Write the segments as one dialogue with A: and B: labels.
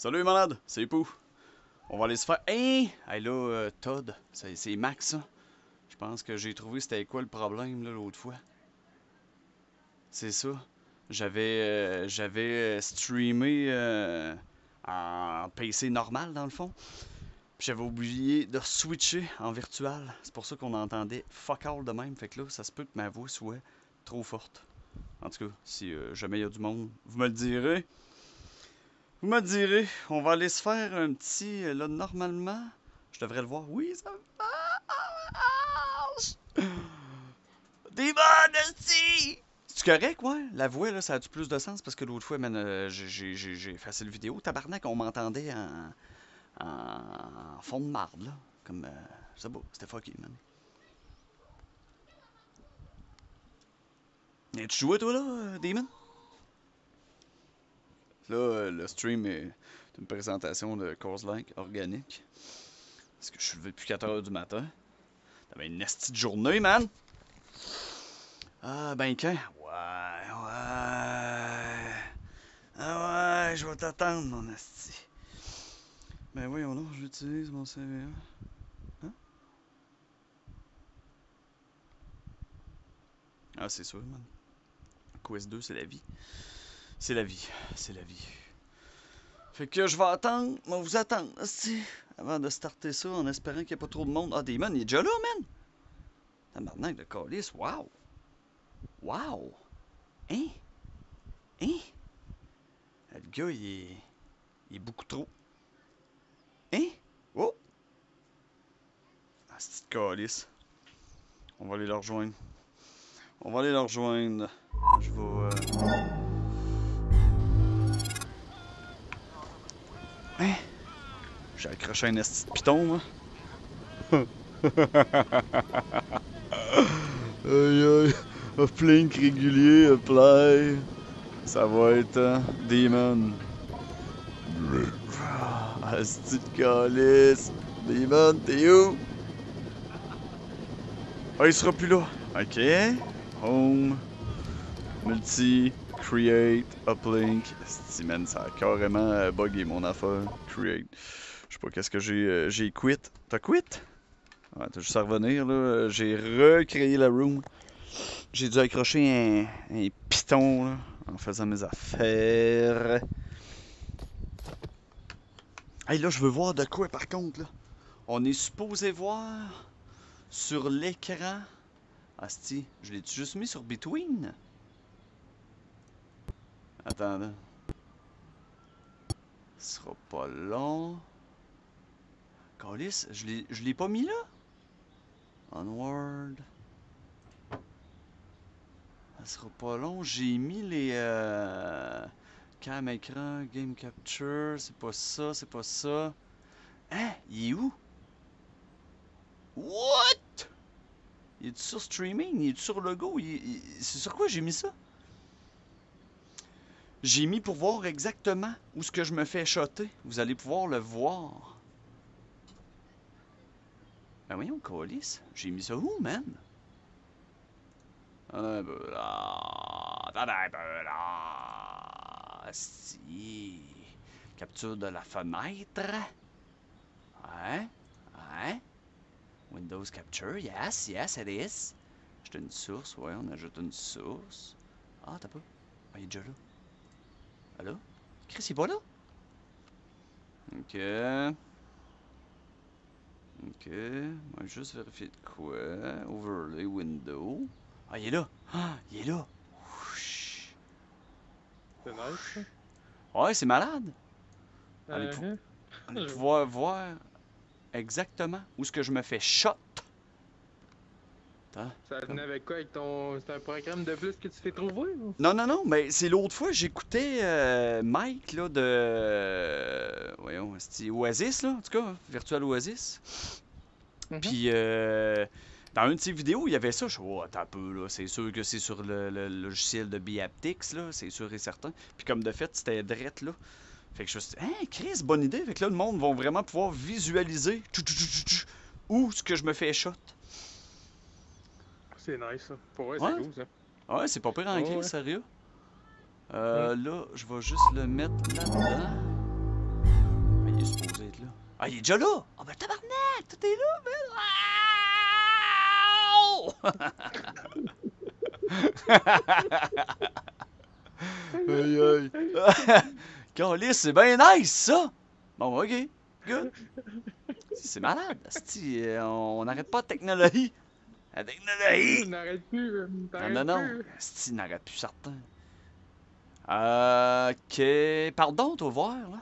A: Salut malade, c'est Pou. On va aller se faire... Hein? Hey là, Todd, c'est Max ça. Je pense que j'ai trouvé c'était quoi le problème là l'autre fois. C'est ça. J'avais streamé en PC normal dans le fond. Puis j'avais oublié de switcher en virtual. C'est pour ça qu'on entendait fuck all de même. Fait que là, ça se peut que ma voix soit trop forte. En tout cas, si jamais il y a du monde, vous me le direz. Vous me direz, on va aller se faire un petit... Là, normalement, je devrais le voir. Oui, ça marche! Demon, esti! C'est correct, ouais? La voix, là, ça a du plus de sens parce que l'autre fois, man, j'ai effacé le vidéo. Tabarnak, on m'entendait en fond de marde, là. Comme, je sais pas, c'était fucké, man. Tu joué, toi, là, Demon? Là, le stream est une présentation de Coors Light organique. Parce que je suis levé depuis 4h du matin. T'avais une esti de journée, man! Ah, ben quand? Ouais. Ah ouais, je vais t'attendre, mon esti. Ben voyons donc, j'utilise mon CVA. Hein? Ah, c'est sûr, man. Quest 2, c'est la vie. C'est la vie. C'est la vie. Fait que je vais attendre, je vais vous attendre, esti, avant de starter ça, en espérant qu'il n'y ait pas trop de monde. Ah, Damon, il est déjà là, man! Tabarnak de calice, wow! Wow! Hein? Hein? Le gars, il est beaucoup trop. Hein? Oh! Ah, c'est de calice. On va aller le rejoindre. On va aller le rejoindre. Je vais... Hein? J'ai accroché un esti de piton, moi. Aïe aïe. Uplink régulier, apply. Ça va être Demon. Ah, esti de calice. Demon, t'es où? Ah, il sera plus là. Ok. Home. Multi. Create. Uplink. Esti, man, ça a carrément bugué mon affaire. Create. Je sais pas qu'est-ce que j'ai quit. T'as quit? Ouais, t'as juste à revenir, là. J'ai recréé la room. J'ai dû accrocher un piton, là, en faisant mes affaires. Hey, là, je veux voir de quoi, par contre, là. On est supposé voir sur l'écran. Asti, je l'ai juste mis sur Between? Attends, là. Ce sera pas long. Calice, je l'ai pas mis là? Onward. Ça sera pas long. J'ai mis les cam écran, game capture. C'est pas ça, c'est pas ça. Hein? Il est où? What? Il est sur streaming? Il est sur logo? C'est sur quoi j'ai mis ça? J'ai mis pour voir exactement où ce que je me fais shotter. Vous allez pouvoir le voir. Ben voyons, calice. J'ai mis ça où, man? Un peu là. Un peu là. Si. Capture de la fenêtre. Ouais. Ouais. Windows Capture. Yes, yes, it is. Ajoute une source. Ouais, on ajoute une source. Ah, t'as pas. Ah, il est déjà là. Allô? Chris, il est pas là? Ok. Ok. On va juste vérifier de quoi. Overlay window. Ah, il est là! Ah, il est là!
B: C'est nice, ça.
A: Ouais, c'est malade! On va pouvoir voir exactement où est-ce que je me fais shot. Attends,
B: Ça venait avec quoi? Avec ton... C'est un programme de plus que tu t'es trouvé, ou?
A: Non, mais c'est l'autre fois, j'écoutais Mike, là, de... voyons, c'était Oasis, là, en tout cas, Virtual Oasis. Puis, dans une de ses vidéos, il y avait ça. Je suis oh, attends un peu, là. C'est sûr que c'est sur le logiciel de Biaptix, là. C'est sûr et certain. Puis, comme de fait, c'était drette, là. Fait que je me suis dit, hein, Chris, bonne idée. Fait que là, le monde va vraiment pouvoir visualiser où ce que je me fais shot.
B: C'est nice, ça. Pour vrai,
A: Ouais.
B: c'est cool, ça.
A: Ouais, c'est pas pire en Chris,
B: ouais.
A: sérieux. Là, je vais juste le mettre là-dedans. Il est supposé être là. Ah, il est déjà là! Ah, ben tabarnak! Tout est là, man! Aïe, aïe! Calice, c'est bien nice, ça! Bon, ok. Good. C'est malade. Asti, on n'arrête pas de technologie. La technologie!
B: On n'arrête plus.
A: Non, non. Asti, n'arrête plus certain. Ok. Pardon, t'as voir, là?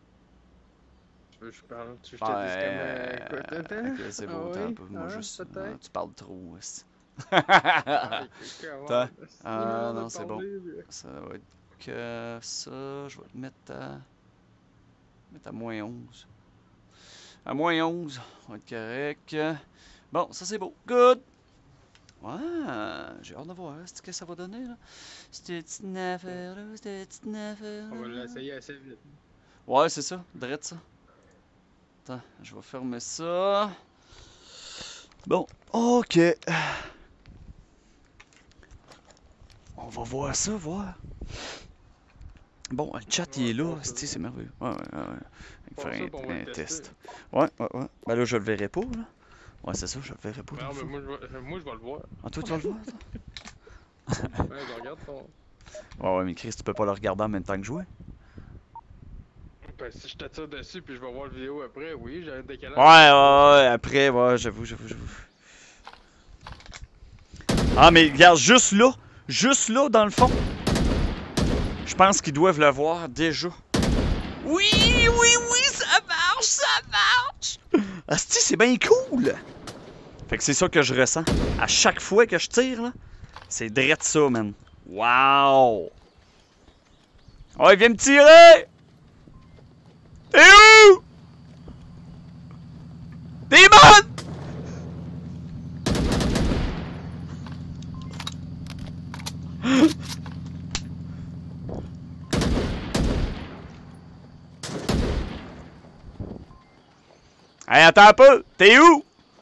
B: Je parle, je te dis comme.
A: Ok, c'est beau, t'as un peu. Moi, juste. Tu parles trop, asti. Non, c'est bon. Ça va être que ça. Je vais te mettre à moins 11. À moins 11, on va être correct. Bon, ça c'est beau. Good! Ouais, j'ai hâte de voir ce que ça va donner, là. Cette petite affaire, là. Cette petite affaire.
B: On va l'essayer assez vite.
A: Ouais, c'est ça. Drette ça. Attends, je vais fermer ça. Bon, ok. On va voir ça, voir. Bon, le chat il est là, c'est merveilleux. Ouais. Il faut faire un test. Ouais. Ben là, je le verrai pas, là. Ouais, c'est ça, je le verrai pas.
B: Non, mais moi, je vais le voir.
A: Ah, toi, tu vas le voir, toi?
B: Ouais, je regarde ton.
A: Ouais, mais Chris, tu peux pas le regarder en même temps que jouer.
B: Ben, si je te tire dessus puis je vais voir la vidéo après, oui, j'ai un décalage.
A: Ouais, après, ouais, j'avoue. Ah, mais regarde, juste là, dans le fond, je pense qu'ils doivent le voir déjà. Oui, ça marche! Asti, c'est bien cool! Fait que c'est ça que je ressens. À chaque fois que je tire, là, c'est drette ça, man. Wow! Ouais, viens me tirer! T'es où? T'es bonne! Hey, attends un peu! T'es où?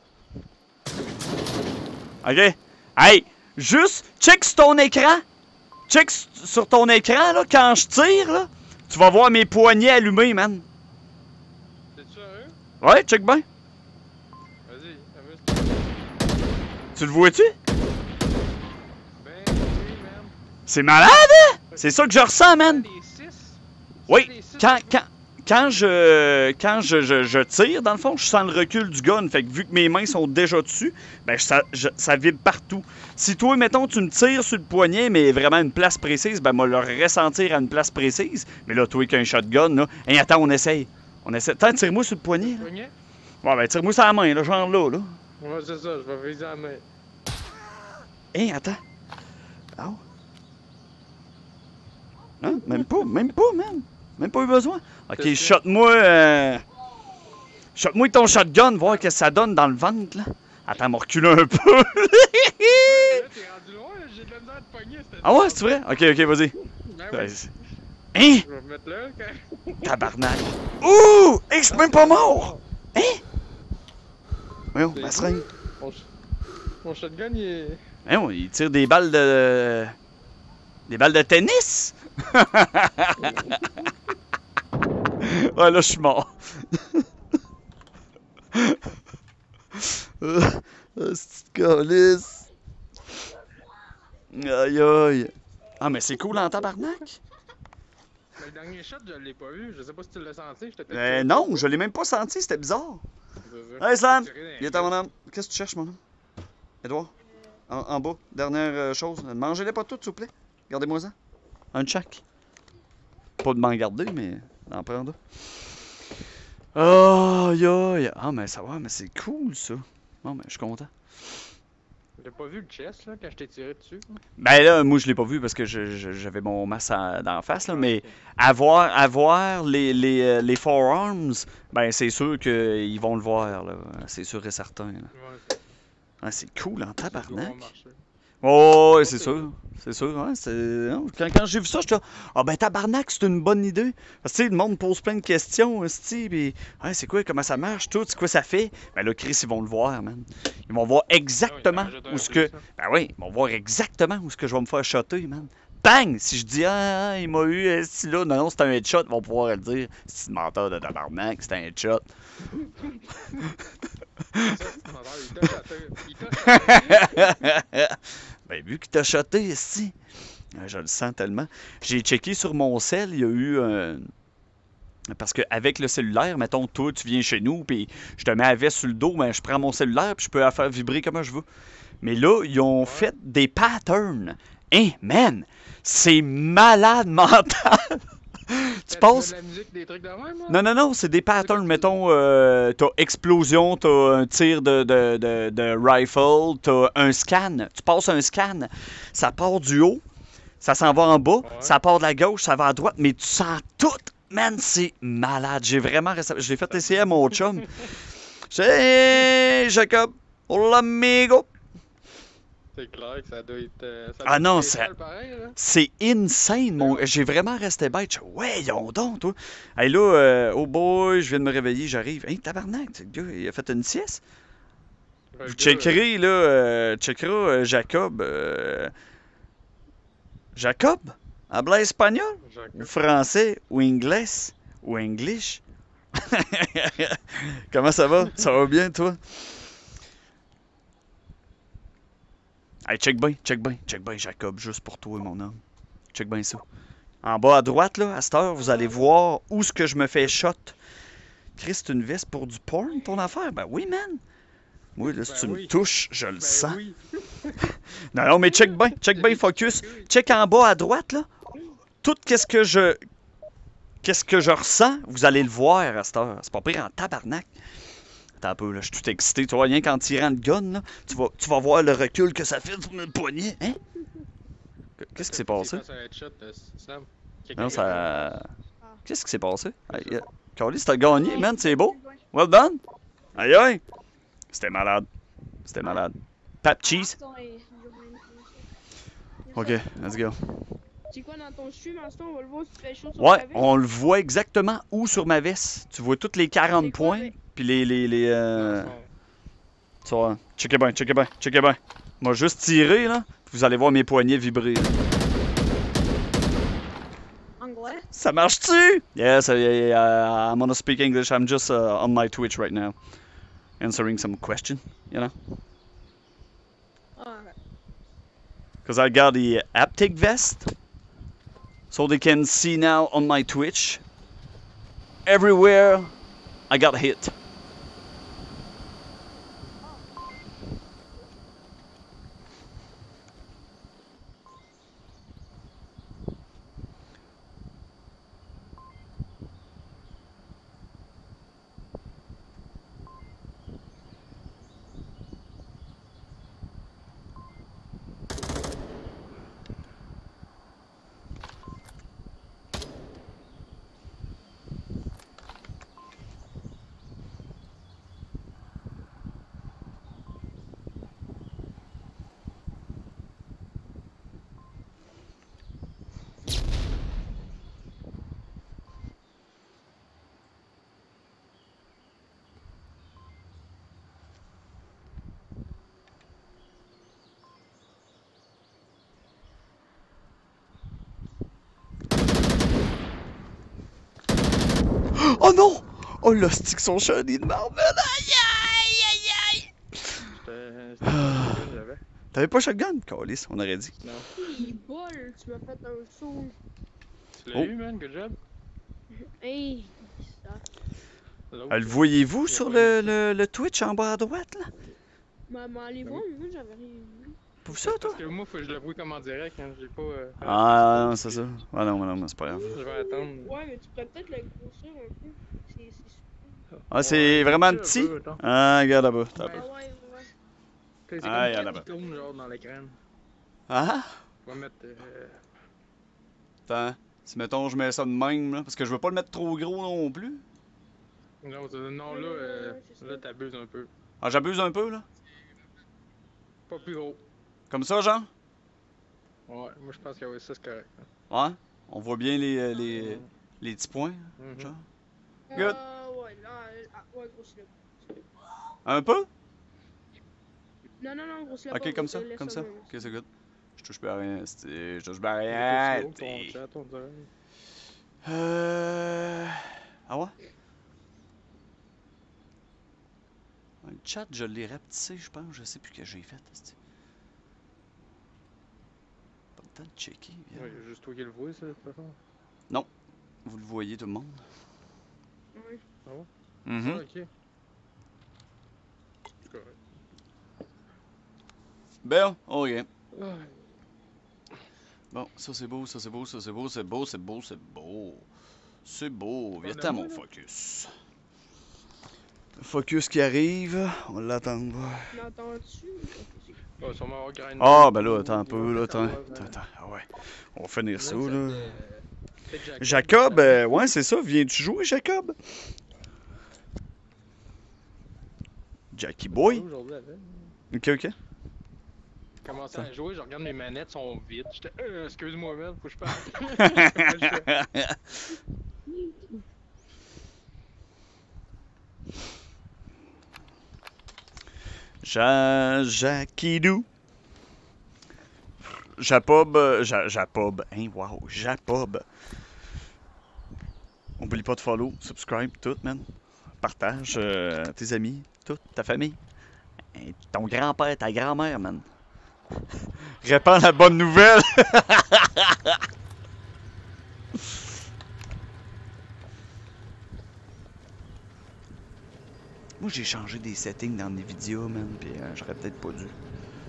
A: Ok. Hey, juste check sur ton écran. Check sur ton écran, là, quand je tire, là. Tu vas voir mes poignets allumés, man.
B: C'est sérieux?
A: Ouais, check bien.
B: Vas-y, amuse-toi.
A: Tu le vois-tu?
B: Ben oui, man.
A: C'est malade, hein? C'est ça que je ressens, man.
B: Les 6?
A: Oui, quand je tire, dans le fond, je sens le recul du gun. Fait que vu que mes mains sont déjà dessus, ben ça vibre partout. Si toi, mettons, tu me tires sur le poignet, mais vraiment une place précise, ben moi, le ressentir à une place précise. Mais là, toi, qu'un shotgun, là. Hey, attends, on essaye. Attends, tire-moi sur le poignet, là.
B: Poignet?
A: Ouais, ben tire-moi sur la main, là, genre là, là.
B: Ouais, c'est ça, je vais viser la main.
A: Hey, attends. Oh. Hein? Même pas, man. Même pas eu besoin. Ok, shot-moi. Shot-moi avec ton shotgun, voir ce que ça donne dans le ventre, là. Attends, me reculer un peu.
B: Là, t'es rendu loin, j'ai de la misère de pogner.
A: Ah ouais, c'est vrai? Ok, vas-y.
B: Ben
A: Ouais,
B: oui.
A: Hein?
B: Je vais me mettre là, quand.
A: Tabarnak. Ouh! Hey, c'est même pas mort! Hein? Voyons, ma seringue.
B: Mon shotgun, il est.
A: Voyons, il tire des balles de. Des balles de tennis? Ouais, là, je suis mort. C'est calice. Aïe, aïe. Ah, mais c'est cool en tabarnak.
B: Le dernier shot, je l'ai pas vu. Je sais pas si tu l'as senti. Je
A: Non, je l'ai même pas senti, c'était bizarre. Hey, Slam! Viens à mon homme. Qu'est-ce que tu cherches, mon homme? Edouard? En bas, dernière chose. Mangez-les pas toutes, s'il vous plaît. Gardez-moi ça. Un de chaque. Pas de m'en garder, mais d'en prendre. Aïe, aïe. Ah, mais ça va, mais c'est cool, ça. Bon, mais je suis content.
B: J'ai pas vu le chest, là, quand je t'ai tiré dessus.
A: Ben là, moi, je l'ai pas vu parce que j'avais mon masque d'en face, là, mais avoir les forearms, ben c'est sûr qu'ils vont le voir, là. C'est sûr et certain, là.
B: Ouais,
A: Ah, c'est cool en tabarnak.
B: marché.
A: Oh, ouais, c'est sûr. C'est sûr, hein. Quand j'ai vu ça, j'étais ah ben tabarnak, c'est une bonne idée. Parce que tu sais, le monde pose plein de questions, pis ah, c'est quoi, comment ça marche, tout, c'est quoi ça fait? Ben là, Chris, ils vont le voir, man. Ils vont voir exactement où ce que. Ben oui, ils vont voir exactement où ce que je vais me faire shotter, man. bang! Si je dis, ah, il m'a eu, si là, non, c'était un headshot, ils vont pouvoir le dire. C'est le menteur de tabarnak, c'était un headshot.
B: C'est ça, c'est menteur, il t'a shoté. Il t'a shoté.
A: Ben, vu qu'il t'a shoté, ici. Je le sens tellement. J'ai checké sur mon cell, il y a eu un. Parce qu'avec le cellulaire, mettons, toi, tu viens chez nous, puis je te mets la veste sur le dos, mais je prends mon cellulaire, puis je peux la faire vibrer comme je veux. Mais là, ils ont
B: Ouais.
A: fait des patterns. Hein, man, c'est malade mental. Tu
B: Tu
A: passes.
B: mets de la musique, des trucs de même, là?
A: Non, non, non, c'est des patterns. Mettons, t'as explosion, t'as un tir de rifle, t'as un scan. Tu passes un scan, ça part du haut, ça s'en va en bas,
B: Ouais.
A: ça part de la gauche, ça va à droite, mais tu sens tout. Man, c'est malade. J'ai vraiment. Je l'ai fait essayer à mon chum. J'ai dit, hey, Jacob, hola amigo.
B: C'est clair que ça doit être. Ça
A: Ah
B: doit
A: non,
B: être
A: c'est.
B: spécial pareil, là.
A: C'est insane, mon. J'ai vraiment resté bête. Je dis, ouais, yon donc, toi. Hey là, oh boy, je viens de me réveiller, j'arrive. Hey, tabarnak, le gars, il a fait une sieste.
B: Le
A: Vous
B: gars,
A: checkerez, là, checkera Jacob. Jacob? Habla espagnol?
B: Jacob.
A: Ou français? Ou anglais? Ou english? Comment ça va? Ça va bien, toi? Hey, check bien, Jacob, juste pour toi, mon homme. Check bien ça. En bas à droite, là, à cette heure, vous allez voir où ce que je me fais shot. Chris, c'est une veste pour du porn, ton affaire? Ben oui, man. Moi, là, si
B: Ben
A: tu me
B: oui.
A: touches, je le
B: Ben
A: sens.
B: oui.
A: Non, non, mais check bien, focus. Check en bas à droite, là. Tout qu'est-ce que je ressens, vous allez le voir à cette heure. C'est pas pire en tabarnak. Attends un peu, là, je suis tout excité. Tu vois, rien qu'en tirant le gun, là, tu vas voir le recul que ça fait sur notre poignet. Hein? Qu'est-ce qui s'est passé?
B: C'est un headshot, Sam. Quelqu'un
A: Non,
B: qui a
A: ça... Qu'est-ce qui s'est passé? Carlis, t'as gagné, man, c'est beau. Well done. Aïe, aïe. C'était malade. C'était malade. Pap cheese. Ok, let's go.
C: C'est quoi dans ton stream, Aston? On va le voir si tu fais chaud sur
A: Ouais,
C: ta veste.
A: on le voit exactement où sur ma veste. Tu vois tous les 40
C: C'est quoi,
A: points.
C: mais-
A: Puis les
B: dans son-
A: tu vois, checkez bien. Moi, juste tirer, là. Puis vous allez voir mes poignets vibrer. Là.
C: Anglais?
A: Ça marche-tu? Yes, I'm gonna speak English. I'm just on my Twitch right now. Answering some question, you know?
C: Ah, ouais.
A: Because I got the Aptic vest. So they can see now on my Twitch. Everywhere I got hit. Oh non! Oh le stick son chenille de marbre! Aïe!
B: C'était que j'avais.
A: T'avais pas shotgun? Calice, on aurait dit.
B: Non.
C: Il bol, tu m'as fait un saut.
B: Tu l'as
A: Oh.
B: eu, man, good job.
C: Hey, ça.
B: L'autre,
A: Le voyez-vous sur le Twitch en bas à droite, là?
C: Maman, allez voir, mais moi j'avais rien vu.
A: T'as vu ça, toi?
B: Parce que moi, faut que je le voie comme en direct, hein. J'ai pas.
A: Ah, non, c'est ça. Ah non, c'est pas grave.
B: Je vais attendre.
C: Ouais, mais tu pourrais peut-être le grossir un peu. C'est super.
A: Ah, c'est vraiment
B: un
A: petit?
B: peu, attends.
A: Ah, regarde là-bas.
C: Ah ouais.
B: C'est
A: Ah,
B: comme
A: y en a
B: quatre
A: pas.
B: icônes, genre, dans l'écran.
A: Ah?
B: On va mettre.
A: Attends, si mettons je mets ça de même, là, parce que je veux pas le mettre trop gros non plus.
B: Non, non, là,
C: c'est
B: là,
C: ça.
B: t'abuses un peu.
A: Ah, j'abuse un peu, là?
B: Pas plus gros.
A: Comme ça, genre?
B: Ouais, moi, je pense que ouais, ça, c'est correct.
A: Ouais? On voit bien les petits points,
B: Mhm.
A: genre?
C: Ouais,
A: Good.
C: ouais, grossis-le.
A: Un peu?
C: Non, grossis-le.
A: Ok,
C: pas,
A: comme ça,
C: grossis-le,
A: comme
C: laisse
A: ça.
C: même.
A: Ok, c'est good. Je touche plus à rien, je touche plus à
B: Il
A: rien.
B: est plus slow que ton chat, on dirait.
A: Ah ouais? Le chat, je l'ai rapetissé, je pense. Je sais plus ce que j'ai fait. Pas le temps de checker. Viens.
B: Ouais, juste toi qui le vois, ça, de toute façon.
A: Vous le voyez, tout le monde?
C: Oui.
B: Ah ouais?
A: Mhm.
B: Ah, ok. C'est correct.
A: Bon, ok.
B: Ah.
A: Bon, ça c'est beau, ça c'est beau, ça c'est beau, c'est beau, c'est beau, c'est beau. C'est beau. Viens
B: Parle de
A: à
B: moi,
A: mon
B: là.
A: focus. Focus qui arrive, on l'attend.
C: L'entends-tu? Ok, c'est
B: On va sûrement avoir grindé.
A: Ah, ben là, attends un peu,
B: Ouais,
A: là,
B: peut-être
A: attends.
B: avoir,
A: Attends, ah ouais. On va finir ça,
B: peut-être
A: là.
B: peut-être
A: Jacob, ouais, c'est ça. Viens-tu jouer, Jacob? Jackie Boy?
B: Aujourd'hui, avec.
A: Ok, ok.
B: Commencé à jouer, je regarde mes manettes sont vides. J'étais, excuse-moi, man, faut que je parle.
A: Jackie Dou. Japob, Japob, hein, wow, Japob. Oublie pas de follow, subscribe, tout, man. Partage, tes amis, tout, ta famille. Et ton grand-père, ta grand-mère, man. Répands la bonne nouvelle. Moi, j'ai changé des settings dans Nvidia, man, pis j'aurais peut-être pas dû.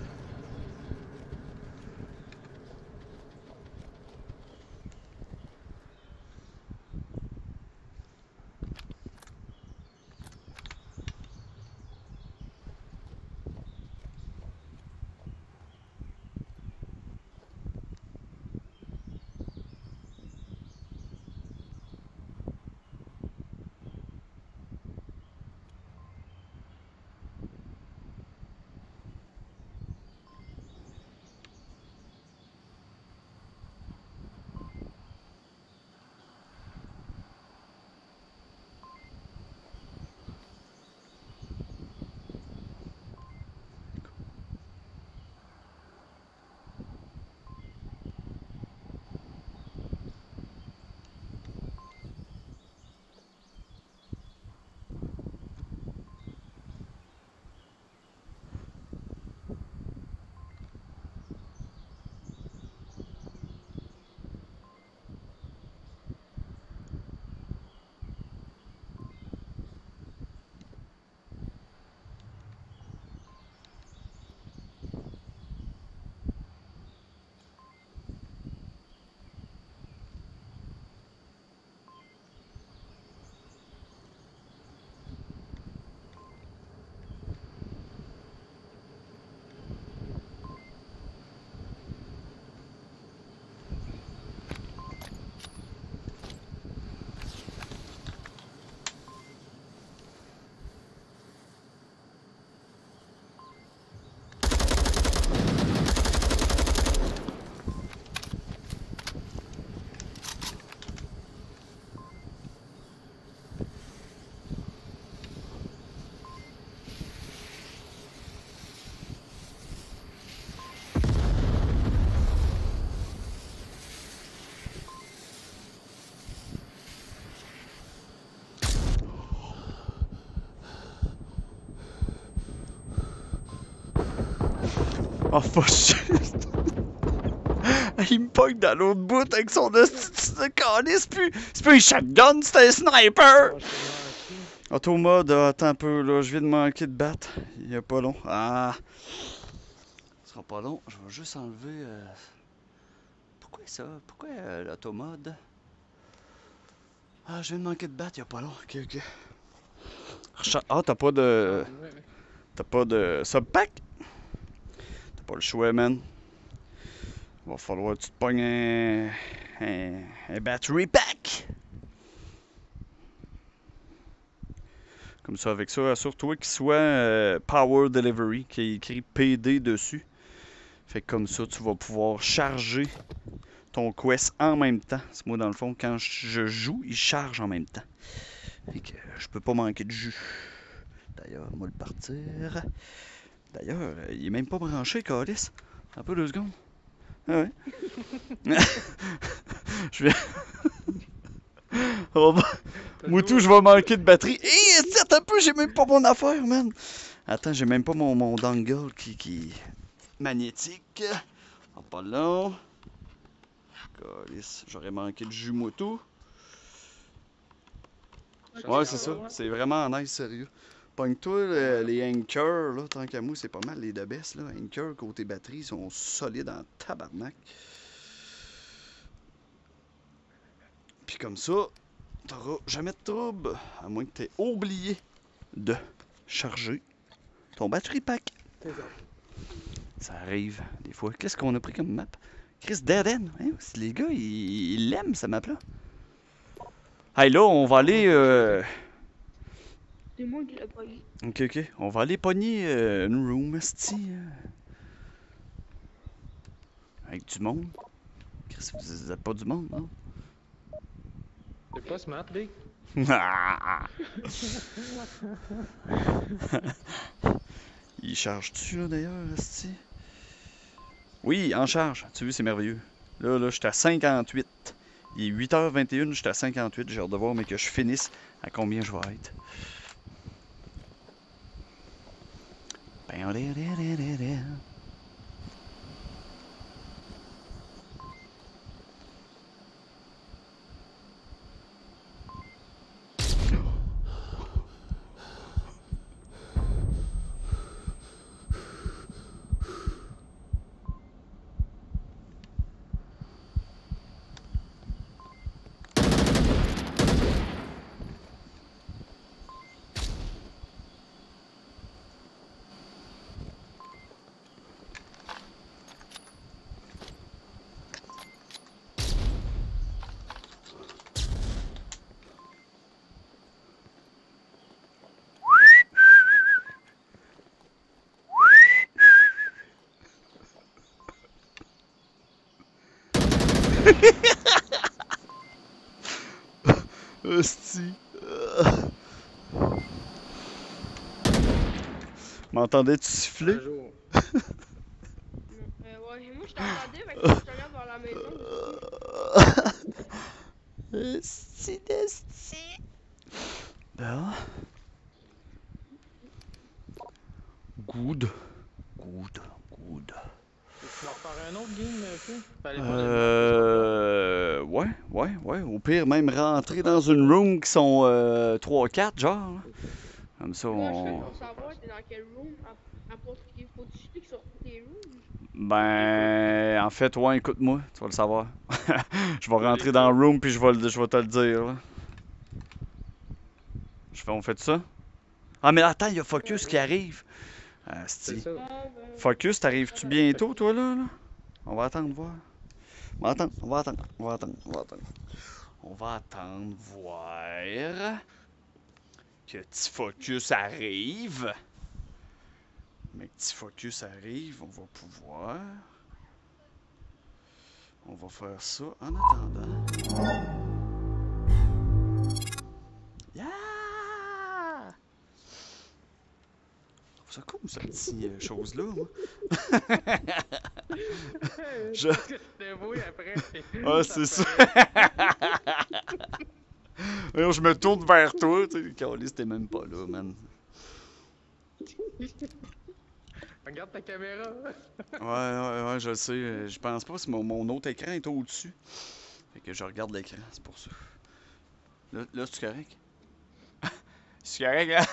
A: Oh, fuck shit. Il me pogne dans l'autre bout avec son hostie de calice, c'est plus un shotgun, c'est un sniper! Automode, attends un peu, là, je viens de manquer de battre. Il y a pas long. Ah! Ce sera pas long, je vais juste enlever... Pourquoi ça? Pourquoi l'automode? Ah, je viens de manquer de battre, il y a pas long. Ok, ok. Ah, t'as pas de... T'as pas de subpack? T'as pas le choix, man. Il va falloir que tu te pognes un battery pack. Comme ça, avec ça, assure-toi qu'il soit Power Delivery, qui est écrit PD dessus. Fait que comme ça, tu vas pouvoir charger ton Quest en même temps. C'est moi, dans le fond, quand je joue, il charge en même temps. Fait que je peux pas manquer de jus. D'ailleurs, moi le partir. D'ailleurs, il est même pas branché, Calis. Un peu 2 secondes. Ah ouais. Je vais... On va... Moutou, je vais manquer de batterie. Hé, attends un peu, j'ai même pas mon affaire, man. Attends, j'ai même pas mon dongle qui est magnétique. Ah, pas long. Calisse, j'aurais manqué de jus Moutou. Ouais, c'est ça. C'est vraiment nice, sérieux. Pogne-toi les Anchor, là, tant qu'à moi, c'est pas mal les de baisse, là. Anchor, côté batterie, sont solides en tabarnak. Puis comme ça, t'auras jamais de trouble, à moins que t'aies oublié de charger ton battery pack.
B: C'est ça.
A: Ça arrive des fois. Qu'est-ce qu'on a pris comme map? Chris Dead End. Hein? Les gars, ils l'aiment, cette map-là. Hey, là, on va aller...
C: C'est moi qui l'ai pas eu.
A: Ok, ok. On va aller pogner une room, esti. Avec du monde. Chris, vous êtes pas du monde, non?
B: C'est pas smart, Big.
A: Il charge-tu, là, d'ailleurs, esti? Oui, en charge. Tu vois, c'est merveilleux. Là, j'étais à 58. Il est 8h21, j'étais à 58. J'ai hâte de voir, mais que je finisse à combien je vais être. Hostie. M'entendais-tu siffler?
B: Un jour.
C: Ouais, moi je t'entendais, fait que je suis allé vers la maison.
A: Hostie d'hostie. Bon. Good. Good. Good.
B: Tu vas refaire un autre game, Phil?
A: Ouais. Au pire, même rentrer dans une room qui sont 3-4, genre. Là. Comme ça,
C: Moi, je fais
A: on...
C: pour savoir t'es dans quelle room. Faut-tu cliquer sur toutes les rooms?
A: Ben, en fait, ouais, écoute-moi, tu vas le savoir. Je vais rentrer dans le room puis je vais te le dire. Là. On fait ça? Ah, mais attends, il y a Focus qui arrive.
B: C'est ça.
A: Focus, t'arrives-tu bientôt, toi, là? On va attendre voir. On va attendre voir que petit Focus arrive. Mais que petit Focus arrive, on va pouvoir. On va faire ça en attendant. Yeah! C'est cool, cette petite chose-là, moi. Je...
B: après.
A: Ah, c'est ça. Alors, je me tourne vers toi, tu sais, Carlis, t'es même pas là, man.
B: Regarde ta caméra.
A: Ouais, je le sais. Je pense pas si mon autre écran est au-dessus. Fait que je regarde l'écran, c'est pour ça. Là c'est correct? C'est correct, hein?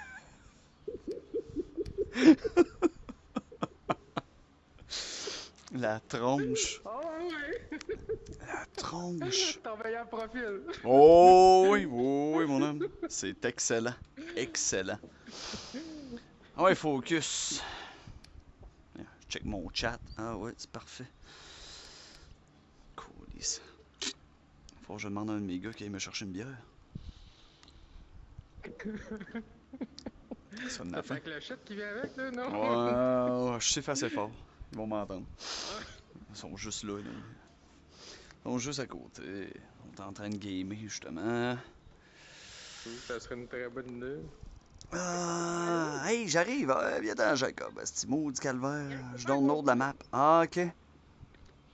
A: La tronche.
B: Oh ouais.
A: La tronche.
B: Ton meilleur profil.
A: Oh oui, mon homme. C'est excellent. Excellent. Ah ouais, focus. Je check mon chat. Ah ouais, c'est parfait. Coolies. Faut que je demande à un de mes gars qui aille me chercher une bière. Ça en a fait.
B: Avec le shit qui vient avec, là, non?
A: Ouais, je sais assez fort. Ils vont m'entendre. Ils sont juste là. Ils sont juste à côté. On est en train de gamer, justement.
B: Ça serait une très bonne idée.
A: Hey, j'arrive. Viens-t'en, Jacob. C'est maudit calvaire. Je donne l'ordre de la map. Ah, ok.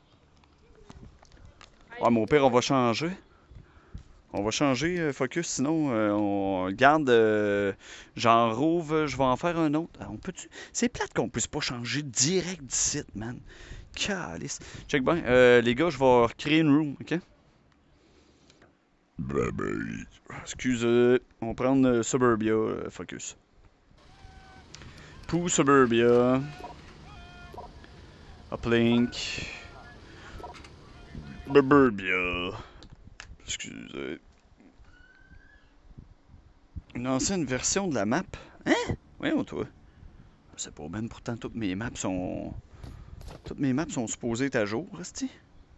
A: Ouais, mais au pire, on va changer. On va changer Focus, sinon on garde. J'en rouvre, je vais en faire un autre. On peut-tu. C'est plate qu'on puisse pas changer direct d'ici, man. Calice. Check bien. Les gars, je vais recréer une room, ok? Excusez. On va prendre Suburbia, Focus. Pour Suburbia. Uplink. Suburbia. Excusez. Une ancienne version de la map. Hein? Voyons, toi. C'est pas même, pourtant, toutes mes maps sont supposées être à jour, resti.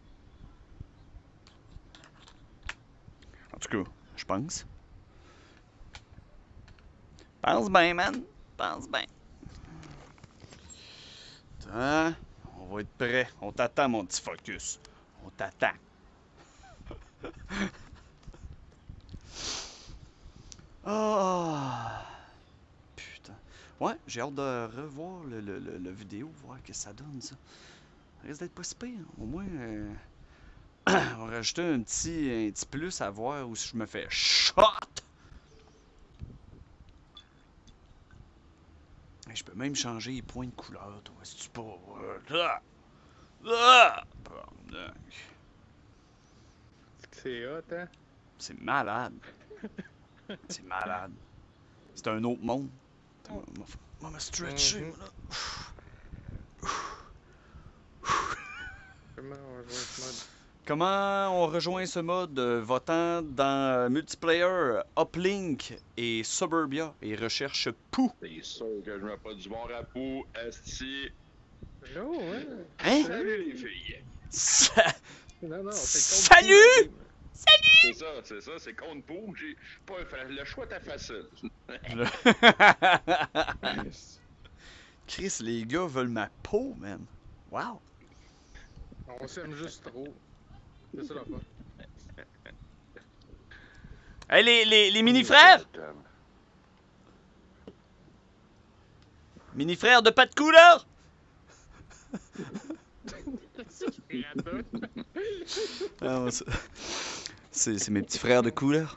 A: En tout cas, je pense. Pense bien, man. Pense bien. Attends, on va être prêt. On t'attend, mon petit Focus. On t'attend. Ah! Putain. Ouais, j'ai hâte de revoir le vidéo, voir ce que ça donne, ça. Ça risque d'être pas si pire. Au moins, on va rajouter un petit plus à voir où je me fais shot! Et je peux même changer les points de couleur, toi, si tu pas.
B: C'est hot, hein?
A: C'est malade. C'est malade. C'est un autre monde. On va me stretcher, là. Comment on rejoint ce mode? Votant dans multiplayer, Uplink et Suburbia et recherche Pou.
D: C'est sûr que je mets pas du bon rapport, esti.
B: Oh, ouais.
A: Hein?
D: Salut les filles!
B: Non, non,
A: Salut!
D: C'est ça, c'est contre Pou. J'ai pas le choix était facile.
A: Chris, les gars veulent ma peau, man. Wow.
B: On s'aime juste trop. C'est ça la fois.
A: Hey, les mini-frères! Mini-frères de pas de couleur! Ah, c'est mes petits frères de couleur.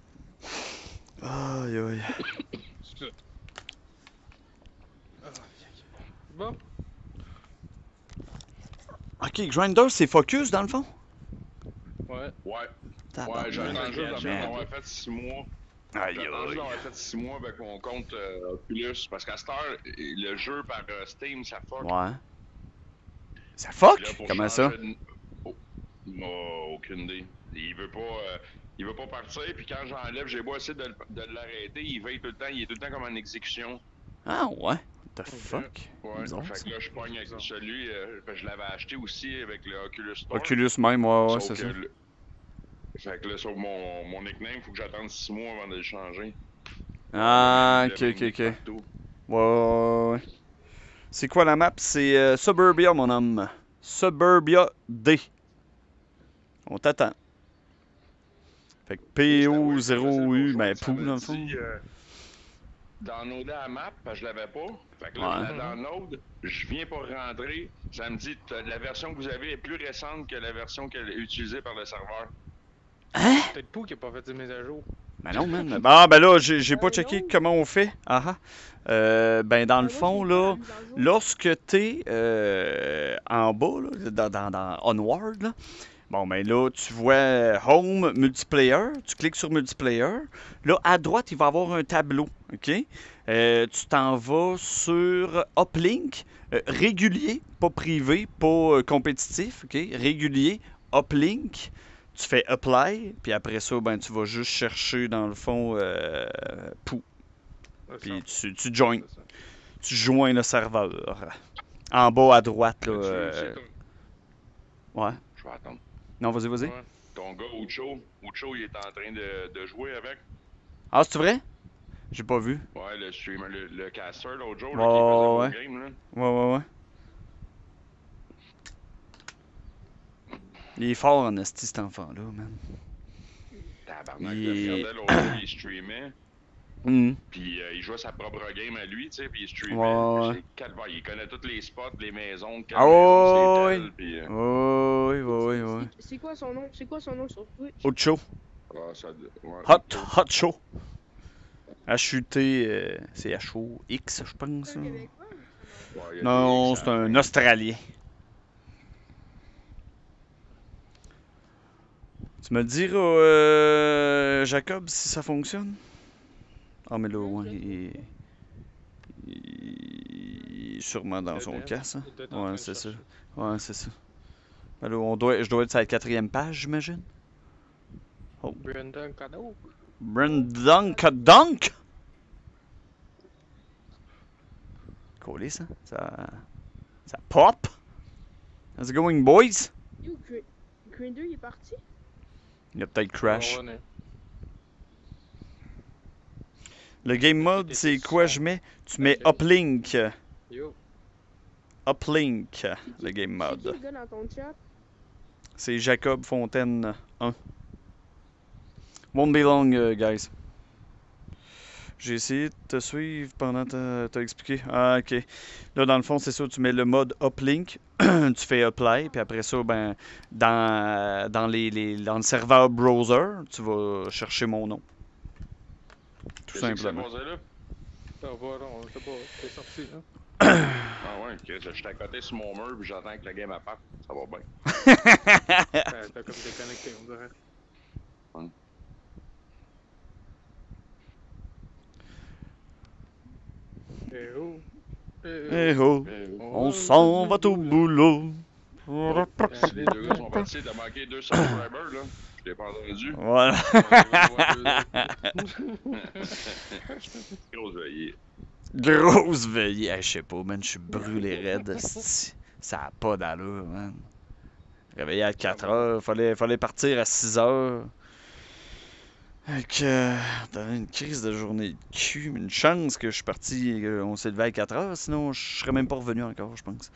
A: Aïe, aïe.
B: Bon.
A: Ok, Grindr, c'est Focus dans le fond?
B: Ouais.
D: Ouais, j'attends juste d'avoir fait 6 mois.
A: Aïe,
D: J'attends juste
A: aïe.
D: d'avoir fait 6 mois avec mon compte Oculus. Parce qu'à cette heure, le jeu par Steam, ça fuck.
A: Ouais. Ça fuck?
D: Là, pour
A: Comment ça?
D: changer de- Oh, aucune idée. Il veut pas partir, puis quand j'enlève, j'ai beau essayer de l'arrêter, il veille tout le temps, il est tout le temps comme en exécution.
A: Ah ouais? What the fuck?
D: Ouais,
A: Bizarre,
D: fait
A: ça.
D: que là, je pogne avec celui, je l'avais acheté aussi avec le Oculus Store.
A: Oculus même, ouais,
D: Sauf
A: c'est
D: que
A: ça.
D: Fait que là, sur mon nickname, faut que j'attende 6 mois avant de le changer.
A: Ah,
D: Le
A: ok,
D: même
A: ok, ok.
D: partout.
A: Ouais. C'est quoi la map? C'est Suburbia, mon homme. Suburbia D. On t'attend. Fait que PO0U, ben
D: Ça
A: Pou,
D: me
A: dans le fond.
D: dit, downloader la map, parce que je l'avais pas. Fait que là,
A: Ouais.
D: je la download, je viens pour rentrer. Ça me dit, la version que vous avez est plus récente que la version qu'elle est utilisée par le serveur.
A: Hein?
B: Peut-être Pou qui a pas fait de mise à jour.
A: Ben non, man. Ah, ben là, j'ai pas
C: non.
A: checké comment on fait. Ah ah. Ben dans le fond, là, lorsque t'es en bas, là, dans Onward, là, bon, ben là, tu vois Home Multiplayer, tu cliques sur Multiplayer. Là, à droite, il va y avoir un tableau, OK? Tu t'en vas sur Uplink, régulier, pas privé, pas compétitif, OK? Régulier, Uplink. Tu fais Apply, puis après ça, ben, tu vas juste chercher, dans le fond, Pou. Puis tu joins. Tu joins le serveur. En bas à droite, là. Ouais.
D: Je vais attendre.
A: Non, vas-y, vas-y.
B: Ouais.
D: Ton gars, Ucho, il est en train de jouer avec.
A: Ah, c'est vrai? J'ai pas vu.
D: Ouais, le streamer, le caster, l'autre jour,
A: Ouais,
D: là, qui faisait vos
A: ouais.
D: games, là.
A: Ouais. Il est fort en esti, cet enfant-là, man.
D: Tabarnak,
A: Il
D: je
A: est-
D: regardais l'autre jour, il streamait. Puis il jouait sa propre game à lui, tu sais, puis il streamait.
A: Ouais.
D: C'est calvaire. Il connaît tous les spots, les maisons, quelle
A: Ah
D: maison
A: ouais,
D: c'est telle, puis...
A: ouais, ouais, ouais.
C: C'est quoi son nom? C'est quoi son nom sur Twitch?
A: Ocho.
D: ah, ça, ouais,
A: Hot Show. H-U-T, c'est H-O-X, je pense.
C: C'est un
A: hein.
C: Québécois?
D: ouais, il y a
A: Non,
D: des
A: c'est un Australien. Tu me le diras, Jacob, si ça fonctionne? Ah, mais là,
C: Non,
A: ouais,
C: je
A: il est sûrement dans son
B: Dedans.
A: casse. Hein?
B: Il doit être en train
A: Ouais,
B: de
A: c'est ça.
B: chercher.
A: Ouais, c'est ça. Ben là, je dois être sur la 4e page, j'imagine.
B: Brendan Cadeau.
A: Brendan Dunk! Collé, ça? Ça pop! How's it going, boys?
C: Yo, Grinder, il est parti?
A: Il a peut-être crash.
B: Ouais, ouais.
A: Le game mode, c'est quoi je mets? Tu mets uplink.
B: Yo.
A: Uplink, le game
C: C'est qui
A: mode.
C: le gars dans ton chat?
A: C'est Jacob Fontaine 1. Won't be long, guys. J'ai essayé de te suivre pendant t'as expliqué. Ah, ok. Là, dans le fond, c'est ça. Tu mets le mode uplink. Tu fais apply. Puis après ça, ben, dans le serveur browser, tu vas chercher mon nom. Tout
D: Qu'est-ce que
A: simplement.
D: ça passait là?
B: Ça va, là, on sait pas. C'est sorti, là.
D: Ah ouais, ok, je suis à côté sur mon mur, puis j'attends que le game apparte. Ça va bien.
B: T'as comme déconnecté, on dirait. Eh oh.
A: Eh oh, on
B: Oh,
A: s'en va au boulot.
D: Si les deux gars sont partis, t'as manqué 2 subscribers, là. Je t'ai pas entendu.
A: Voilà.
D: Grosse veillée.
A: Grosse veillée. Hey, je sais pas, man, je suis brûlé raide. esti. Ça a pas d'allure, man. Réveillé à 4 heures, fallait partir à 6 heures. Fait que, t'avais une crise de journée de cul. Une chance que je suis parti, on s'est levé à 4 heures, sinon je serais même pas revenu encore, je pense.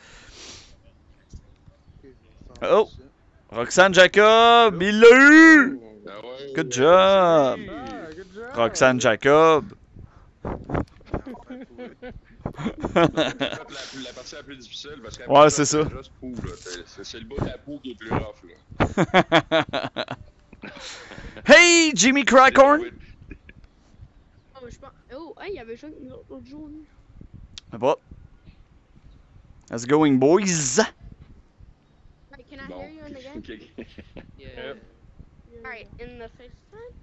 A: Oh! Roxane Jacob, il l'a eu!
D: Ah ouais.
A: Good job!
B: Ah, good job!
A: Roxane Jacob!
D: La partie la plus difficile, parce qu'après
A: Ouais, c'est ça.
D: Juste pou, là. C'est le bout de la poux qui est plus rough, là.
A: Hey, Jimmy Crackhorn!
C: Oh, mais je pense. Oh, hey, il y avait juste une autre jour. lui.
A: What? How's it going, boys?
C: Hey, can I
D: Bon.
C: hear you in the game?
D: Ok.
B: Yep.
C: Alright, in the FaceTime?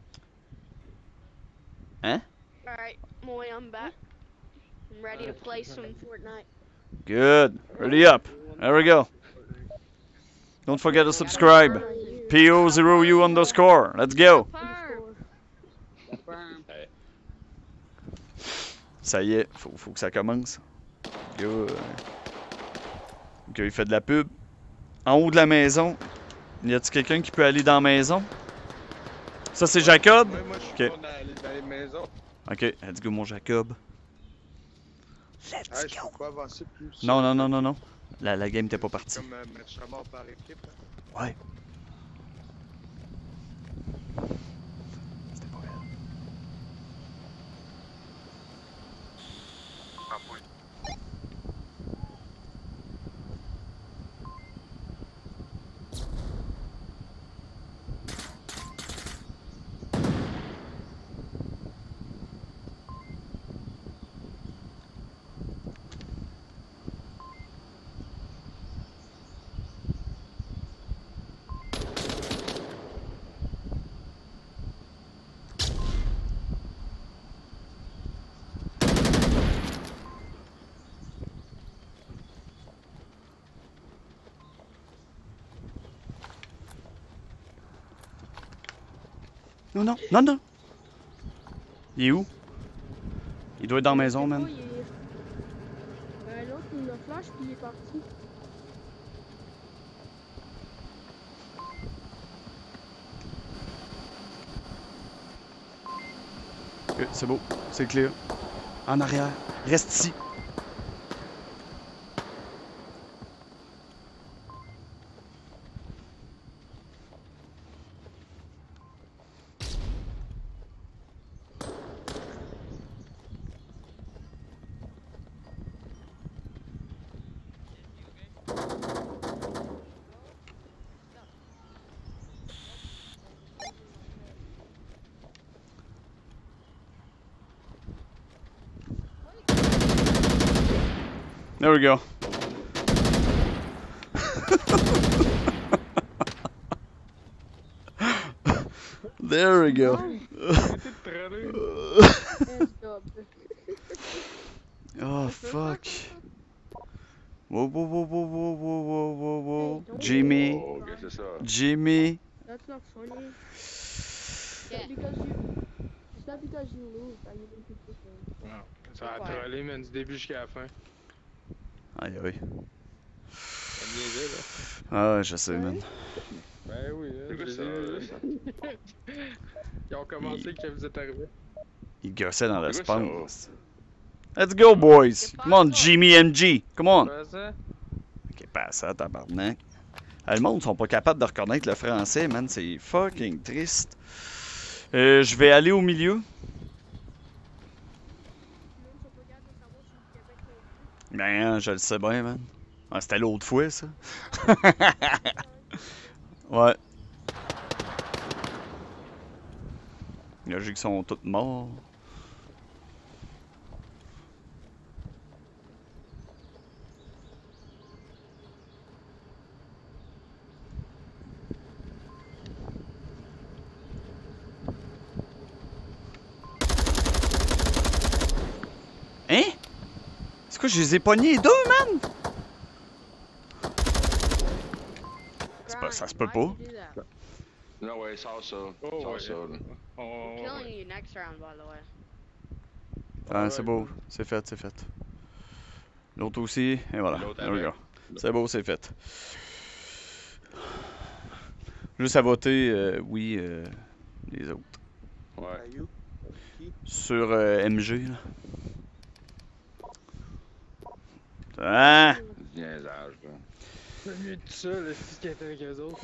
A: Hein?
C: Alright, Moy, I'm back. I'm ready to play some Fortnite.
A: Good. Ready up. There we go. Don't forget to subscribe. PO0U underscore. Let's go. Ça y est, faut que ça commence. Le gars, il fait de la pub. En haut de la maison, y a-t-il quelqu'un qui peut aller dans la maison? Ça, c'est Jacob?
E: Ouais, moi, je suis
A: Ok.
E: pas dans les maisons.
A: Ok, let's go, mon Jacob.
E: Ah,
A: Let's
E: je
A: go.
E: peux pas avancer plus.
A: Non, non, non, non, non. La game t'es pas partie.
E: Comme match à mort par équipe. hein.
A: Ouais. C'était pas elle. Non, non, non, non. Il est où? Il doit être dans la maison, man.
C: L'autre, il m'a flash puis il est parti.
A: Ok, c'est beau, c'est clair. En arrière. Reste ici. There we go. There we go.
B: Arrêtez de troller.
C: Let's go.
A: Oh fuck. Whoa whoa whoa whoa whoa whoa whoa whoa whoa.
C: Hey, don't-
A: Jimmy.
D: Oh, qu'est-ce que c'est ça?
A: Jimmy.
C: That's not funny.
F: Yeah.
C: It's not because you lose that you make people think.
B: Non, ça a trollé, man, du début jusqu'à la fin.
A: Aïe aïe.
B: Ça me niaisait, là.
A: Ah ouais, je sais, man.
B: Ben oui,
D: C'est
B: hein,
D: quoi
B: je
D: ça?
B: les ai- Ils ont commencé quand vous êtes arrivé.
A: Il gossait dans
D: C'est quoi
A: l'espace. Let's go, boys. Come on, Jimmy MG. Come on.
B: Pas ça?
A: Ok, pas ça, tabarnak. Ah, le monde sont pas capables de reconnaître le français, man. C'est fucking triste. Je vais aller au milieu. Ben, je le sais bien, man. Ah, c'était l'autre fois, ça. Ouais. Logique qu'ils sont tous morts. Hein? C'est quoi, je les ai pognés les deux, man? Ça se peut
C: Why'd
A: pas.
C: you do that?
D: Non, ouais, sors ça.
B: Oh,
D: Sors
B: ouais.
D: ça, là.
B: On...
C: Killing you next round, by the way.
A: Ah, c'est beau. C'est fait, c'est fait. L'autre aussi, et voilà.
D: L'autre
A: There we
D: avec.
A: go. C'est beau, c'est fait. Juste à voter, oui, les autres.
D: Ouais.
E: Caillou. Qui?
A: Sur MG, là. Ah!
D: Du niaisage, là.
B: C'est mieux tout ça, là, si qu'il était avec eux autres,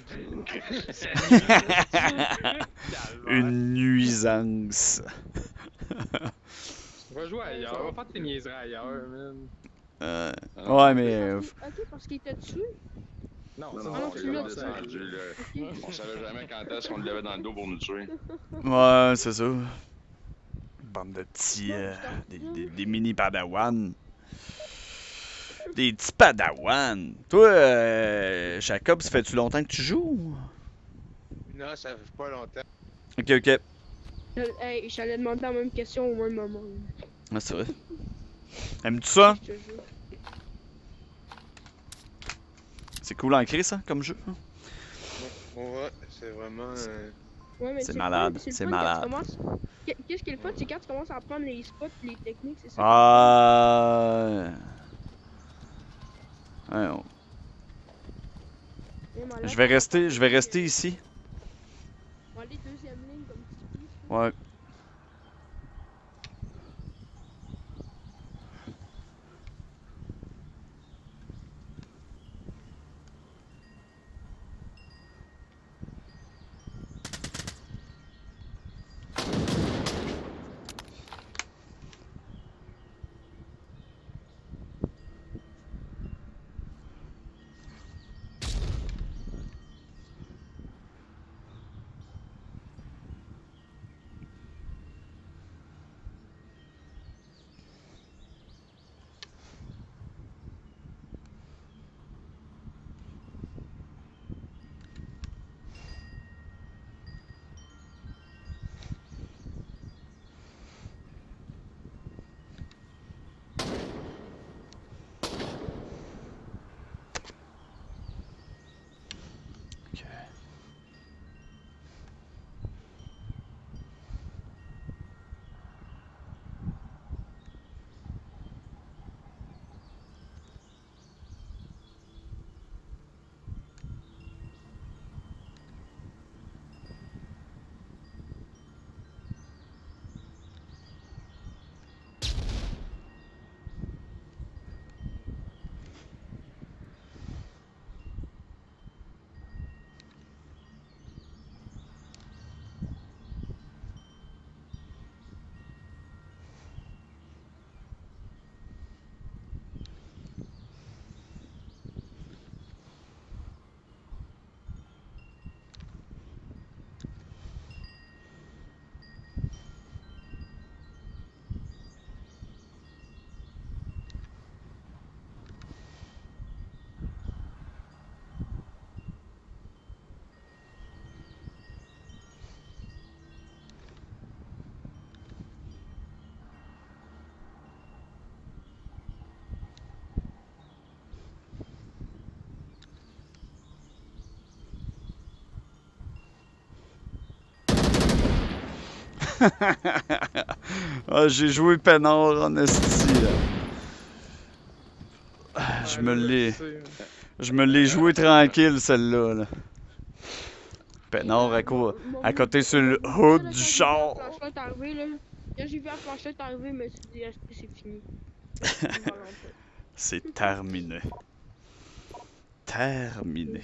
B: man.
A: Une nuisance.
B: On va jouer ailleurs, on va faire tes niaiseries ailleurs, man.
A: Ouais, mais.
C: Ok, parce qu'il t'a tué.
B: Non,
D: Non,
B: ça,
D: non,
C: non,
D: on
C: tu
D: l'a
C: l'as,
D: descendu, là. On savait jamais quand est-ce qu'on le levait dans le dos pour nous tuer.
A: Ouais, c'est ça. Bande de petits. Des mini padawans. Des petits padawans. Toi, Jacob, ça fait-tu longtemps que tu joues?
E: Non, ça fait pas longtemps.
A: Ok, ok.
C: Hey, j'allais demander la même question au même moment.
A: Ah, c'est vrai. Aimes-tu ça?
C: Je te jure.
A: C'est cool à écrire, ça, comme jeu.
E: Ouais, c'est vraiment.
C: Ouais, mais
A: C'est
C: le
A: malade,
C: fun, le
A: c'est
C: fun quand tu
A: malade.
C: commences- Qu'est-ce qui est le fun, c'est quand tu commences à apprendre les spots, les techniques, c'est ça.
A: Ah. Ouais, on-
C: Et malade,
A: je vais rester ici.
C: On va aller deuxième ligne comme petit peu.
A: Ouais. Ah, j'ai joué peinard en esti, là. Ah, je me l'ai... Je me l'ai joué tranquille, celle-là, là. Peinard à côté sur le hood du char.
C: Quand j'ai vu la planchette arriver, je me suis dit, c'est fini.
A: C'est terminé. Terminé.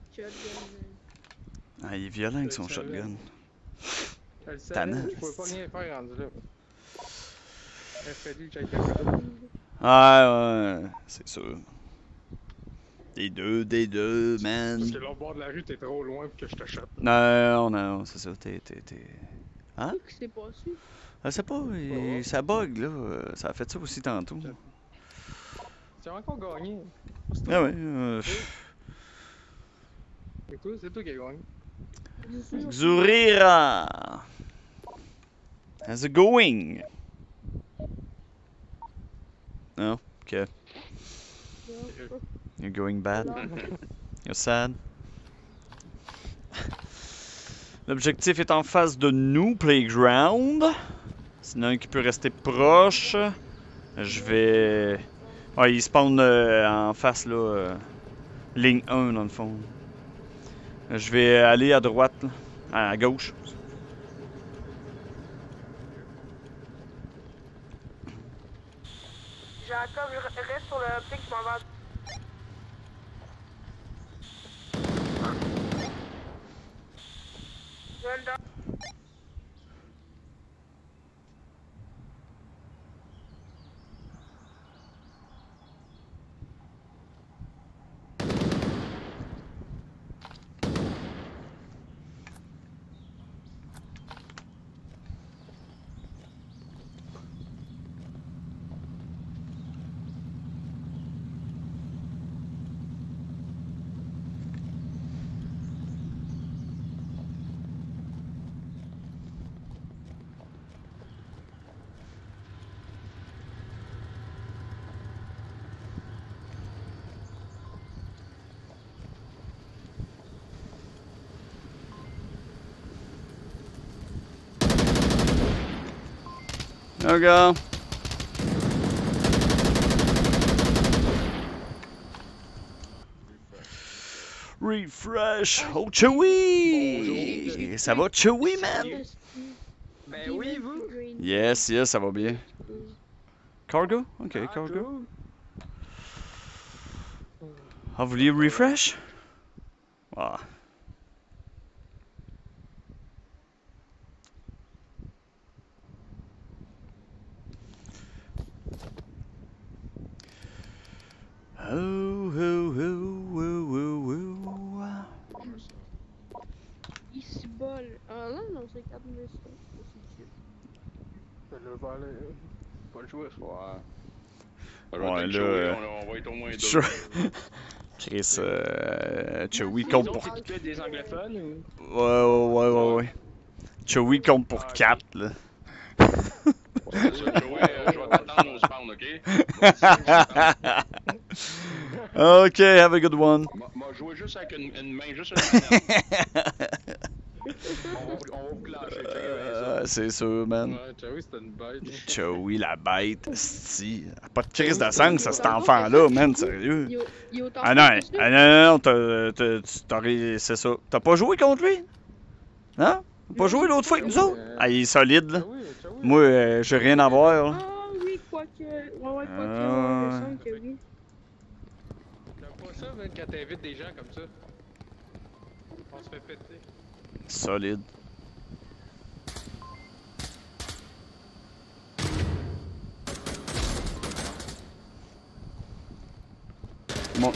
A: Ah, il est violent avec son shotgun.
B: Je le sais,
A: Tannant.
B: je pouvais pas rien faire rendu là. Il a fallu que j'aille capable.
A: Ah, ouais, c'est sûr. Des deux, man.
B: Parce que l'autre bord de la rue, t'es trop loin pour que je te chope.
A: Non, c'est ça, Hein?
C: Qu'est-ce qui s'est passé?
A: Je sais pas, ça bug, là. Ça a fait ça aussi tantôt.
B: Tu as encore gagné.
A: Ah ouais,
B: C'est toi qui as gagné.
A: Xurira! How's it going? No? Okay. You're going bad? You're sad? L'objectif est en face de nous, Playground. S'il y en a un qui peut rester proche, je vais... Ouais, il spawn en face, là. Ligne 1, dans le fond. Je vais aller à droite, là. À gauche.
C: Jacob, reste sur le pic, je m'en vais.
A: There we go. Refresh. Oh, Chewy! Ça va, Chewy, man?
B: Ben oui, vous?
A: Yes, ça va bien. Cargo? Ok, cargo. Ah, vous voulez refresh? Ah.
C: Il se bol. Ah non, c'est 4 minutes.
B: Ben là, va aller. Pas le jouer, ça.
A: Ouais, là,
D: On va être au moins deux.
A: Sure. Chris, Chewy compte pour...
B: C'est que des anglophones ou?
A: Ouais. Chewy compte pour 4, là.
D: C'est ça, Joey, je vais t'attendre au spawn, ok?
A: Ok, have a good one.
D: M'a joué juste avec une main, juste une manette. On va vous clasher, checker ça.
A: C'est sûr, man.
B: Ouais, Joey, c'était une bête.
A: Chewy, la bête, sti. Pas de crise de sang, ça, cet enfant-là, man, sérieux. Ah non, c'est ça. T'as pas joué contre lui? Hein? T'as pas joué l'autre fois avec nous autres? Ah, il est solide, là. Moi, j'ai rien à voir, là.
C: Ah oui, quoique. Ouais, quoique. Il me semble que oui.
B: T'aimes pas ça, man, quand t'invites des gens comme ça? On se fait péter.
A: Solide. Bon.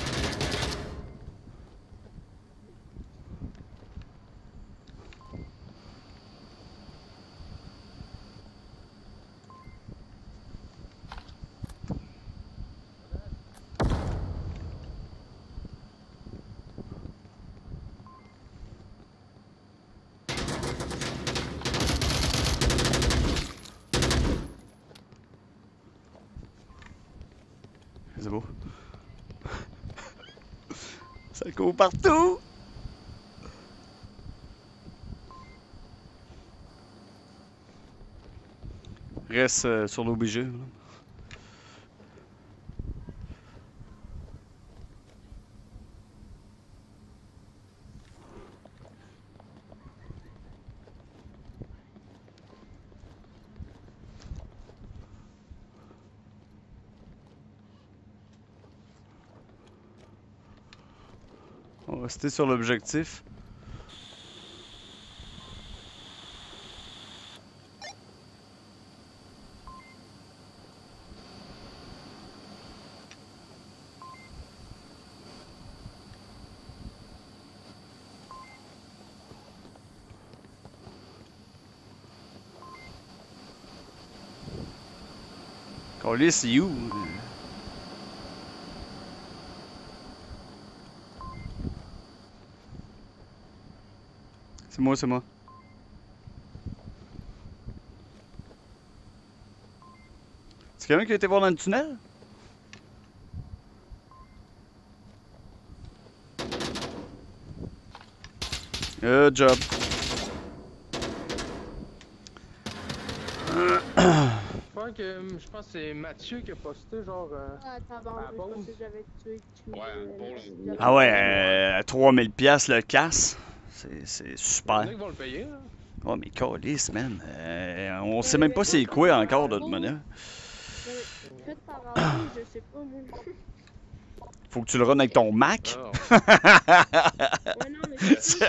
A: C'est beau. Ça court partout. Reste sur l'OBG. Là. On va rester sur l'objectif. Calais, c'est où? C'est moi, c'est moi. C'est quelqu'un qui a été voir dans le tunnel? Good job.
B: Je pense que c'est Mathieu qui a posté genre.
C: Ah,
B: Ah,
C: tabarnak,
B: bon.
C: je pensais que j'avais tué.
D: Ouais,
A: Ah ouais, 3000 pièces le casse. C'est
B: Il y en
A: super.
B: a qui vont le payer, là.
A: Oh mais calice, man. On sait même pas c'est quoi encore de toute manière.
C: Faites par rapport, je sais pas, moi.
A: Faut que tu le runs avec ton Mac.
B: Ah,
C: Ouais, non, mais c'est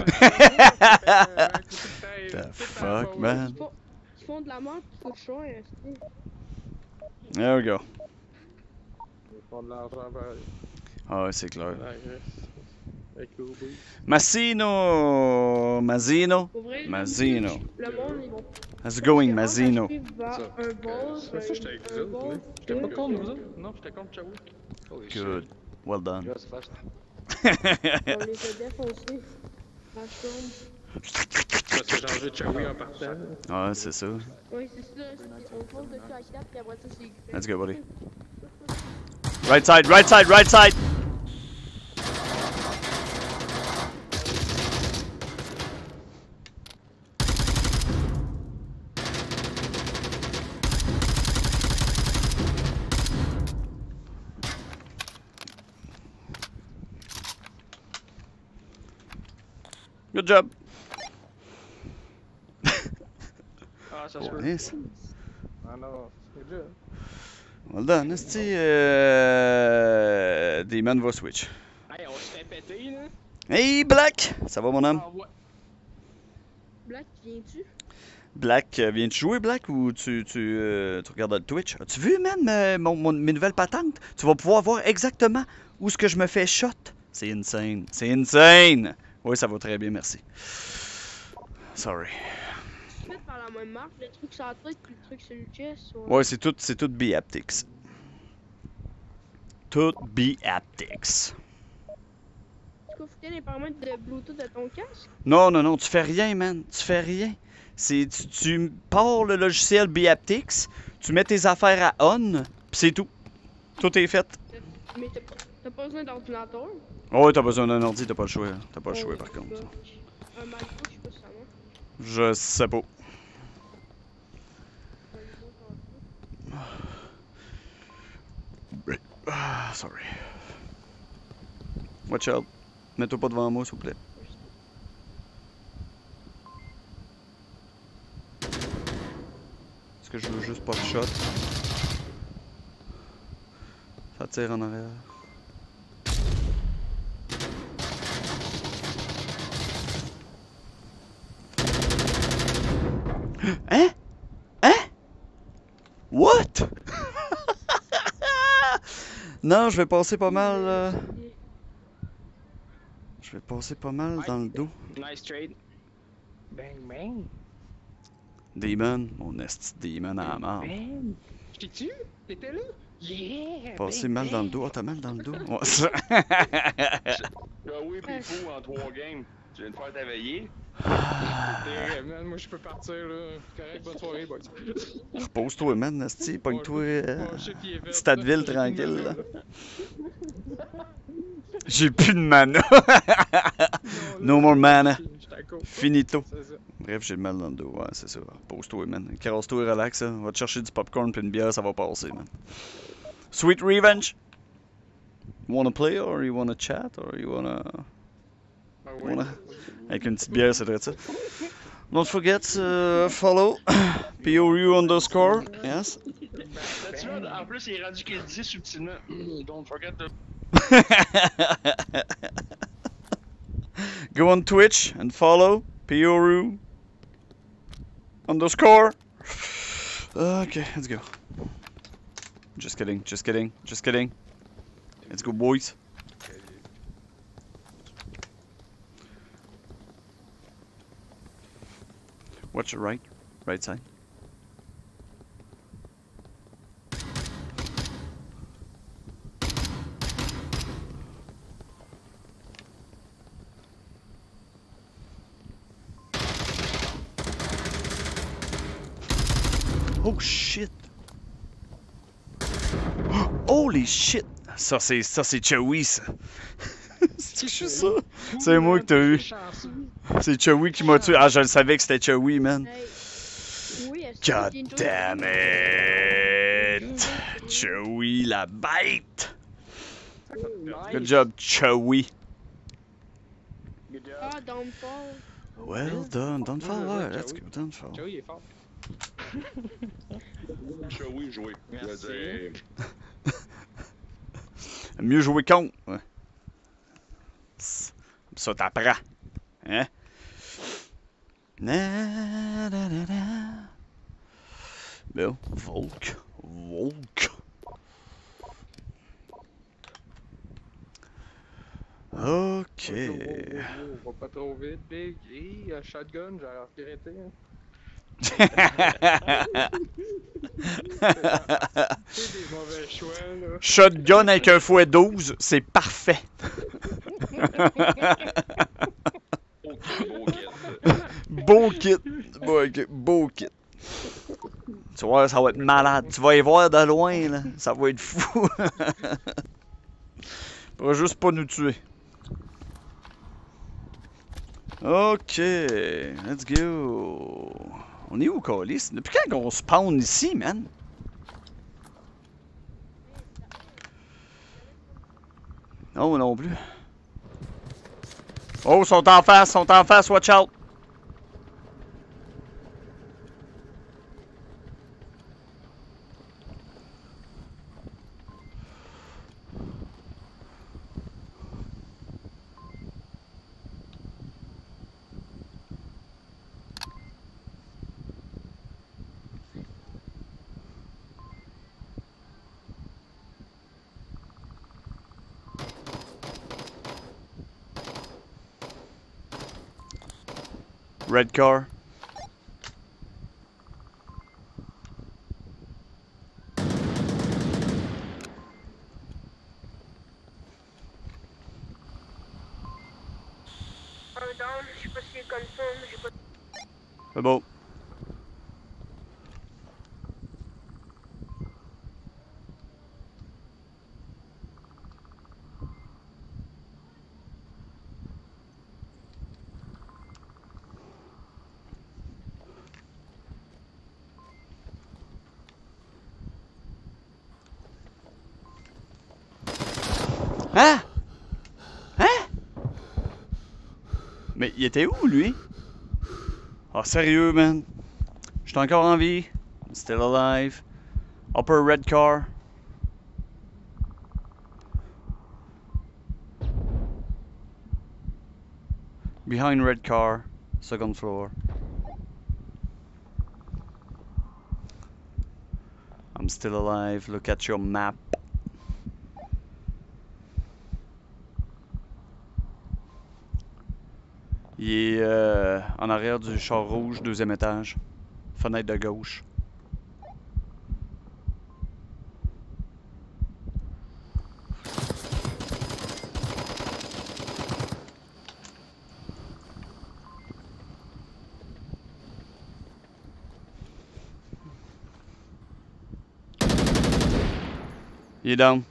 A: The fuck, man.
C: Ils font de la merde, pis faut le choix,
A: There we go.
B: Ils font de l'argent pareil.
A: Ah ouais, c'est clair.
B: La Grèce. Avec l'OB.
A: Mazzino! Mazzino!
C: Pour vrai,
A: Mazzino.
C: le monde, ils vont.
A: How's it going, Mazzino?
C: Un vol,
B: Ça, j'étais avec vous autres, là. J'étais pas contre vous autres? Non, j'étais contre Chadwick.
E: Holy
A: Good. Well done.
E: shit. Just fast.
C: On les a défoncés. La chambre.
B: Parce que j'ai changé Chadwick en partant.
A: Ouais, c'est ça.
C: Oui, c'est ça. On pose depuis à 4, puis après ça, c'est.
A: Let's go, buddy. Right side, right side, right side! Good job.
B: Ah, ça se peut.
A: Nice.
B: Ah non, c'est good.
A: Well done. Esti, Demon va switch.
B: Hey, on se fait péter, là.
A: Hey, Black! Ça va, mon homme?
B: Ah, ouais.
C: Black, viens-tu?
A: Black, viens-tu jouer, Black, ou tu regardes le Twitch? As-tu vu, man, mes nouvelles patentes? Tu vas pouvoir voir exactement où ce que je me fais shot. C'est insane. C'est insane! Oui, ça va très bien, merci. Sorry.
C: Fait par la même marque, le truc sur la tête, puis le truc sur le chest.
A: Ouais, c'est tout B-Haptics. Tout B-Haptics.
C: Tu configurer les paramètres de Bluetooth de ton casque?
A: Non, non, non, tu fais rien, man. Tu fais rien. Tu pars le logiciel B-Haptics, tu mets tes affaires à on, pis c'est tout. Tout est fait.
C: Mais t'as pas besoin d'ordinateur?
A: Oh, ouais, t'as besoin d'un ordi, t'as pas le choix. T'as pas le choix, par contre.
C: Un MacBook, je sais pas si ça marche.
A: Je sais pas. Ah, sorry. Watch out. Mets-toi pas devant moi, s'il vous plaît. Est-ce que je veux juste pas de shot? Ça tire en arrière. Hein? Hein? What? Non, je vais passer pas mal. Je vais passer pas mal dans le dos.
B: Nice trade. Bang, bang.
A: Demon, mon esti Demon à la mort.
B: Bang. Je t'ai tué? T'étais là? Yeah!
A: Passer mal dans le dos. Oh, t'as mal dans le dos? Ouais,
D: Ah oui, pis fou en 3 games. Tu viens de faire ta veillée.
B: Man, moi je peux partir là. Correct, bonne soirée, boys.
A: Repose-toi, man, esti. Pogne-toi.
B: Oh, shit, il est fait.
A: Stadville tranquille, là. J'ai plus de mana. No more mana.
B: J'étais à côte.
A: Finito.
B: C'est ça.
A: Bref, j'ai le mal dans le dos. Ouais, c'est ça. Pose-toi, man. Caresse-toi, relax. Hein. Va te chercher du popcorn puis une bière, ça va passer, man. Sweet Revenge! You wanna play or you wanna chat or you wanna...
B: Ah ouais.
A: Avec une petite bière, c'est vrai ça. Don't forget follow POU_, yes.
D: Tu vois, en plus, il est rendu qu'il dit subtilement. Don't forget to.
A: Go on Twitch and follow POU_. Okay, let's go. Just kidding, just kidding, just kidding. Let's go, boys. Watch your right side. Oh shit! Holy shit! Ça c'est Chewie ça! C'est ça? C'est moi que t'as eu. C'est Chewie qui m'a tué. Ah, je le savais que c'était Chewie, man.
C: Hey. Oui, est-ce que
A: God
C: t'es une chose
A: damn it! Chewie la bête! Good job, Chewie.
C: Ah, Downfall.
A: Well done, Downfall. Ouais, let's go, Downfall.
B: Joey, il est fort.
D: Oui, joué.
B: Merci.
A: Mieux jouer contre. Ouais. Ça t'apprend. Hein? Na, na, na, na. Bon, Volk. Ok.
B: Va pas trop vite, Big. Et shotgun, j'ai regretté. Hein. C'est des mauvais choix, là.
A: Shotgun avec un fouet 12, c'est parfait. Beau kit. Beau kit. Tu vois, ça va être malade. Tu vas y voir de loin, là. Ça va être fou. On va juste pas nous tuer. Ok, let's go. On est où, Calis? Depuis quand on spawn ici, man? Non, non plus. Oh, ils sont en face, watch out! Red car.
C: Je sais pas si c'est confirm, j'ai pas...
A: C'est bon. Hein? Hein? Mais il était où, lui? Ah, sérieux, man? J'étais encore en vie. I'm still alive. Upper red car. Behind red car. Second floor. I'm still alive. Look at your map. Il est en arrière du char rouge, deuxième étage. Fenêtre de gauche. Il est down.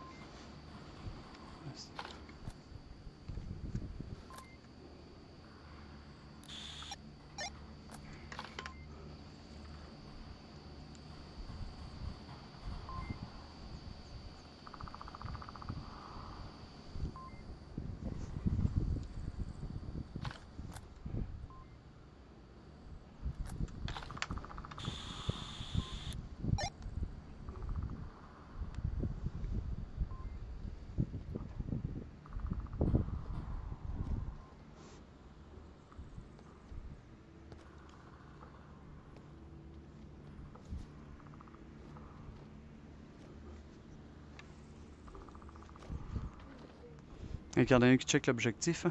A: Il y en a un qui check l'objectif. Hein?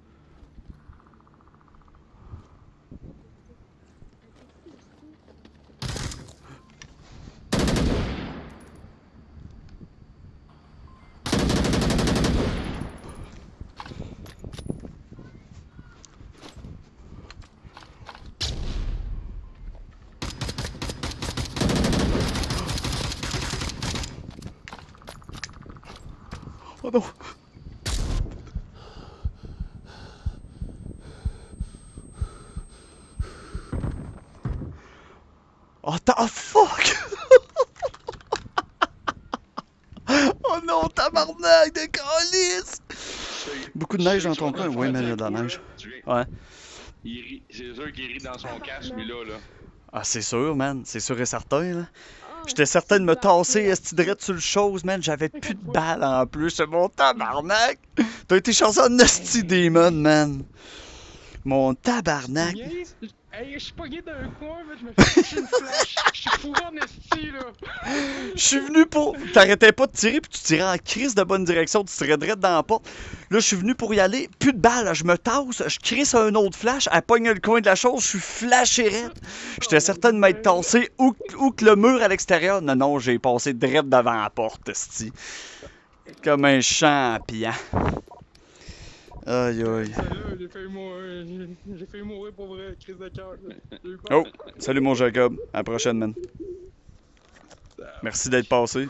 A: Oh non! Oh, oh fuck! Oh non, tabarnak de calice! Beaucoup de neige dans ton coin? Oui, mais il y a de la neige. Ouais.
D: Il rit. C'est sûr qu'il rit dans son casque, lui là.
A: Ah, c'est sûr, man. C'est sûr et certain, là.
C: Ah,
A: J'étais certain de me
C: c'est
A: tasser
C: parfait.
A: esti sur le chose, man. J'avais plus de balles en plus. C'est mon tabarnak! T'as été chanceux en esti Demon, man. Mon tabarnak.
B: Niaise? Hey, je suis pogné d'un coin, mais je me fais toucher une flash. Je suis fourré en esti, là.
A: Je suis venu pour. T'arrêtais pas de tirer, puis tu tirais en crise de bonne direction, tu tirais direct dans la porte. Là, je suis venu pour y aller. Plus de balles, là, je me tasse, je crisse un autre flash, elle pogne le coin de la chose, je suis flashé raide. J'étais certain de m'être tassé ou que le mur à l'extérieur. Non, non, j'ai passé direct devant la porte, esti. Comme un champion. Aïe aïe.
B: Celle-là, j'ai failli mourir pour vrai, crise de cœur. J'ai eu peur.
A: Oh, salut mon Jacob. À la prochaine, man. Merci d'être passé.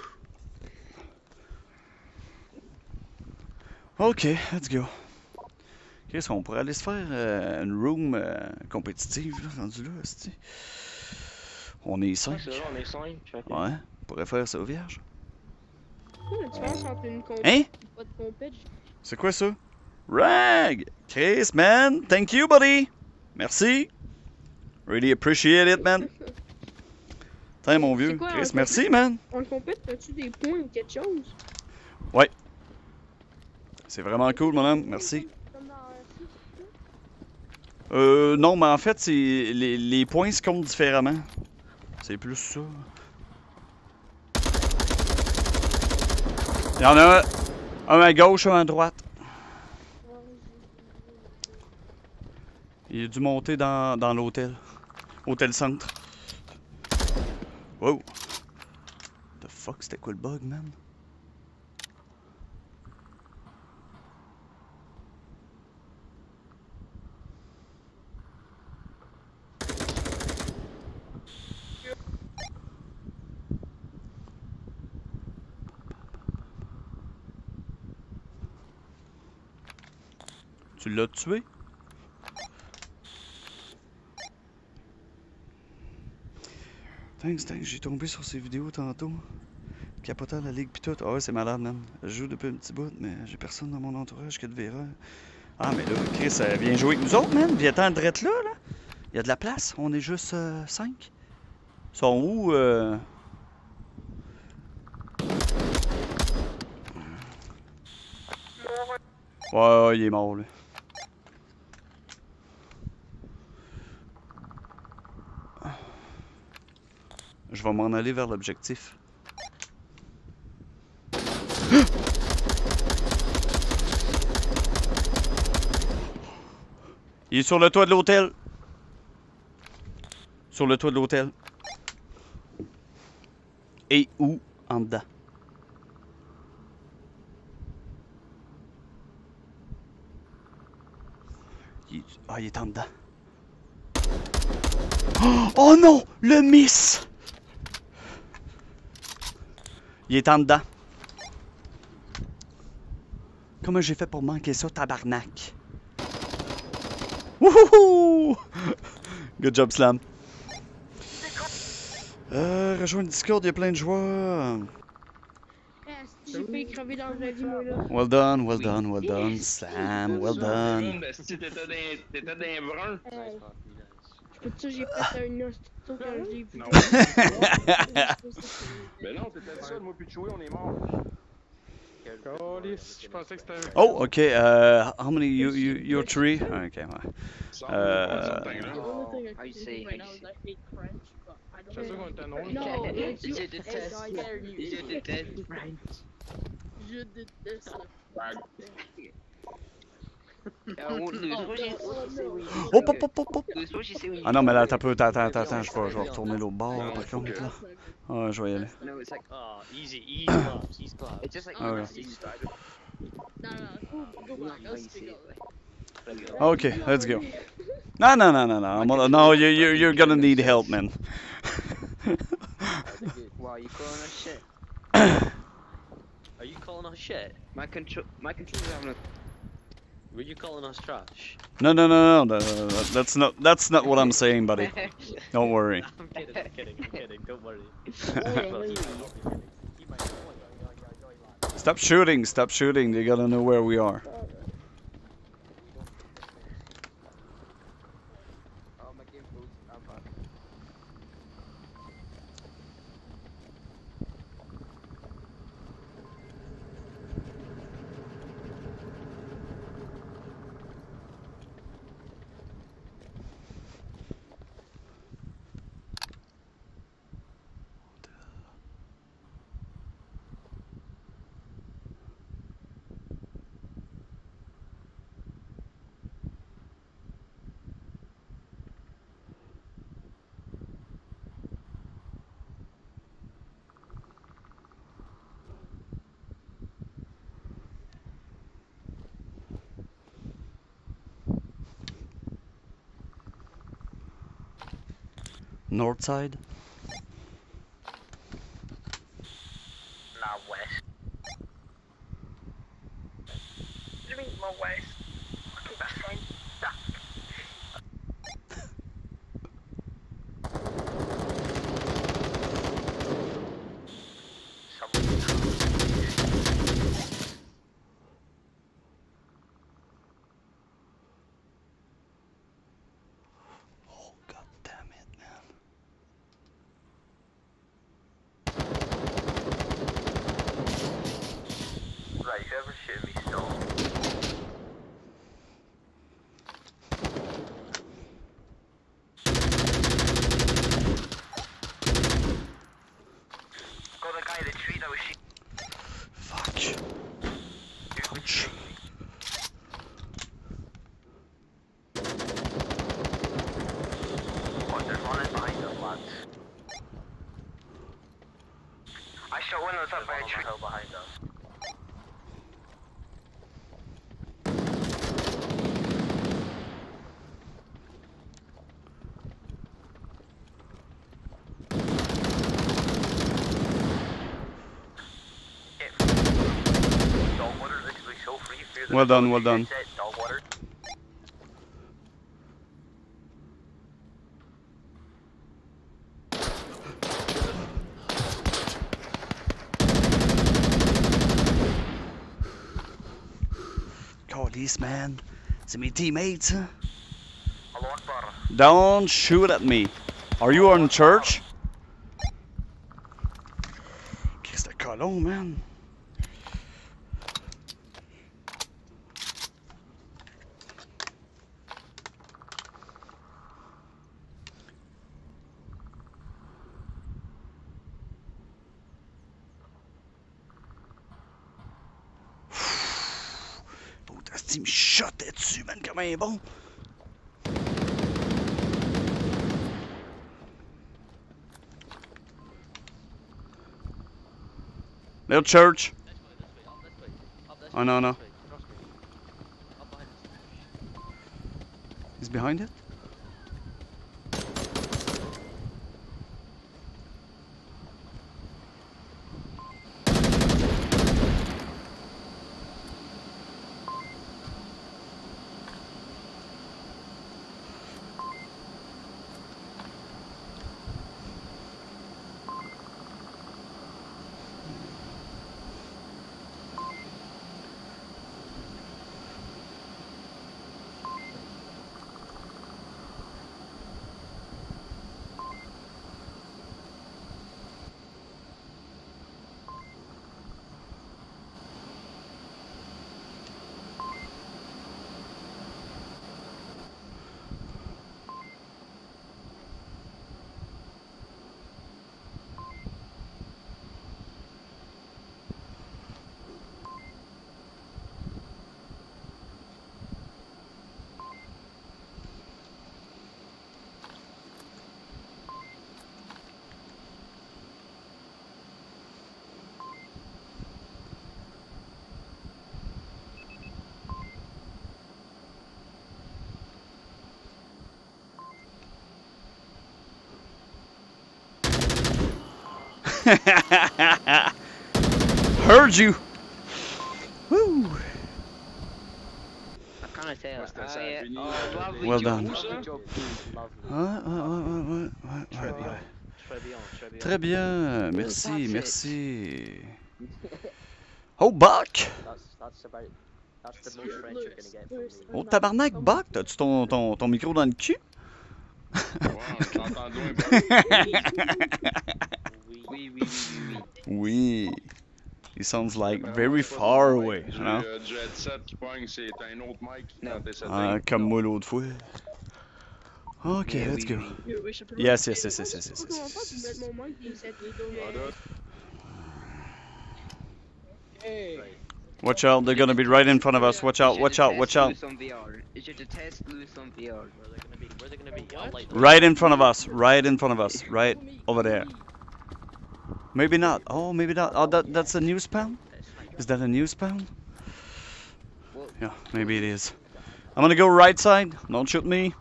A: Ok, let's go. Qu'est-ce qu'on pourrait aller se faire une room compétitive, là, rendu là, esti. On est 5.
B: Ouais, c'est vrai, on est 5.
A: Ouais, on pourrait faire ça, vierge.
C: C'est quoi la différence entre une compète
A: Hein?
C: et pas de compète?
A: C'est quoi ça? Rag! Chris, man! Thank you, buddy! Merci! Really appreciate it, man! Tiens, mon vieux.
C: C'est quoi,
A: Chris,
C: un
A: merci, man!
C: En compète, as-tu des points ou quelque chose?
A: C'est vraiment cool, mon homme. Merci.
C: Comme dans
A: Non, mais en fait, c'est les points se comptent différemment. C'est plus ça. Il y en a un à gauche, un à droite. Il a dû monter dans l'hôtel. Hôtel Centre. Wow. The fuck, c'était quoi le bug, man? Tu l'as tué? Thanks, j'ai tombé sur ces vidéos tantôt. Capotant la ligue pis tout. Ah ouais, c'est malade, man. Je joue depuis un petit bout, mais j'ai personne dans mon entourage qui est de verra. Ah, mais là, Chris, viens jouer avec nous autres, man. Viens-t'en drette là, là. Il y a de la place. On est juste 5. Ils sont où, Ouais, il est mort, là. Je vais m'en aller vers l'objectif. Il est sur le toit de l'hôtel. Sur le toit de l'hôtel. Et où? En dedans. Ah, il est en dedans. Oh non! Le miss! Il est en dedans. Comment j'ai fait pour manquer ça, tabarnak? Wouhou! Good job, Slam. Rejoins le Discord, il y a plein de joueurs.
C: J'ai failli crever dans la vraie vie, moi, là.
A: Well done, well done, well done, Slam, well done.
D: Si t'étais d'un brun.
C: Je peux te dire, j'ai fait un os quand je l'ai vu.
B: Non.
D: Mais non, t'étais seul, moi puis Choué, on est morts.
B: Calice, je pensais que c'était un.
A: Oh, ok, how many you're three? Ok, ouais.
D: Ça, on est pas certain, là.
F: I see.
B: Je suis sûr qu'on était non.
C: No,
F: Je déteste. Je déteste French.
C: Je déteste
A: Hop, hop, hop, hop, hop.
F: I
A: Ah non, mais là, attends un peu, attends, je vais retourner l'autre bord, par contre, là. Ah, je vais y aller.
F: No, it's like
G: Oh, easy claps, easy claps.
F: it's just like
C: Oh,
A: Okay.
F: you start.
C: No, go back. I'll speak up.
A: Okay, let's go. No, no, no, no, no. No, you're gonna need help, man.
F: Wow, you calling us shit?
G: Are you calling us shit?
F: My controller's having a.
G: Were you calling us trash?
A: No, no, no, no. That's not what I'm saying, buddy. Don't worry.
G: I'm kidding, don't worry.
A: Stop shooting. They gotta know where we are.
F: Oh, my game froze. I'm back.
A: North side.
H: Nah, west. What do you mean, my west? Fucking best friend.
A: Oh, god damn it, man.
H: Right, whoever shooting me still. Got the guy in the tree that was shooting.
A: Fuck. Ouch.
H: What, there's one in behind us, lads. I shot one of those up by a tree. Behind us. Dog water literally so free.
A: Well done, well done.
H: Dog water.
A: God, these man. It's me teammates. Huh?
H: Allah Akbar.
A: Don't shoot at me. Are you on church? Qu'est-ce que colon, man? Il me shotait dessus, man, comme un bon. Little church. Oh, no, no. He's behind it? Heard you. Woo.
F: I can't tell.
D: Ouais, c'était ça, fini,
F: lovely
A: Well
F: job.
A: done.
F: Lovely job.
G: Lovely.
A: Ouais.
G: Trebion.
A: Très bien. Merci,
F: That's it.
A: merci. Oh, Buck!
G: That's about. That's the most French you're gonna get from me.
A: Oh, tabarnak, Buck! T'as-tu ton micro dans le cul?
D: Ouais, on t'entend loin. Bah,
G: Oui.
F: Oui.
A: Oui. He sounds like
D: vraiment,
A: very
D: c'est pas
A: far
D: du mic,
A: away,
D: Du,
A: you know?
D: du headset qui pogne, c'est un autre mic
F: Non.
D: dans tes settings.
A: Ah, comme moi l'autre fois. Ok,
F: Oui,
A: let's
F: oui,
A: go.
F: oui.
C: Oui, je sais pas.
A: Yes.
C: Faut comment faire pour mettre mon mic des sept et deux.
D: Ah, là,
B: Hey!
A: Watch out, they're gonna be right in front of us. Watch out, watch out, watch out.
F: Is it a test loose on VR?
G: Where they gonna be? I'll light
A: Right in front of us, right in front of us, right over there. Maybe not. Oh, maybe not. Oh, that's a new spawn? Is that a new spawn? Yeah, maybe it is. I'm gonna go right side. Don't shoot me.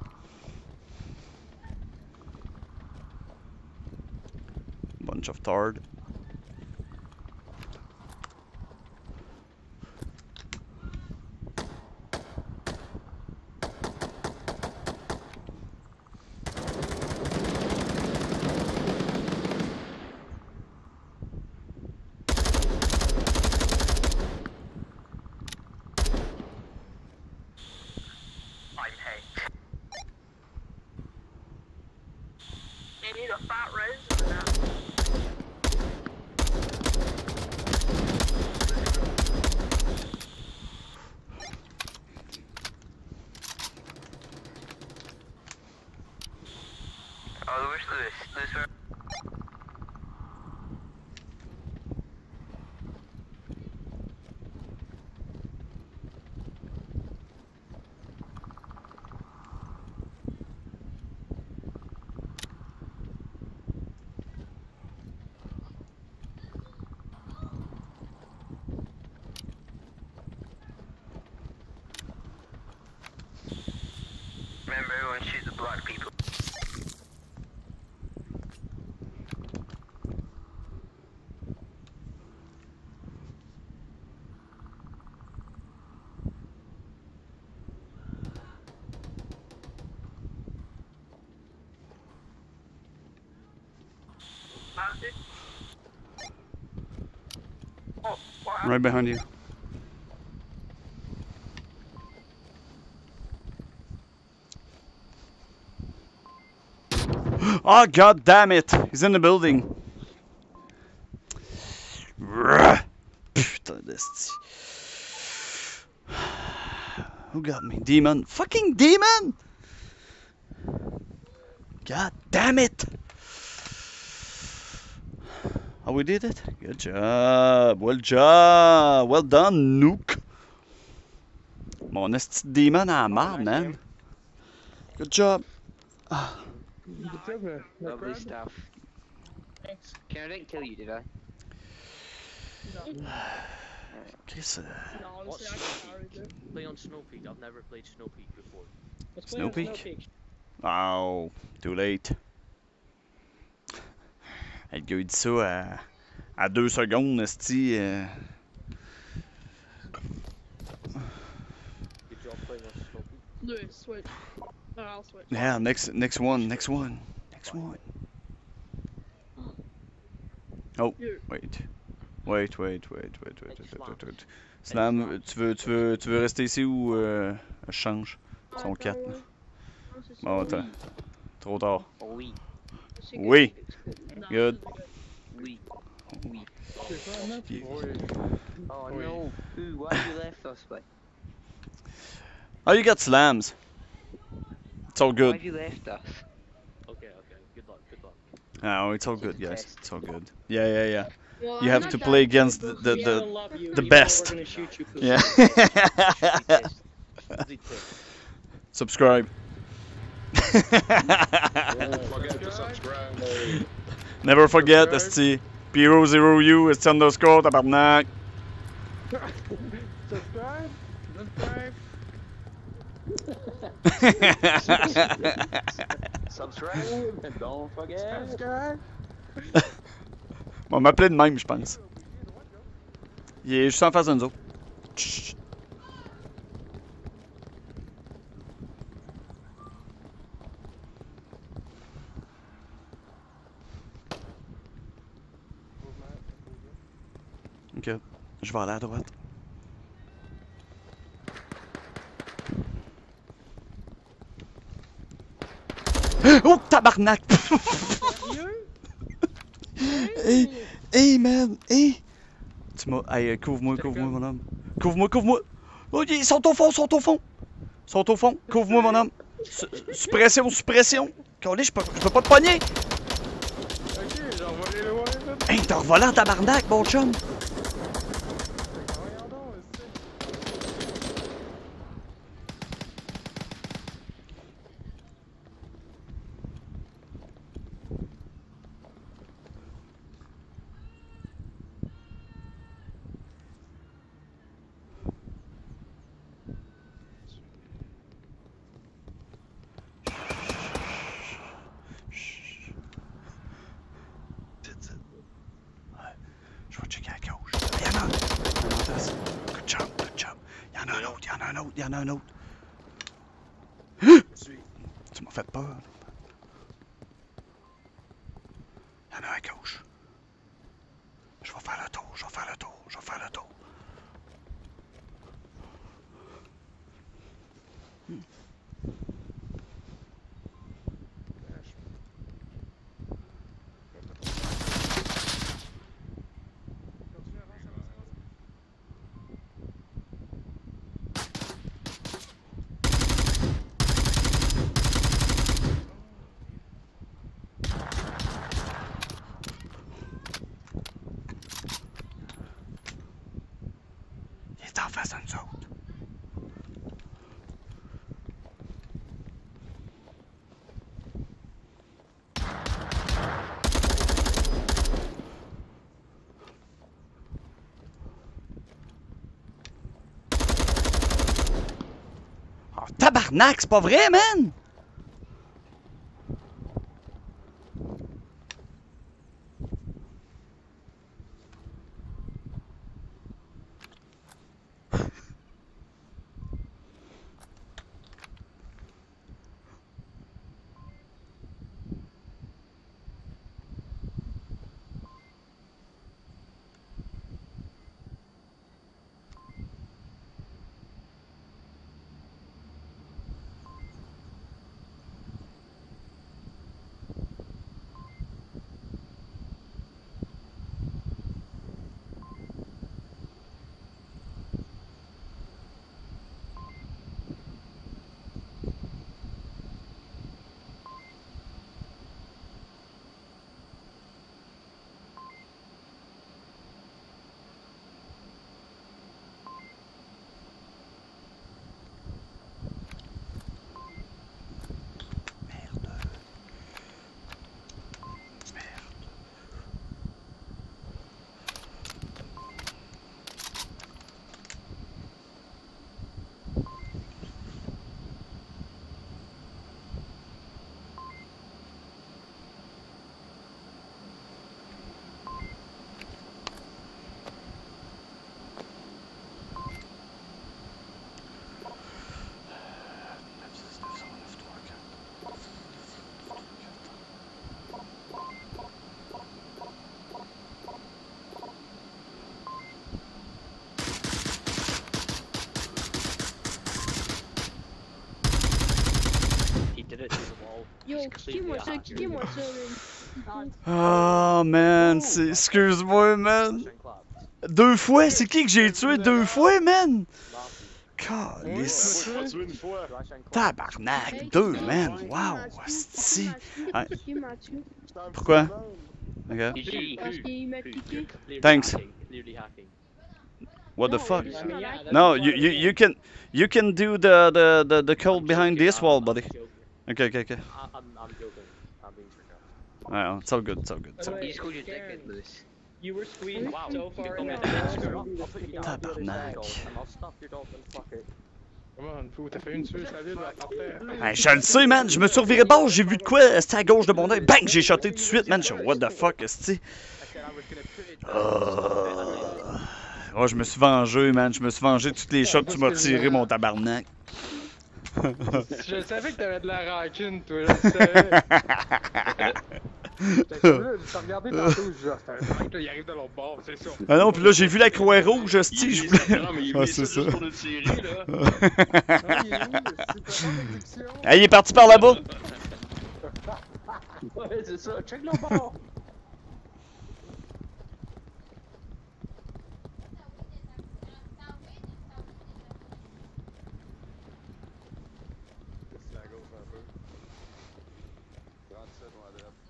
A: Bunch of tard.
H: I'm hate. You need a fat res or no? Oh, where's Lewis? Remember, everyone shoots the black people. Oh, wow.
A: Right behind you. Oh, god damn it! He's in the building. Putain d'esti. Who got me? Demon. Fucking demon! God damn it! Oh, we did it? Good job. Well job. Well done, Nuke. Mon esti de demon à la marde, man. Good job. Ah.
B: Good job, man. Not
F: Lovely
B: bad.
F: stuff.
B: Thanks.
F: I didn't kill you, did I?
A: Chris,
C: Non,
G: What's
C: c'est actually
G: Play on Snow Peak. I've never played Snow Peak before.
B: Let's play on
A: Snow Peak?
B: Peak.
A: Oh, too late. Le gars, il dit ça à 2 secondes, esti.
G: Good job playing on Snow Peak.
C: deux, switch. No, I'll switch.
A: Yeah, next one. Oh,
C: Here.
A: wait. Slam, tu veux rester ici ou je change? Ils sont 4.
C: Ouais. Non, c'est ça.
A: Bon, attends. Trop tard.
F: Oui.
C: C'est
A: Oui.
C: Non,
A: Good.
F: Oui. Oui.
B: C'est pas enough?
A: Yeah.
F: Oh
B: Oui.
F: no. Ooh, why you left us, but
A: Oh, you got slams. It's all
F: why
A: good.
F: have you left us?
G: Okay. Good luck.
A: Oh, it's all good, guys. It's all good. Yeah.
C: Well,
A: You
C: I'm
A: have
C: not
A: to
C: that
A: play
C: good,
A: against
C: but
A: the-
C: we
A: the-
C: have-
B: We'll love you,
A: the
B: even though
A: best.
B: We're gonna shoot you.
A: Yeah. Subscribe.
D: Don't forget to subscribe.
A: Never forget, esti. Pyro0U, esti underscore, tabarnak.
B: Subscribe.
G: Subscribe and don't forget.
B: Subscribe.
A: On va m'appeler de même, je pense. Il est juste en face de nous autres. Chut. Ok, je vais aller à droite. Oh, tabarnak! Hey, hey, man, hey! Tu m'as. Hey, couvre-moi, mon homme. Couvre-moi! Oh, ils sont au fond, Ils sont au fond, couvre-moi, mon homme. Suppression! Calé, je peux pas te pogner!
B: Ok, j'ai envolé loin, là.
A: Hey, t'as revolé en tabarnak, bon chum!
B: Voyons donc, c'est...
A: Je vais checker à gauche. Y'en a un! Good job! Y'en a un autre! Tu m'as fait peur. Y'en a un à gauche. Je vais faire le tour. Il est en face de nous autres. Oh, tabarnak, c'est pas vrai, man!
G: did it to the wall.
C: Yo,
G: He's clearly a hacker.
C: kickez-moi ça, man.
A: Oh man, excuse-moi man.
G: Russian clap.
A: 2 fois, c'est qui que j'ai tué 2 fois, man?
G: Marty.
A: Calice.
E: Moi, je tué une fois.
G: Russian clap.
A: Tabarnak, 2 man, wow, asti. Ouais.
C: Qui m'a tué?
A: Pourquoi? Ok.
G: GG.
C: Parce qu'il m'a piqué.
G: Clearly
A: Thanks.
G: hacking, clearly hacking.
A: What the
C: Non,
A: fuck?
C: je suis malade.
A: No, you can do the code behind this wall, buddy. Okay.
G: I'm joking. I'm being sarcastic.
A: Ouais, it's all good, it's all good. It's all good.
F: You just called your dickhead, Lewis.
I: You were squeezed
G: Wow.
I: so far in
G: You
I: that
G: told me that.
I: match.
G: Screw up. I'll put you down.
A: Tabarnak.
G: And I'll stop your dog and fuck it.
B: Come on, fou, t'as fait une tuerie sur la ville, là, par terre.
A: Hey, je le sais, man, je me suis reviré de bord, j'ai vu de quoi, c'était à gauche de mon oeil, bang, j'ai shoté tout de suite, man, je what the fuck, esti.
G: said I was gonna put it.
A: Oh, je me suis vengé, man. Je me suis vengé de toutes les shots que tu m'as tiré, mon tabarnak.
B: Je savais que t'avais de la rancune, toi, je le savais. J'étais comme là, je t'ai regardé tantôt, je dis, ah, c'est un mec, là, il arrive de l'autre bord, c'est ça.
A: Ah non, pis là, j'ai vu la croix rouge, hostie, je voulais.
D: Non, mais il
A: Ah,
D: est
A: c'est
D: ça juste
A: ça.
D: pour nous tirer, là.
B: Ah, il est où? C'est pas d'exécution?
A: Ah, il est parti par là-bas.
G: Ouais, c'est ça, check le bord!
E: C'est la gauche un peu. 37 ou à droite.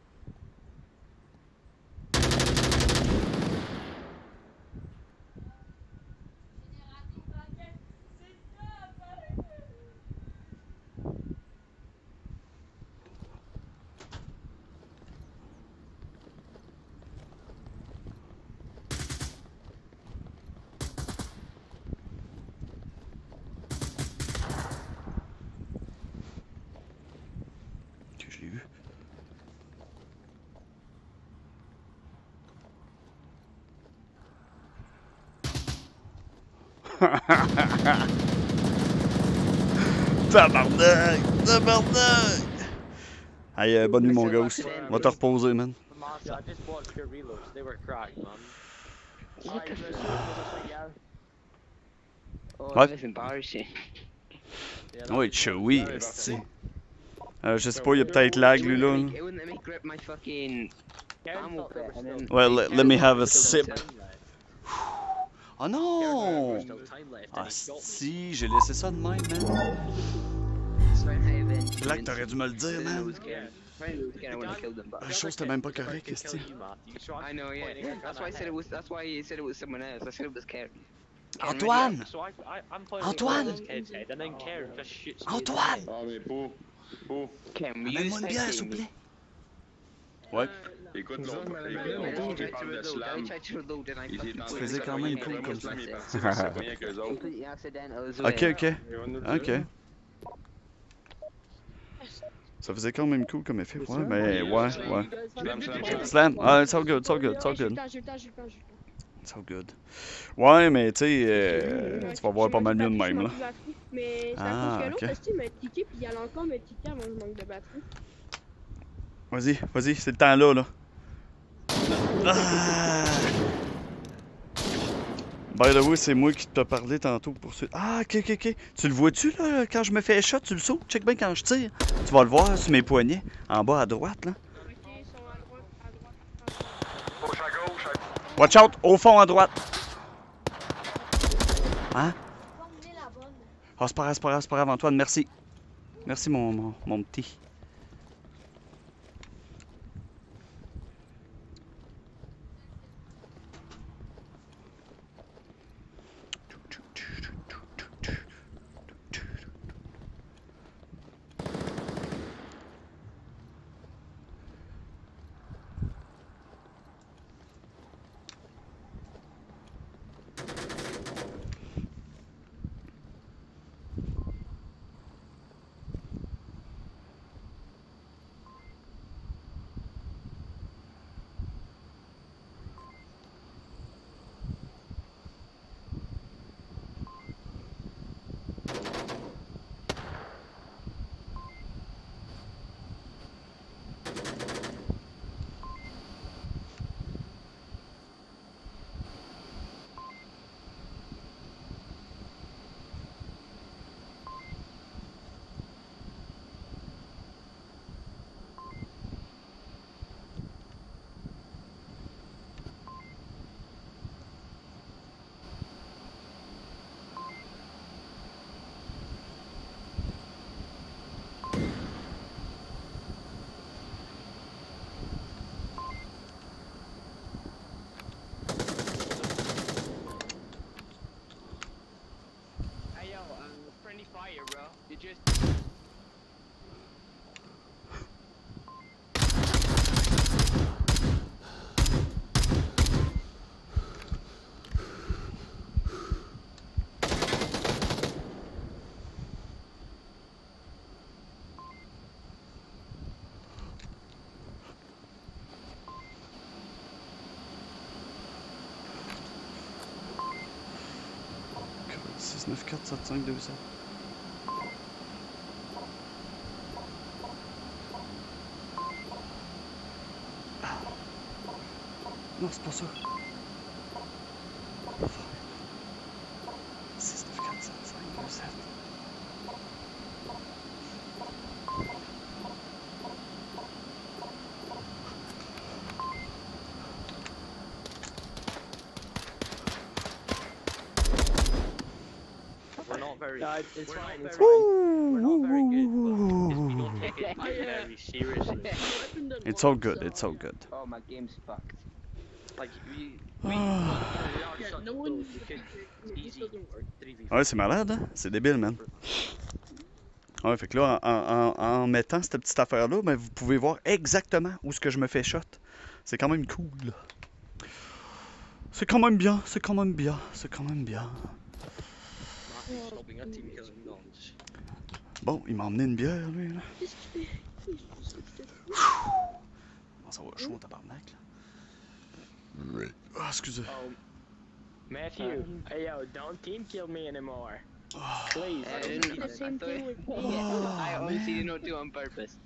A: Que je l'ai vu. Tabarnak! Tabarnak! Hey, bonne nuit, mon ghost. Va te reposer, man.
G: Monster, I just watched your reloads, they were cracked, man.
C: Alright, je vais essayer de faire ça, gars.
F: Oh,
A: What?
F: that's embarrassing.
A: Oui, Chewie, esti. Je sais pas, il y a peut-être lag, lui, là.
F: It wouldn't let me grip my fucking ammo pit and then...
A: Well, let me have a
G: Still
A: sip.
G: time left.
A: Oh
G: There
A: non!
G: was still time left, and
A: Ah,
G: he shot me.
A: si, j'ai laissé ça de même, man.
F: So I have been...
A: Black, t'aurais dû me le dire, man.
F: I wouldn't have killed them, but...
A: La chose, c'était même pas correct,
G: Tried to
A: esti.
G: kill you, Matt. You tried
F: I know, yeah.
G: pointing a gun
F: That's why I
G: at
F: said
G: him.
F: it was. That's why he said it was someone else. I said it was Kerry.
A: Antoine!
G: So I'm pointing
A: Antoine!
G: at this kid's head, and then Karen just shoots me in the
A: Antoine!
G: head.
D: Ah, mais pour.
F: Ken, will you
A: Amène-moi une bière,
F: start
A: s'il vous
F: killing
A: plaît.
F: me?
A: Ouais.
D: Écoute,
B: Nous
D: l'autre
B: autres,
D: l'autre
B: malgré
F: I
D: bord, il
F: tried to
D: parle de
F: reload. I
D: slam.
F: tried to reload and I
D: Il est
F: fucking
D: en
A: Tu faisais quand même cool comme ça.
D: Slam est parti, mais c'est rien qu'eux autres.
F: completely accidental as
A: Ok,
F: well.
A: ok.
B: Il va nous le
A: Ok.
B: dire.
A: Ça faisait quand même cool comme effet. Ouais,
B: ça?
A: mais ouais,
D: Slam.
A: ouais.
D: Slam, slam, slam.
A: Slam, ah, it's all good, it's all good, it's all
C: J'ai le
A: good.
C: temps, j'ai le temps, j'ai le temps, j'ai le temps.
A: It's all good. Ouais, mais tu sais, tu vas voir pas mal mieux de même, là.
C: Mais c'est
A: Ah,
C: à cause que
A: ok.
C: l'autre, hostie, m'a tiqué, puis il allait encore me tiquer avant que je manque de batterie.
A: Vas-y, vas-y, c'est le temps là, là. Ah! By the way, c'est moi qui t'ai parlé tantôt pour ça. Ah, ok, ok, ok. Tu le vois-tu, là, quand je me fais shot, tu le sautes? Check bien quand je tire. Tu vas le voir sur mes poignets, en bas à droite, là.
C: Ok, ils sont à droite, à droite, à droite.
D: Gauche à gauche.
A: Watch out, au fond à droite. Hein? Ah, c'est pas grave, c'est pas grave, c'est pas grave, Antoine, merci. Merci, mon petit. 6947527. Ah. Non, c'est pas ça. 6947527.
G: We're not very.
F: No, it's
G: we're
F: fine,
G: not
F: it's
G: very,
F: fine.
G: We're not very good, but we don't take it very seriously.
A: It's all good, it's all good.
F: Oh, my game's fucked.
G: Like we
C: Yeah,
G: such
C: no
G: a
C: one.
G: close, we could
C: This
G: easy
C: doesn't work.
G: 3v4.
A: Ouais, c'est malade, hein? C'est débile, man. Ouais, fait que là, en mettant cette petite affaire-là, ben, vous pouvez voir exactement où est-ce que je me fais shot. C'est quand même cool. C'est quand même bien, c'est quand même bien, c'est quand même bien.
G: Matthew's stopping a team killing guns.
A: Bon, il m'a emmené une bière, lui, là.
C: Qu'est-ce qu'il fait?
A: Bon, ça va chaud, tabarnak, là. Ah, excusez.
I: Oh, Matthew, hey yo, don't team kill me anymore.
A: Ah.
I: Please.
F: I
C: Do
F: didn't.
C: the same
F: I
C: thing with
F: thought-
C: me.
F: I honestly did not do it on purpose.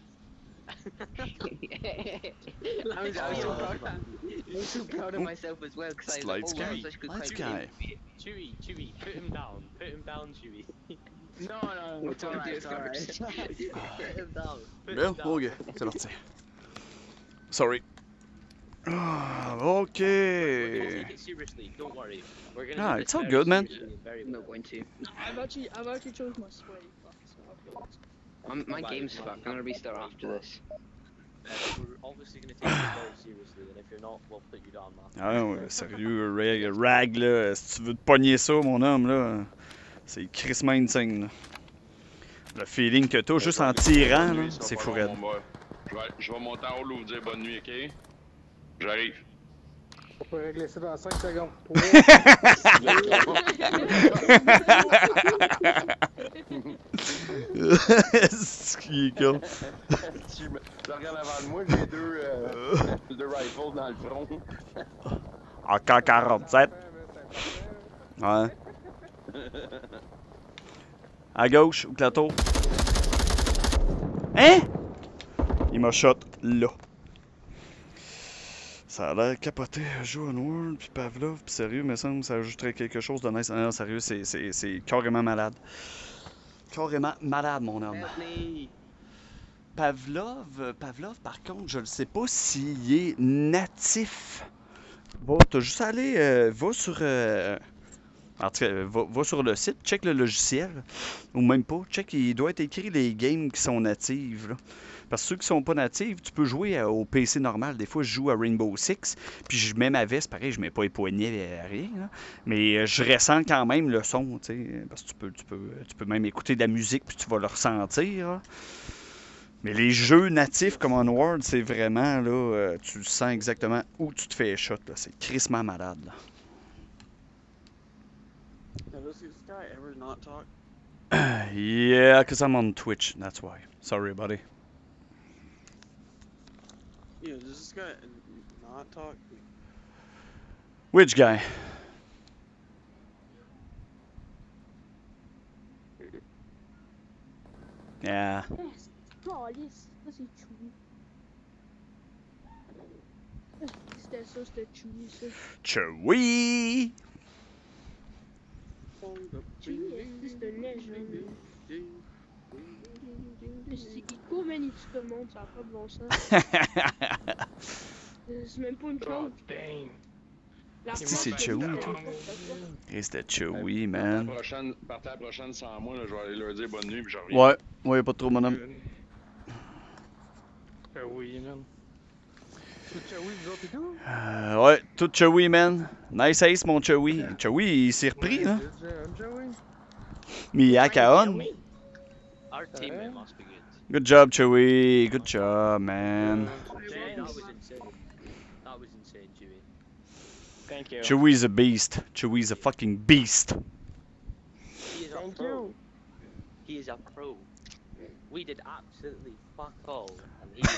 F: I'm so proud of myself as well because I
A: Lights
F: was like, oh,
A: guy.
F: wow, such good
A: Lights
F: crime.
A: guy.
G: Chewy, put him down. Put him down, Chewy.
I: No, it's alright, it's alright.
G: Put him down. Put
A: Bien,
G: him down.
A: ok, c'est parti. Sorry. Ah,
G: We'll
A: ok.
G: take it seriously, don't worry. We're gonna
A: Ah,
G: do
A: it's
G: this
A: all
G: very
A: good, man.
G: seriously and very
F: I'm
G: well.
F: not going to.
C: No, I've actually chose my sweaty fuck, so I'll be honest.
F: My game's fucked. I'm gonna restart after this.
G: We're obviously gonna take this very seriously, and if you're not, we'll put you down, man.
A: Ah non, sérieux, Rag, là, si tu veux te pogner ça, mon homme, là, c'est crissement insane, là. Le feeling que t'as juste en tirant, là, c'est fou raide.
D: Je vais monter en haut, là, vous dire bonne nuit, ok? J'arrive.
B: On peut régler ça dans 5 secondes.
A: C'est qui est con.
D: Tu regardes avant de moi, j'ai deux rifles dans le front.
A: Encore 47. Ouais. À gauche, au plateau. Hein? Il m'a shot là. Ça a l'air capoté. Joe World, puis Pavlov, puis sérieux, mais ça me semble que ça ajouterait quelque chose de nice. Non, sérieux, c'est carrément malade. Carrément malade, mon homme.
F: Help me.
A: Pavlov, par contre, je ne sais pas s'il est natif. Va, t'as juste à aller, va sur... en tout cas, va sur le site, check le logiciel, ou même pas, check, il doit être écrit les games qui sont natives, là. Parce que ceux qui sont pas natifs, tu peux jouer au PC normal. Des fois, je joue à Rainbow Six, puis je mets ma veste, pareil, je mets pas les poignets, rien, là. Mais je ressens quand même le son, tu sais, parce que tu peux même écouter de la musique, puis tu vas le ressentir, là. Mais les jeux natifs comme Onward, c'est vraiment, là, tu sens exactement où tu te fais shot, là. C'est crissement malade, là.
J: Does this guy ever not talk?
A: Yeah, because I'm on Twitch, that's why. Sorry, buddy.
J: Yeah, does this guy not talk?
A: Which guy? Yeah.
C: Oh, yes, ça c'est Chewy. C'était ça, c'était Chewy, ça.
A: Chewie!
C: Chewy, c'est un légende. C'est Ico, man, il tue tout le monde, ça a pas de bon sens. C'est même pas une chose.
B: Dang.
C: La
A: C'est
C: force,
A: Chewy,
C: c'est-
A: toi. Et c'était Chewie, man.
D: Partez la prochaine sans moi, là, je vais aller leur dire bonne nuit, puis je reviens.
A: Ouais, pas trop, mon homme.
B: Oui, man. Tout oui, vous autres et tout?
A: Ouais, tout Chewie, man. Nice ace, mon Chewie. Chewie, il s'est repris, hein. Mais il est à Kaon.
G: Our teammate must be good.
A: Good job, Chewie. Good job, man.
G: That was insane. That was insane, Chewy.
I: Thank you.
A: Chewie's a beast. Chewie's a fucking beast.
G: He is a
I: Thank
G: pro.
I: you.
G: He is a pro. We did absolutely fuck all. And he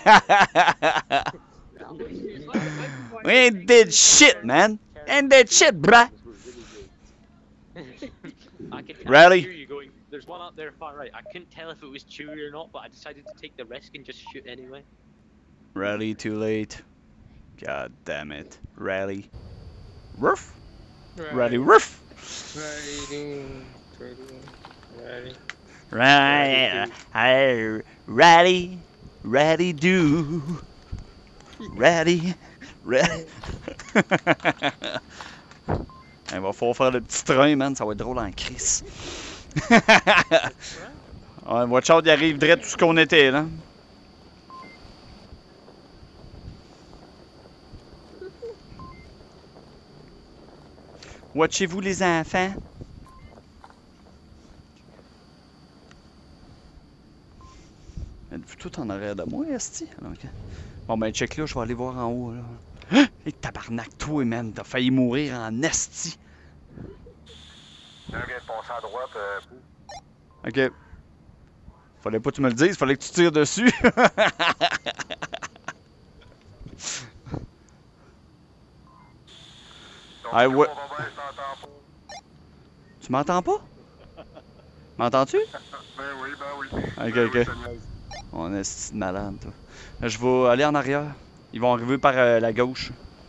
A: We ain't did shit, man. Ain't did shit, bruh.
G: I could
A: Rally.
G: hear you going. There's one up there far right. I couldn't tell if it was Chewie or not, but I decided to take the risk and just shoot anyway.
A: Rally too late. God damn it. Rally. Roof. Rally roof. Right. Rally. Rally do. Ready. Ready. Il va falloir faire le petit train, man. Ça va être drôle en crise. Ouais, watch out, il arrive direct tout ce qu'on était, là. Watchez-vous, les enfants? Êtes-vous tout en arrière de moi, esti? Okay. Bon, ben, check là, je vais aller voir en haut, là. Hein? Et tabarnak, toi, man, t'as failli mourir en esti.
K: Un gars est passé à droite.
A: Ok. Fallait pas que tu me le dises, fallait que tu tires dessus. Ah, ouais. Tu m'entends pas? M'entends-tu?
K: Ben oui.
A: Ok, ok. On est si malade, toi. Je vais aller en arrière. Ils vont arriver par la gauche.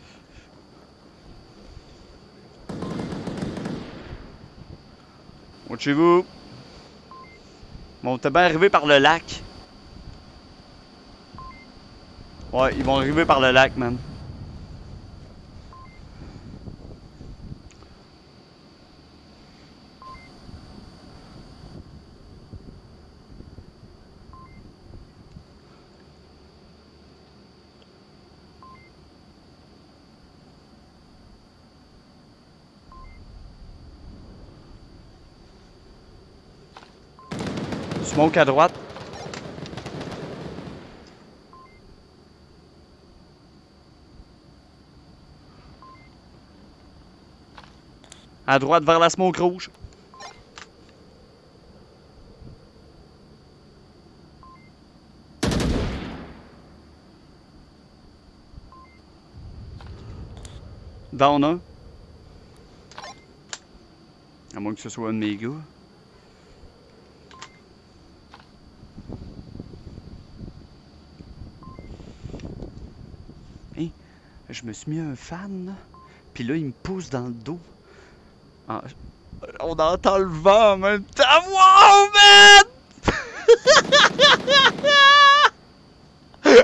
A: Watchez-vous. Bon, t'es bien arrivé par le lac. Ouais, ils vont arriver par le lac, man. Smoke à droite. À droite vers la smoke rouge. Down un. À moins que ce soit un de mes gars. Je me suis mis un fan, puis là, il me pousse dans le dos. Ah, on entend le vent en même temps. Wow, man!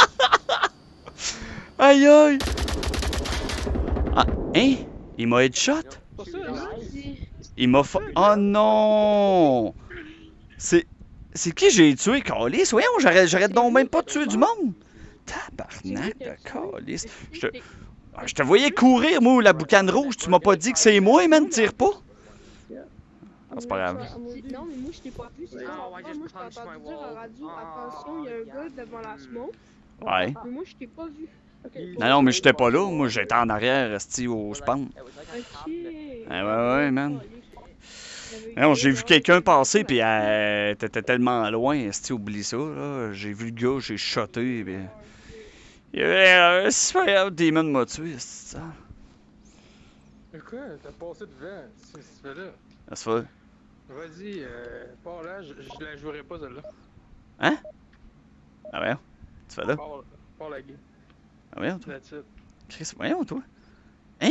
A: Aïe, aïe! Ah, hein? Il m'a headshot? Il m'a fait... Oh non! C'est qui j'ai tué, Calice? Voyons, j'arrête donc même pas de tuer du monde! Tabarnak de calice. Je te voyais courir, moi, la boucane rouge. Tu m'as pas dit que c'est moi, man, tire pas. Ah, c'est pas grave.
C: Non, mais moi, je t'ai pas vu. C'est ça. Moi, je t'ai entendu dire à la radio, attention, il y a un gars devant la smoke.
A: Ouais.
C: Mais moi, je t'ai pas vu.
A: Non, mais j'étais pas là. Moi, j'étais en arrière, resté au spawn.
C: Ok.
A: Ouais, man. Non, j'ai vu quelqu'un passer, puis t'étais tellement loin, esti, oublie ça, là. J'ai vu le gars, j'ai shoté, puis... super Demon m'a tué, c'est ça.
B: Mais quoi? T'as passé devant, c'est ce que tu fais là.
A: Ça se fait.
B: Vas-y, pars là, je la jouerai pas celle-là.
A: Hein? Ah voyons, tu fais là?
B: Pars la game.
A: Ah voyons, toi.
B: That's it.
A: Chris, voyons, toi. Hein?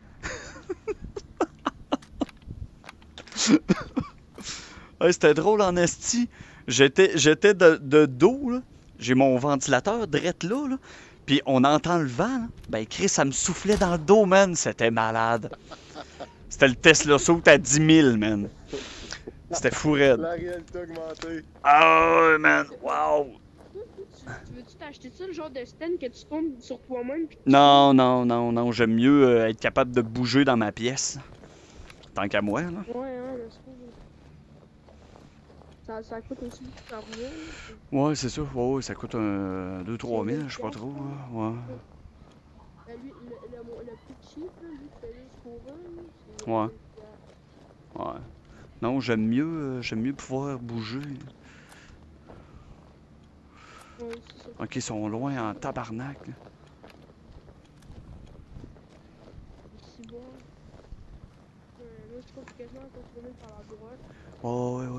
A: Ouais, c'était drôle en esti. J'étais de dos, là. J'ai mon ventilateur drette là. Puis on entend le vent, là. Ben, Chris, ça me soufflait dans le dos, man. C'était malade. C'était le Tesla Saut à 10 000, man. C'était fou raide.
E: La réalité augmentée.
A: Ah ouais, man. Wow.
C: Tu veux-tu t'acheter ça, le genre de stand que tu tombes sur toi-même?
A: Non. J'aime mieux être capable de bouger dans ma pièce. Tant qu'à moi, là.
C: Ouais, n'est-ce pas? Ça coûte aussi beaucoup d'argent.
A: Ouais, c'est ça. Ouais, ça coûte 2-3 000, je sais pas trop. Ouais.
C: Lui, le plus cheap, là, lui, qui fait juste pour
A: Ouais. Ouais. Non, j'aime mieux pouvoir bouger.
C: Ouais, c'est ça.
A: Ok, ils sont loin en tabarnak. Là.
C: C'est bon. Moi, tu cours quasiment contrôlé par la droite.
A: Oh, ouais, ouais.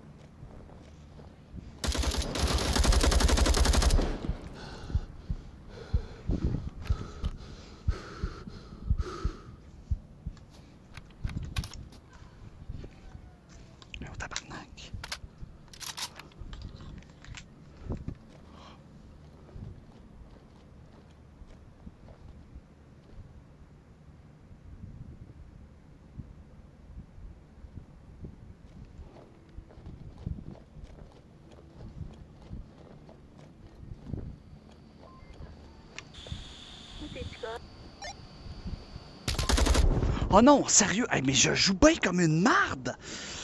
A: Oh, tabarnak.
H: Où t'es-tu là?
A: Oh non, sérieux? Hey, mais je joue bien comme une marde!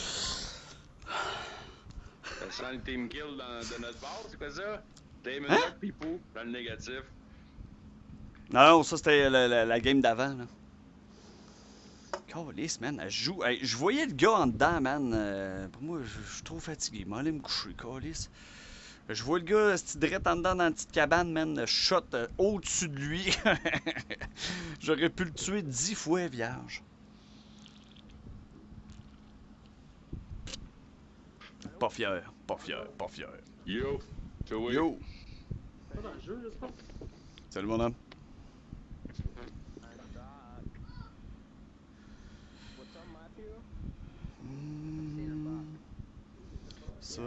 D: Ça sent le team kill de notre base, c'est quoi ça? Damon
A: Hein?
D: Duck pis Pou, dans le négatif.
A: Non, non, ça c'était la game d'avant, là. Calisse, man, elle joue. Hey, je voyais le gars en dedans, man. Pour moi, je suis trop fatigué. Je aller me coucher, calisse. Je vois le gars, c'est direct en dedans dans la petite cabane, man. Shot au-dessus de lui. J'aurais pu le tuer 10 fois, vierge. Pas fier, pas fier, pas fier.
D: Yo! Toi.
A: Yo!
J: Pas dans le jeu, j'espère.
A: Salut, mon homme.
I: What's up, Matthew?
A: Ça.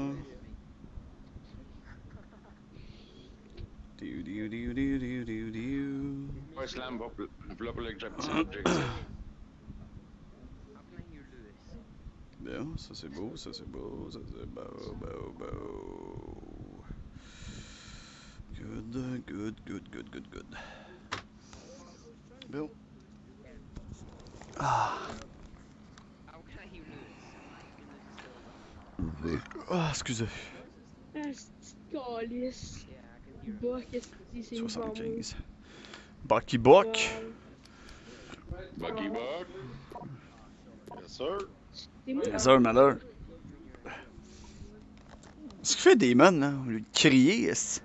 A: Diou.
D: Ouais, Slam, va pour l'objectif.
G: How can I hear Lewis?
A: Bien, ça c'est beau, ça c'est beau, ça c'est beau, beau, beau. Good, good, good, good, good, good. Bon. Ah.
G: How can I hear Lewis?
A: Ah, excusez.
C: Ah, c'est calice.
G: Yeah, I can hear him.
C: Bah, qu'est-ce que c'est devant moi?
A: 75. Bucky Buck.
D: Bucky Buck.
E: Yes, sir.
C: C'est moi.
A: Yes, sir, malheur. Ce qu'il fait Damon, là, au lieu de crier, est-ce...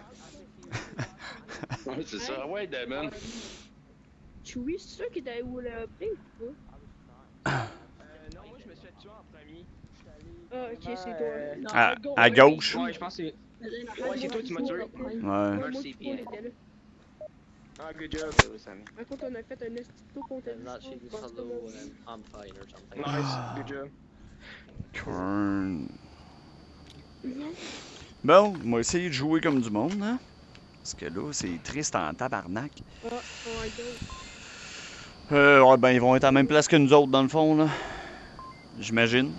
D: Ouais, c'est ça. Ouais, Damon.
C: Chewie, c'est sûr qu'il était où le pink ou pas?
I: Non, moi je me suis fait tuer en premier.
C: Ah, ok, c'est toi. Non,
A: À gauche.
I: Ouais, je pense que c'est. Ouais, c'est toi qui m'as tué.
A: Ouais.
C: Moi, tout le monde était là.
I: Ah, good job.
C: Par contre, on a fait un estito contre
G: And that she just hello and then I'm fine or something.
I: Nice, good job.
A: Turn. Bon, on va essayer de jouer comme du monde, hein? Parce que là, c'est triste en tabarnak.
C: Ah, ouais, go.
A: Ouais, ben, ils vont être à la même place que nous autres, dans le fond, là. J'imagine.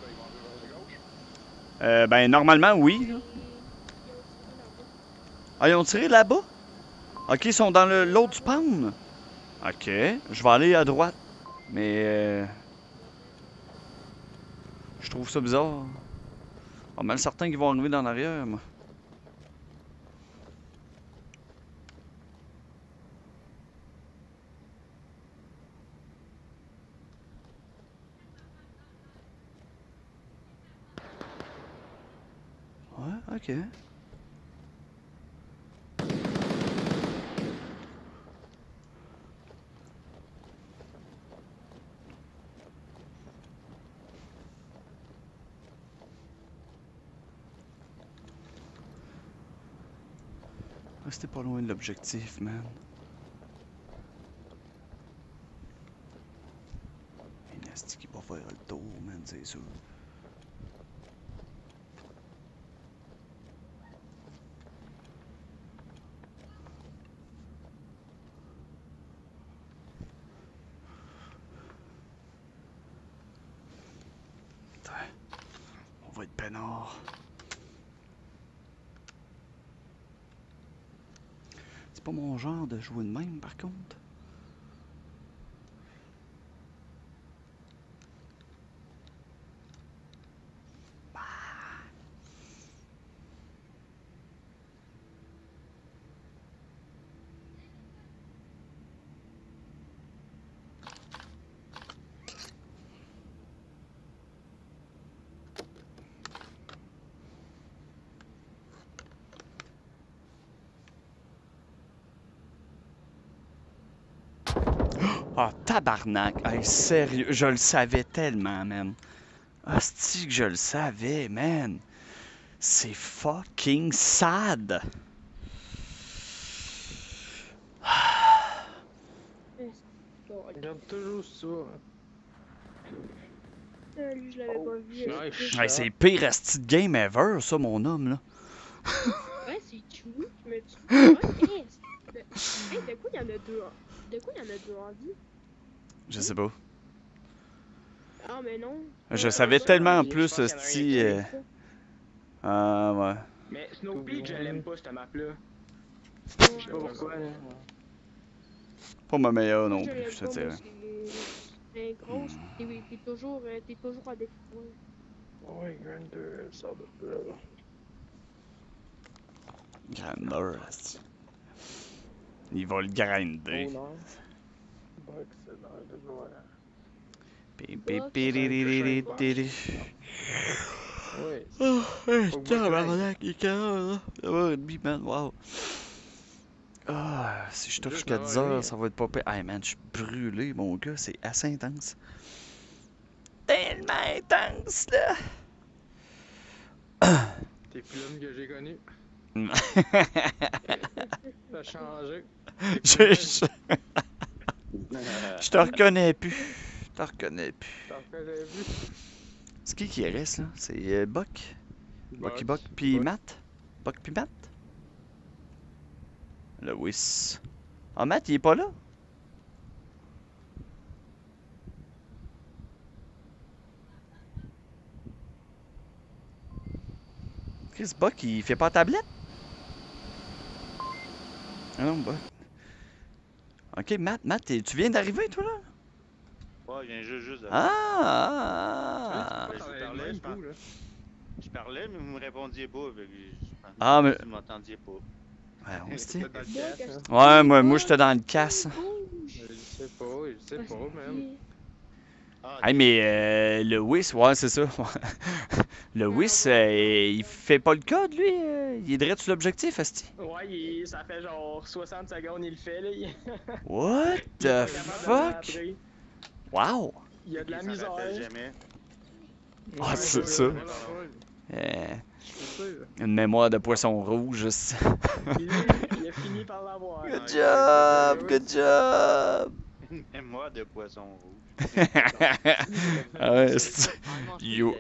A: Ben, normalement, oui. Là. Ah, ils ont tiré là-bas? Ok, ils sont dans l'autre spawn. Ok, je vais aller à droite. Mais... je trouve ça bizarre. Pas mal certain qu'ils vont arriver dans l'arrière, moi. Ouais, ok. Restez pas loin de l'objectif, man. Il y a Nasty qui va faire le tour, man, c'est sûr. On va être peinard. C'est pas mon genre de jouer de même, par contre. Ah, tabarnak. Hey, sérieux, je le savais tellement, man. Hostie que je le savais, man. C'est fucking sad.
I: Regarde toujours ça.
C: Lui, je l'avais pas vu.
A: Hey, c'est le pire asti de game ever, ça, mon homme, là.
C: Ouais, c'est true. Je me tue. Hey, de quoi il y en a deux en... De quoi il y en a deux en vie?
A: Je sais pas.
C: Ah, mais non.
A: Je savais tellement en plus,
I: je pense qu'il y en a
A: hostie. Ah, ouais.
I: Mais Snow Peak, je l'aime pas, cette map-là. Je sais pas pourquoi, là.
A: Pas ma meilleure non
C: Je
A: plus,
C: l'aime
A: je te
C: pas,
A: dirais.
C: mais c'est grosse. T'es toujours à défaut.
J: Ouais, Grandeur, sort de là.
A: Grandeur, hostie. Il va le grinder.
J: Oh non. Buck, c'est dans le voilà.
I: Ouais.
A: Oh, hey,
I: Faut que
A: tabarnak, il est 40 là. 9h30, man, wow. Ah, si je touche jusqu'à 10h, ça va être pas pire. Hey, man, je suis brûlé, mon gars, c'est assez intense. Tellement intense, là.
B: T'es plus l'homme que j'ai connu. T'as changé.
A: Je te reconnais plus. Je te reconnais plus.
B: T'as reconnais vu?
A: C'est qui reste, là? C'est Buck? Bucky Buck pis Matt? Buck pis Matt? Lewis. Ah, Matt, il est pas là? Chris, Buck, il fait pas la tablette? Ah non, Buck. Ok, Matt, tu viens d'arriver, toi, là?
E: Ouais, je viens juste de...
A: Ah!
E: Je parlais, mais vous me répondiez pas.
A: Ah, mais...
E: Vous m'entendiez pas.
A: Ouais, on se dit.
B: Ouais,
A: Ouais, moi j'étais dans le casse.
B: je sais pas, man.
A: Hey, mais Lewis, ouais, c'est ça. Lewis, il fait pas le code, lui. Il est direct sur l'objectif, asti.
I: Ouais, ça fait genre 60 secondes, il le fait, là.
A: What the fuck? Wow!
I: Il y a de la misère.
E: Jamais.
A: Ah, c'est ça. Une mémoire de poisson rouge.
I: Il a fini par l'avoir.
A: Good job! Good job!
E: Une mémoire de poisson rouge.
A: Ah ouais, c'est... You...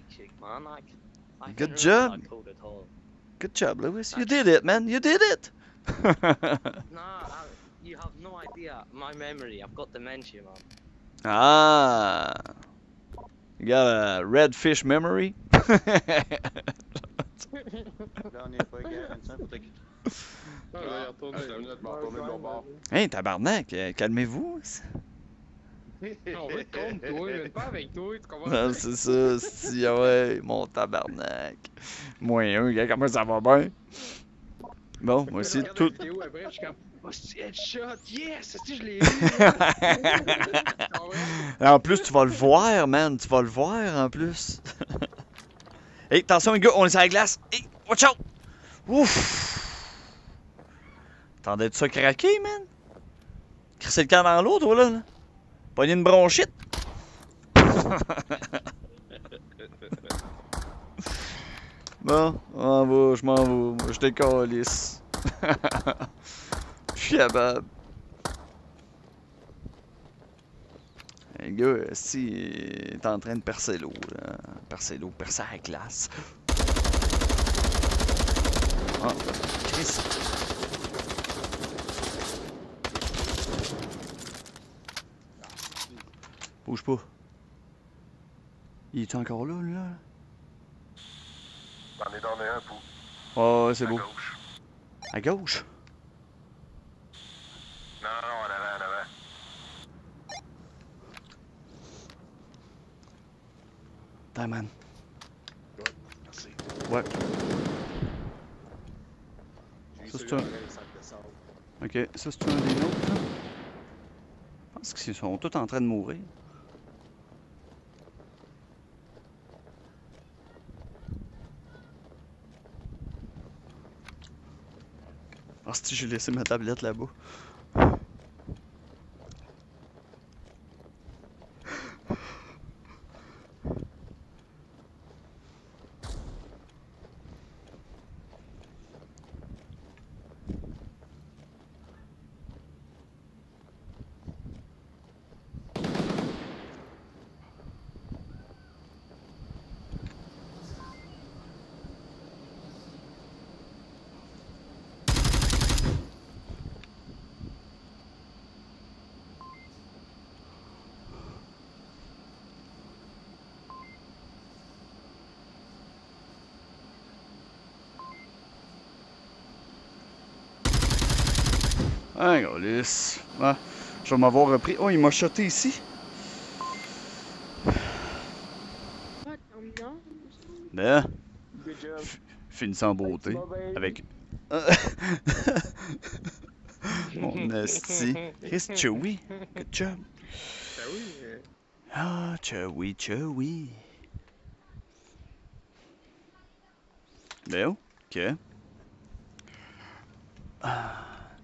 A: Good job! Good job, Lewis. You did it, man. You did it!
G: You have no idea. My memory, I've got dementia, man.
A: Ah! You got a red fish memory?
E: Là, on est pas égal. Faudrait que...
B: Non, là, il retourne de l'autre bord.
A: Hey, tabarnak, calmez-vous.
B: On va être contre toi, mais pas avec toi, tu comprends?
A: Non, c'est ça, si, ouais, mon tabarnak. Moins un, gars, comment ça va bien? Bon, moi aussi, tout...
B: Après, je suis comme, oh, c'est headshot, yes, si je l'ai eu.
A: En plus, tu vas le voir, man, tu vas le voir, en plus. Hey, attention, les gars, on est sur la glace. Hey, watch out! Ouf! T'entendais-tu ça craquer, man? Crisser le camp dans l'eau, toi, là? Pogner une bronchite? Bon, on va, je m'en vais. Moi, je décalisse. Je suis capable. Le gars, si, il est en train de percer l'eau, là. Percer l'eau, percer la glace. Ah, Chris. Bouge pas. Il est encore là, là?
K: J'en ai donné un pour.
A: Oh, ouais, c'est beau.
K: Gauche.
A: À gauche?
K: Non, en avant, en avant.
A: Damn, man.
E: Merci.
A: Ouais. Ça, c'est un... Ok, ça, c'est un des nôtres, là. Je pense qu'ils sont tous en train de mourir. Ah, si j'ai laissé ma tablette là-bas. Ah, lisse. Ah, je vais m'avoir repris. Oh, il m'a shoté ici.
C: Ah, terminant.
A: Ben,
I: Good job.
A: finissant en beauté.
I: Bye, baby.
A: Avec. Mon esti. Chris Chewy. Good job.
B: Ben oui.
A: Ah, Chewy, Chewy. Ben, ok. Ah.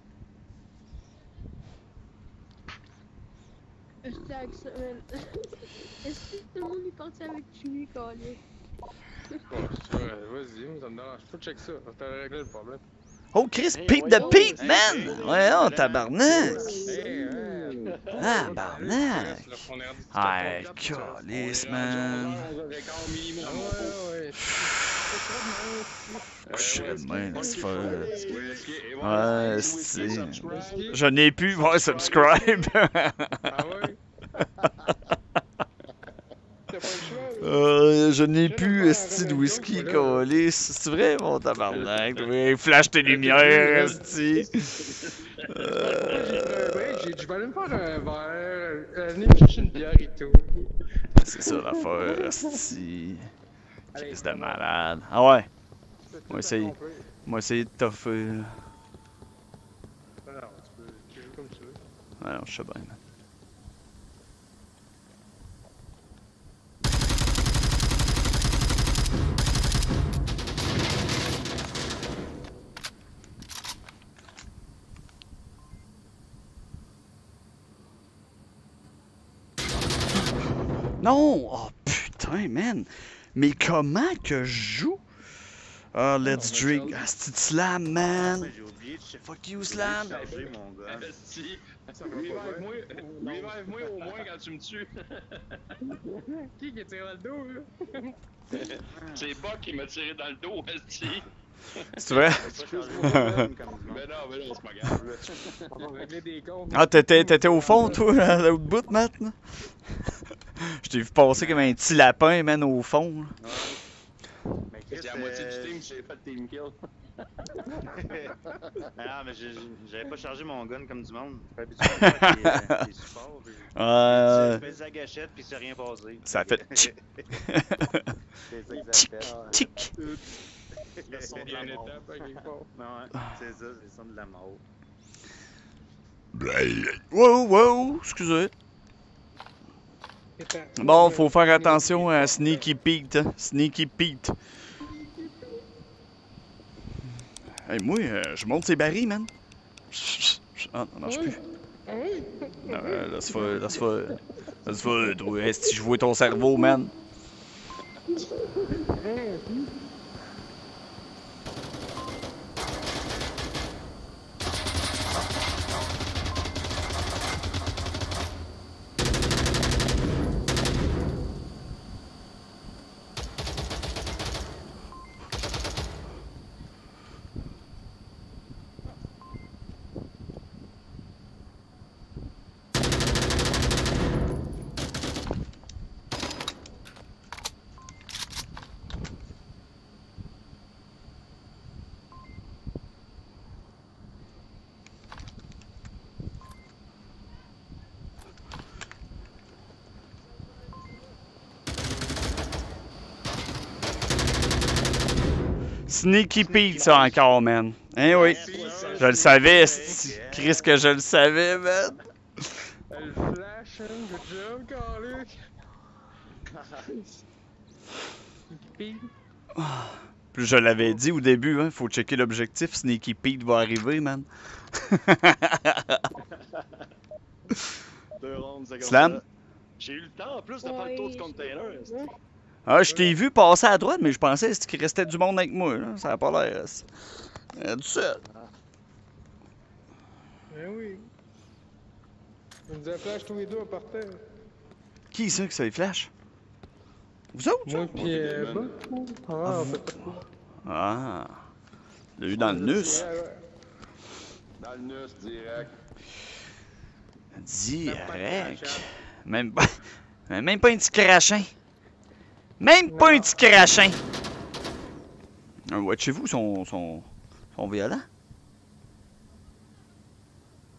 C: J'étais avec ça, man. Est-ce que tout le monde est parti avec Chewy, Colin?
B: Vas-y, ça me dérange pas. Check ça. On t'a réglé le problème.
A: Oh, Chris,
E: Hey,
A: Pete
E: ouais,
A: de
E: oh,
A: Pete,
E: hey,
A: man!
E: hey,
A: Ouais, oh,
E: hey,
A: tabarnak!
B: Ah,
A: barnac! Ah, calice, man! Coucher de main, c'est pas... Ouais, c'est... Je n'ai plus, voir subscribe! Je n'ai plus esti de whisky, calice. C'est vrai, mon tabarnak? Oui, flash tes lumières, esti!
B: Je vais aller me faire un verre, venir me chercher une bière et tout.
A: C'est ça l'affaire, esti. Chris de malade. Ah ouais? Moi, essayer de toffer.
B: Non, tu peux jouer comme tu veux.
A: Ouais, non, je sais bien, man. Non! Oh putain, man! Mais comment que je joue? Ah, let's drink. Ah, c'est slam, man!
E: J'ai oublié de
A: Fuck you, slam!
E: charger mon gars.
D: Esti. Revive-moi au moins quand tu me tues.
B: Qui est tiré dans le dos, là?
D: C'est Buck qui m'a tiré dans le dos, Esti.
A: C'est vrai?
D: Mais non, c'est pas grave.
B: On va régler des comptes.
A: Ah, t'étais au fond, toi, à l'autre bout, Matt, là? Je t'ai vu passer comme un petit lapin, man, au fond, là.
E: Mais
D: C'est
E: Chris,
D: à moitié du team, j'ai fait team kill.
E: Ah, mais j'avais pas chargé mon gun comme du monde. J'ai pas habitué de faire des supports. Je fais sa gâchette puis c'est rien passé.
A: Ça a fait tchic,
E: C'est ça que ça fait.
A: tchic.
E: Le son de la mort. Ouais, c'est ça, c'est le son de la mort.
A: Wow, wow, excusez. Bon, faut faire attention à Sneaky Pete, hein. Sneaky Pete. Hey, moi, je monte ces barils, man. Ah, ça marche plus. Non, laisse faire, toi. Si je vois ton cerveau, man. Sneaky Pete, ça encore, man. Hein, oui. Je le savais, Chris, que je le savais, man.
B: Elle flash, hein, good job, Carly.
A: Plus je l'avais dit au début, hein, faut checker l'objectif. Sneaky Pete va arriver, man.
E: 2 rondes, c'est comme
A: Slam?
E: ça. J'ai eu le temps en plus de faire le tour du container.
A: Ah, je t'ai vu passer à droite, mais je pensais qu'il restait du monde avec moi, là. Ça a pas l'air. Du seul.
B: Ben oui. On nous a flash tous les deux à partir.
A: Qui ça qui ça les flash? Vous autres?
B: Moi pis Buck. Ah, on fait pas de coup.
A: Ah. L'a eu dans le nus.
D: Dans le nus, direct.
A: Direct. Même pas un petit crachin. Même pas un petit crachin. Ouais, chez vous, sont violents.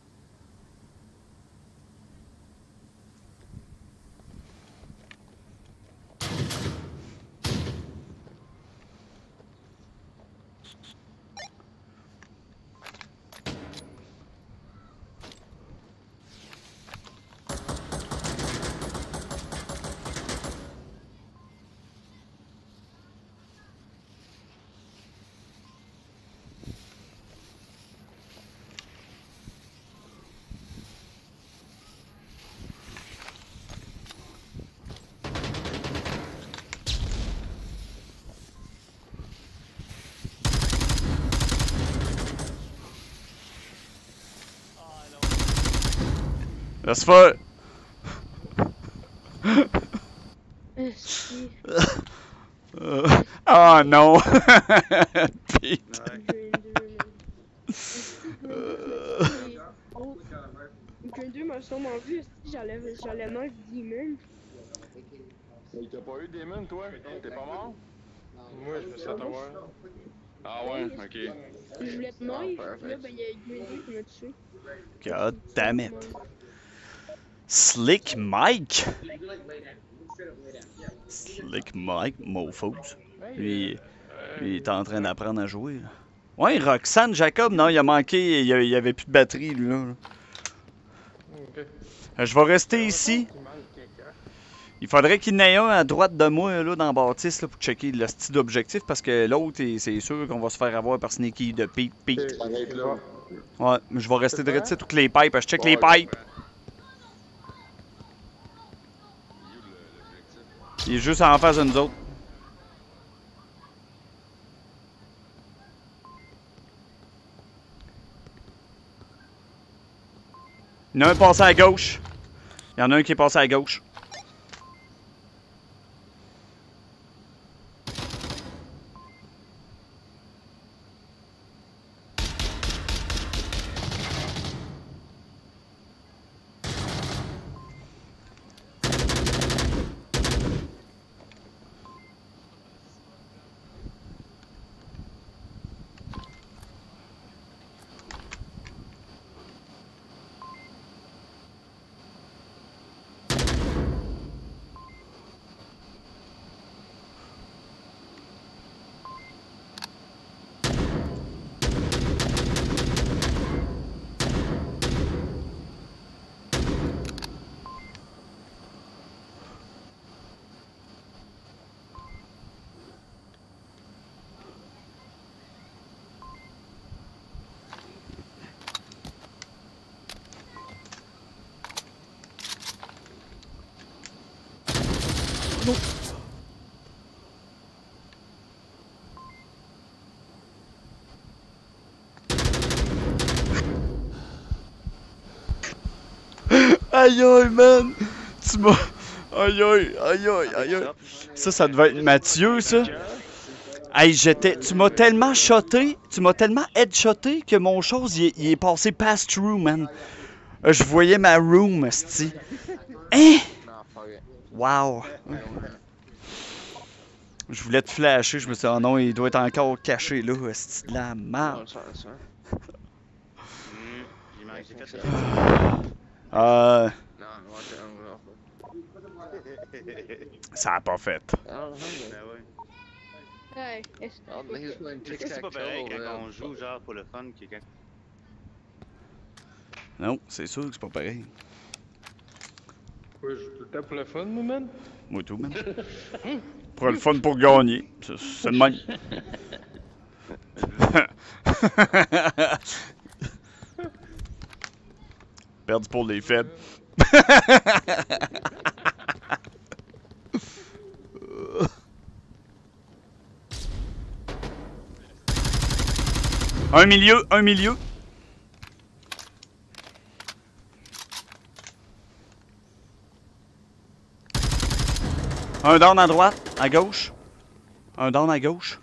A: Laisse faire! Oh non! Pete!
C: Aucun d'eux m'a sûrement vu, j'allais mort Demon.
B: Mais t'as pas eu Demon, toi? T'es pas mort? Moi, je me suis fait avoir.
D: Ah ouais, ok.
C: Je voulais te mort, là, ben, il y a Green qui m'a tué.
A: God damn it! Slick Mike! Slick Mike, mofos. Lui, il est en train d'apprendre à jouer. Là. Ouais, Roxane Jacob, non, il a manqué, il y avait plus de batterie, lui, là. Je vais rester ici. Il faudrait qu'il y en ait un à droite de moi, là, dans la bâtisse, là, pour checker le style d'objectif, parce que l'autre, c'est sûr qu'on va se faire avoir par Sneaky de Pete. Ouais, mais je vais rester de ici toutes les pipes, je check les pipes. Il est juste en face de nous autres. Il y en a un passé à gauche. Il y en a un qui est passé à gauche. Aïe aïe man! Tu m'as... Aïe aïe, aïe aïe, aïe aïe. Ça devait être Mathieu, ça. Hey, tu m'as tellement shoté, tu m'as tellement headshoté que mon chose, il est passé past through, man. Je voyais ma room, esti. Hein? Wow. Je voulais te flasher, je me suis dit, oh non, il doit être encore caché là, esti de la merde. Ça a pas fait.
C: Hey,
E: c'est pas pareil quand on joue genre pour le fun que quand...
A: Non, c'est sûr que c'est pas pareil.
B: Ouais, je joue tout le temps pour le fun, moi, man.
A: Moi tout, man. Pour le fun pour gagner. C'est le même. Perdu pour les faibles. Un milieu, un milieu. Un down à droite, à gauche. Un down à gauche.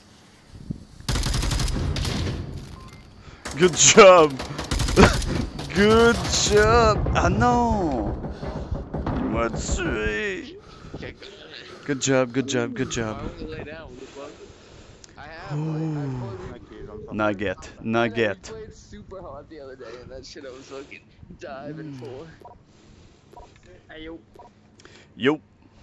A: Good job! Good job! Ah non! Il m'a tué! Good job, good job, good job. Nugget, nugget.
F: I played super hard the other day, and that shit I was fucking diving for.
I: Hey, yo.
A: Yo!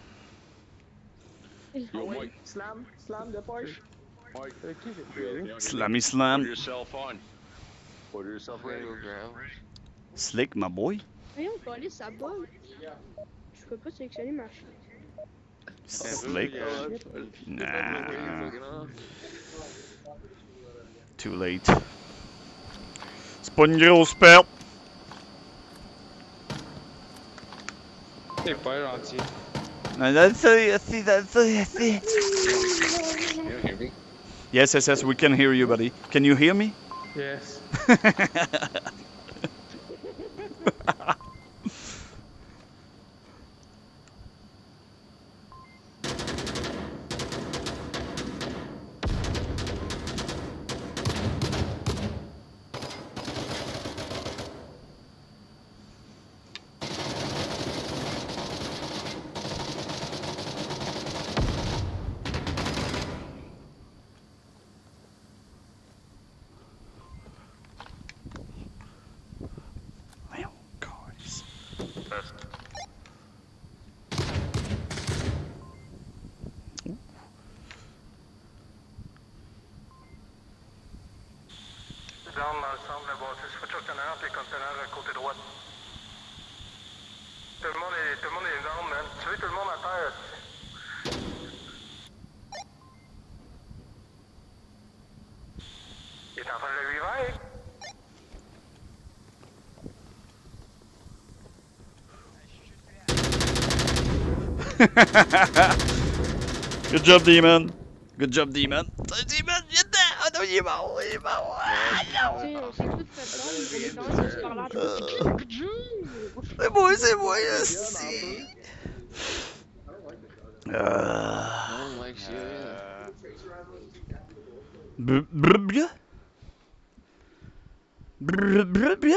B: Yo, Mike.
I: Slam the Porsche.
B: Mike.
A: Slammy slam.
D: Put yourself on. Put yourself ready.
A: Slick, my boy.
C: Voyons, coller sa balle. Je peux pas sélectionner ma chaîne.
A: Slick. Nah. Too late. C'est pas une grosse perte.
B: T'es pas gentil.
A: That's it. Yes, yes, yes, we can hear you, buddy. Can you hear me?
B: Yes.
K: Down dans le centre de la bâtisse. Faut toujours conteneur, puis conteneur côté droit. Tout le monde est down, man. Tu veux tout le monde à terre. Il est en train de le revive.
A: Good job, Demon. Good job, Demon. Demon, viens dedans! Ah non, il est mort, il est mort! Ah non!
C: On s'est tous fait prendre, on est quand même par là.
A: C'est moi, aussi! Brubia? Brubia?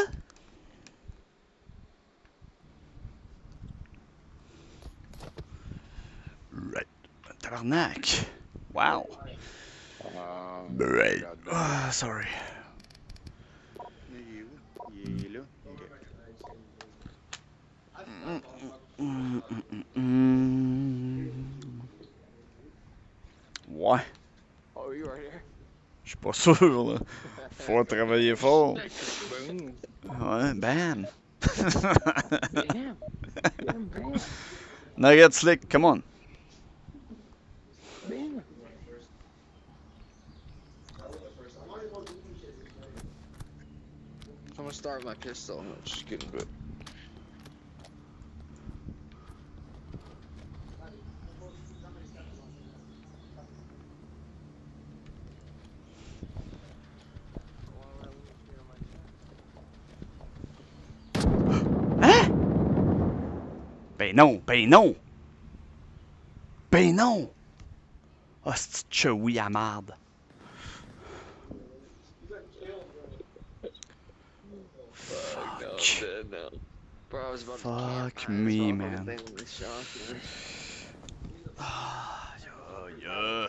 A: Right. Tabarnak. Wow. Right. Ah, sorry.
E: Il est là.
A: Ouais.
F: Oh, you right here.
A: Je suis pas sûr, là. Faut travailler fort. Ouais, bam. Nugget Slick, come on.
F: Bam. I'm gonna start my pistol. I'm just kidding, but.
A: Hein? Ben non, ben non! Ben non! Ah, c'est chewy à marde. Fuck.
F: No. Bro, I was about
A: Fuck
F: to
A: me, man. Yeah.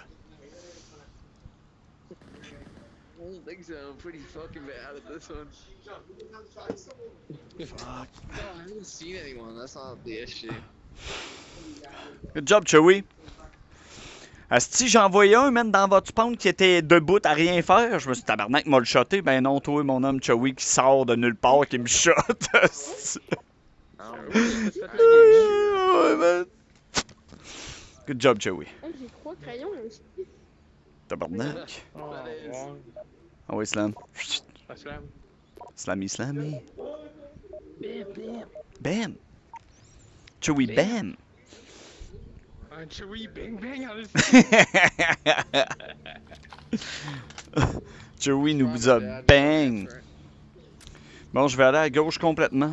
F: I don't think so. I'm pretty fucking bad at this one.
A: Fuck.
F: No, I haven't seen anyone. That's not the issue.
A: Good job, Chewy. Asti, j'en voyais un, man, dans votre spawn qui était debout à rien faire. Je me suis dit, tabarnak, m'a le shoté. Ben non, toi, mon homme Chewy qui sort de nulle part, qui me shot. Ouais, man. Good job, Chewy.
C: J'ai 3 crayons aussi.
A: Tabarnak.
B: Oh, wow.
A: Ah ouais, slam.
B: Slam.
A: Slammy, slammy.
F: Bam, bam.
A: Bam. Chewy, bam.
B: Chewy, bang, bang on his
A: Chewy nous a bang. Bon, je vais aller à gauche complètement.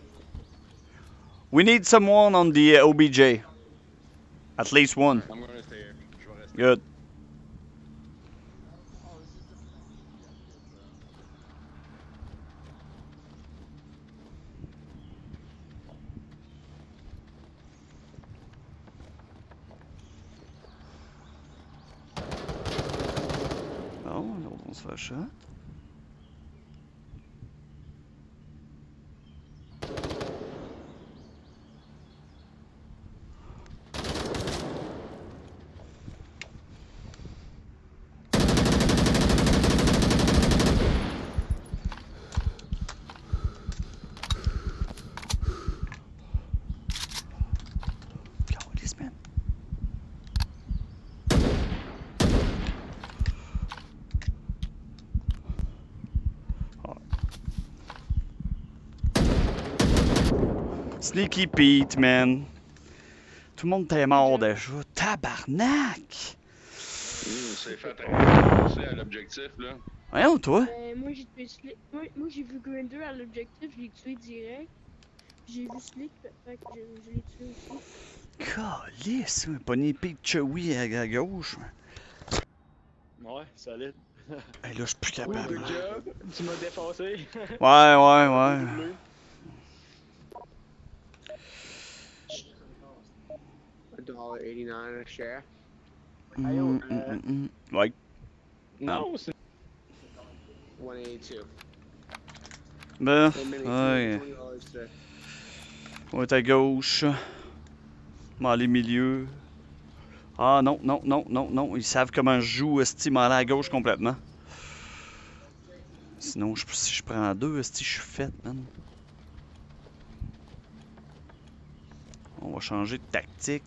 A: We need someone on the OBJ. At least one.
B: I'm gonna stay here. Je vais rester.
A: Good. faire shot. Sneaky Pete, man. Tout le monde était mort déjà. Tabarnak!
D: C'est fait passer à l'objectif, là.
A: Voyons, toi.
C: Moi, j'ai tué Slick. Moi, j'ai vu Grinder à l'objectif, je l'ai tué direct. J'ai vu Slick, fait que je l'ai tué aussi.
A: Calisse, pogné Pete Chewie à gauche.
L: Ouais, solide.
A: Hey, là, je suis plus capable.
I: Good job, tu m'as défoncé.
A: Ouais.
F: $1.89 a share.
A: Ouais.
I: Non, c'est
F: 182.
A: Ben,
F: ouais.
A: On est à gauche. Dans les milieux. Ah non. Ils savent comment je joue, esti, m'aller à gauche complètement. Sinon, si je prends deux, esti, je suis fait, man. On va changer de tactique.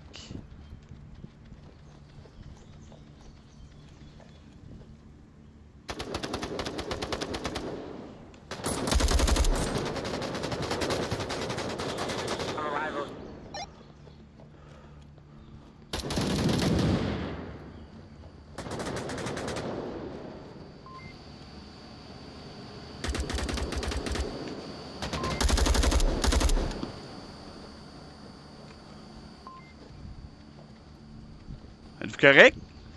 A: Êtes-vous correct?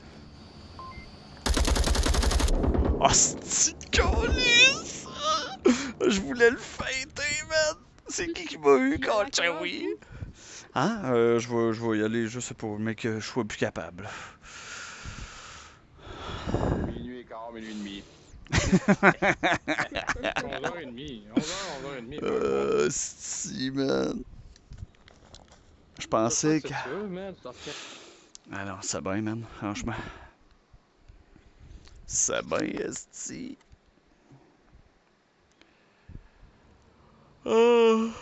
A: Oh, c'est une colisse! Je voulais le fêter, man! C'est qui m'a eu quand oui? Hein? Je vais y aller, je sais pas, mais que je sois plus capable.
D: Minuit et quart, minuit et demi.
B: 11h30. 11h30.
A: Si, man. Je pensais que... Ah non, c'est bien, man, franchement. C'est bien, esti.
B: Comment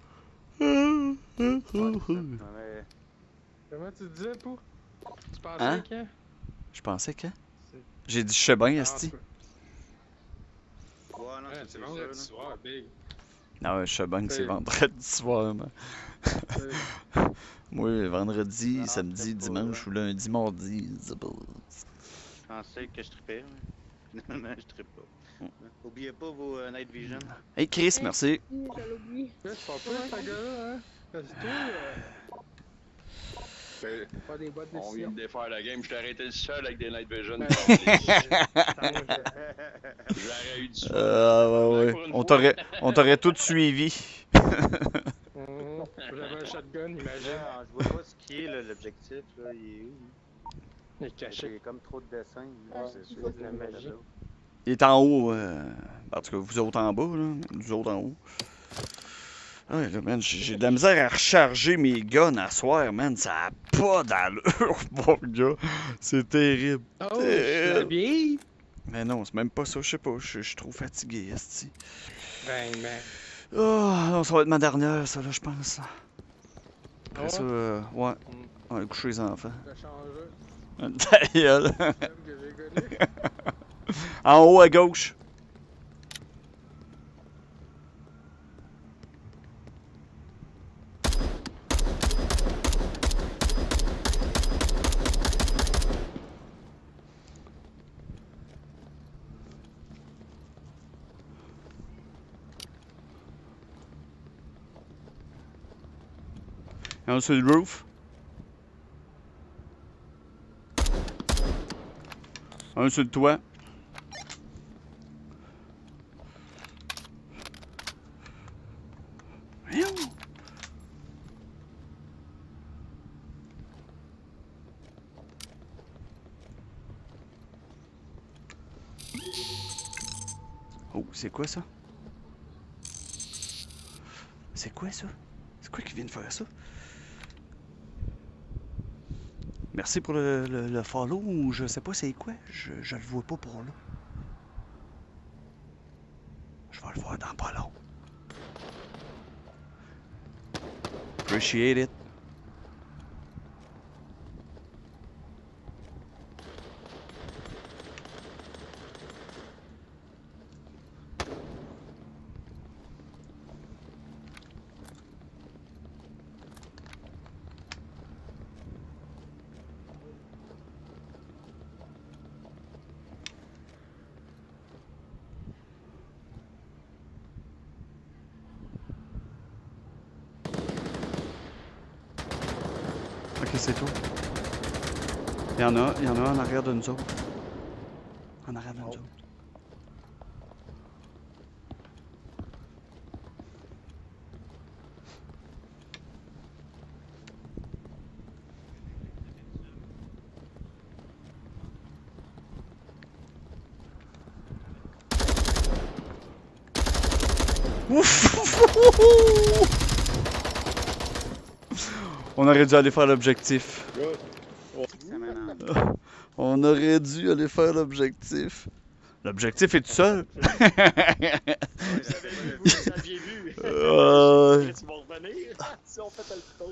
B: tu disais, Pou? Tu pensais que?
A: Je pensais que? J'ai dit je sais bien, esti.
E: Ouais, non,
B: c'est vendredi soir, big.
A: Non, je sais bien que c'est vendredi soir, man. Moi, vendredi, samedi, dimanche ou lundi, mardi, c'est pas...
E: Je pensais que je trippais, mais finalement, je trippe pas. Oubliez pas vos Night Vision.
A: Hey Chris, merci.
C: J'allais oublier.
B: C'est pas plus, ta gars, hein? Parce que pas des boîtes de
D: On vient de défaire la game, je t'ai arrêté le seul avec des Night Vision. J'aurais eu du
A: ouais. On t'aurait tous suivi.
B: J'avais un shotgun, imagine.
E: Je vois pas ce qui est l'objectif, là. Il est où?
B: Il est caché.
E: Il y a comme trop de dessins. C'est sûr
B: de la magie.
A: Il est en haut. En tout cas, vous autres en bas, là. Nous autres en haut. Ouais, là, man, j'ai de la misère à recharger mes guns à soir, man. Ça a pas d'allure, mon gars. C'est terrible.
B: Oh, c'est bien.
A: Mais non, c'est même pas ça. Je sais pas. Je suis trop fatigué, esti.
B: Ben.
A: Oh, non, ça va être ma dernière, ça, là, je pense. Après ça, ouais. On va coucher les enfants.
B: Ça change.
A: Ta gueule. En haut à gauche. Un sur le roof. Un sur le toit. Voyons. C'est quoi ça? C'est quoi ça? C'est quoi qui vient de faire ça? Merci pour le follow ou je sais pas c'est quoi. Je le vois pas pour là. Je vais le voir dans pas long. Appreciate it. Ok, c'est tout. Il y en a un en arrière de nous autres. En arrière de nous autres. Ouf! On aurait dû aller faire l'objectif. On aurait dû aller faire l'objectif. L'objectif est tout seul.
L: Vous l'aviez vu. Ils vont revenir. Si on fait le tour.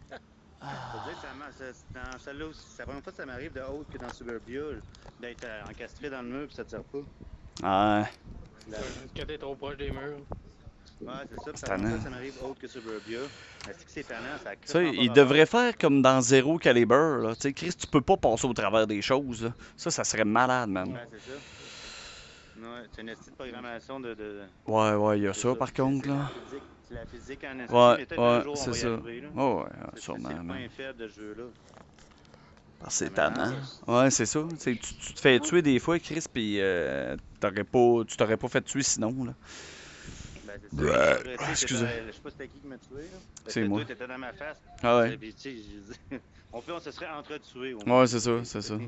E: Dans celle-là aussi, c'est la première fois que ça m'arrive de haute que dans Suburbia, d'être encastré dans le mur puis ça tire pas.
A: Ouais.
B: Que t'es trop proche des murs.
E: Ouais, c'est ça. C'est la première fois que ça m'arrive haute que Suburbia. C'est que c'est tannant, ça crée.
A: Ça, il devrait faire comme dans Zero Caliber, là. Tu sais, Chris, tu peux pas passer au travers des choses, là. Ça serait malade, man.
E: Ouais, c'est ça. Ouais, c'est une petite programmation de...
A: Ouais, il y a ça, par contre, là.
E: C'est la physique en esprit.
A: Ouais, c'est ça. Ouais, sûrement.
E: C'est le point faible de ce jeu-là.
A: C'est tannant. Ouais, c'est ça. Tu te fais tuer des fois, Chris, pis tu t'aurais pas fait tuer sinon, là. Excusez.
E: Je sais pas c'était qui m'a tué, là.
A: C'est moi.
E: Toi, t'étais dans ma face.
A: Ah ouais.
E: Puis, tu sais, on se serait entretués.
A: Ouais, c'est ça, c'est ça.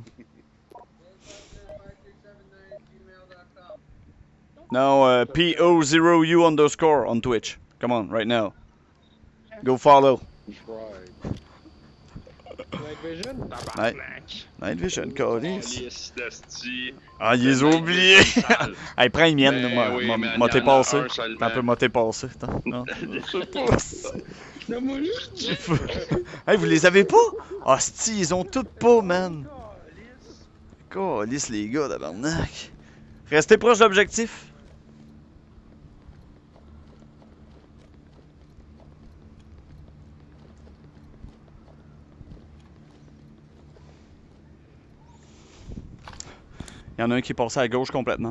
A: Now, PO0U _ on Twitch. Come on, right now. Go follow.
B: Night Vision?
A: Night Vision, Calice.
D: Ah,
A: ils les ont oubliés. Hey, prends les miennes, moi t'es passé. Un peu, moi t'es passé. Non. Hey, vous les avez pas? Ah, si, ils ont toutes pas, man. Calice, les gars, tabarnak. Restez proche de l'objectif. Il y en a un qui est passé à gauche complètement.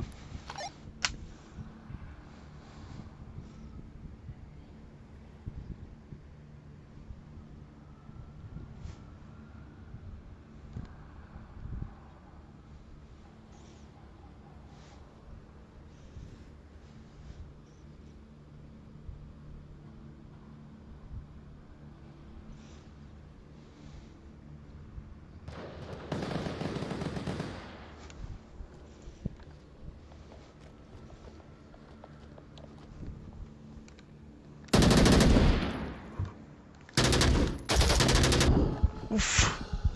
A: Ouf!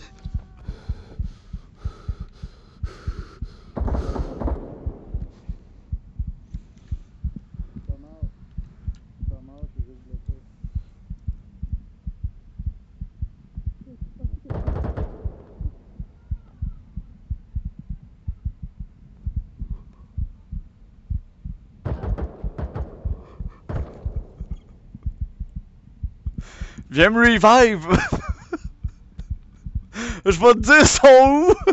A: Viens me revive! Je vais te dire son où!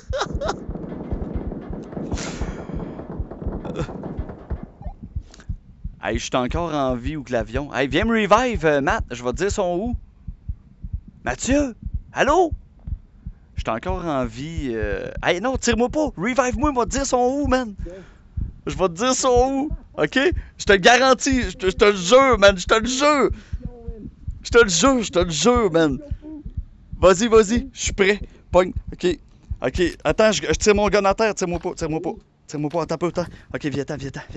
A: Hey, je suis encore en vie ou que l'avion. Hey, viens me revive, Matt. Je vais te dire son où. Mathieu! Allô? Je suis encore en vie. Hey, non, tire-moi pas! Revive-moi, il va te dire son où, man! Je vais te dire son où! Ok? Je te le garantis! Je te le jure, man! Je te le jure! Je te le jure, man! Vas-y, je suis prêt. Pogne. Ok. Ok. Attends, je tire mon gun à terre. Tire-moi pas. Tire-moi pas, attends un peu, attends. Ok, viens-t'en.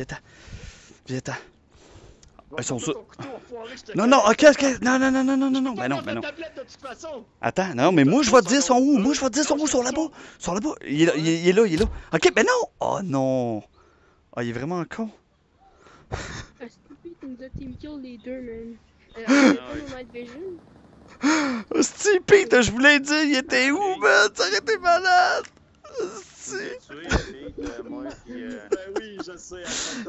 A: Ils sont sûrs. Non, ok. Non. Ben non. Attends, non, mais moi, je vais te dire son où. Sur là-bas. Il est là. Ok, ben non. Oh non. Ah, il est vraiment con.
C: Ah, stupide, il nous a team kill les deux, man. On a vision.
A: Stupide, je voulais dire, il était où, man? Ça aurait été malade.
L: Ben oui, je sais.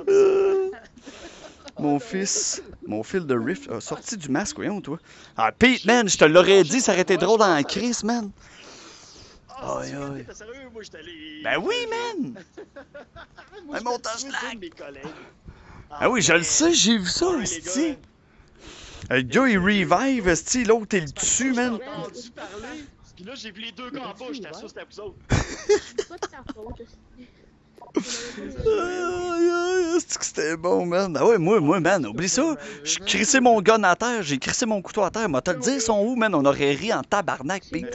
A: Mon fils de Rift a sorti du masque, voyons, toi. Ah, Pete, man, je te l'aurais dit, ça aurait été drôle en crise, man.
L: Aïe. T'es sérieux? Moi, j'étais allé.
A: Ben oui, man. Un montage lag.
L: Mes collègues.
A: Ah oui, je le sais, j'ai vu ça, esti. Le gars, il revive, esti, l'autre, il le tue, man.
L: J'ai entendu parler. Puis là, j'ai vu les deux gars en bas, j'étais sûr que c'était vous autres.
C: C'est pas de ta faute, esti.
A: Est-ce que c'était bon, man? Ah ouais, moi, man, oublie ça. J'ai crissé mon gun à terre, j'ai crissé mon couteau à terre. Moi, te le dire, son où, man? On aurait ri en tabarnak, Pete.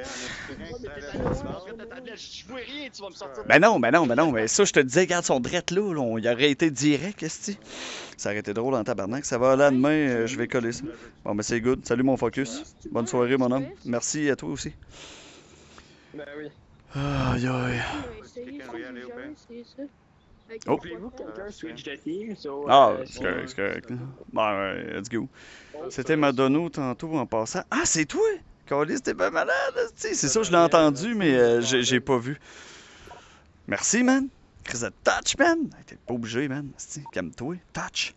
L: Je vois rien, tu vas me sortir.
A: Ben non, mais ça, je te disais, regarde son drette là, il aurait été direct, esti. Ça aurait été drôle en tabarnak. Ça va là demain, je vais coller ça. Bon, ben c'est good. Salut mon focus. Bonne soirée, mon homme. Merci à toi aussi.
I: Ben oui.
A: Aïe. Oh.
I: Voulez-vous que quelqu'un switch de team?
A: Ah, c'est correct. Bon, ouais, let's go. C'était Madonna tantôt en passant. Ah, c'est toi? Carlis, t'es pas malade, c'est ça, je l'ai entendu, mais j'ai pas vu. Merci, man. Chris de touch, man. T'es pas obligé, man. Calme-toi. Touch.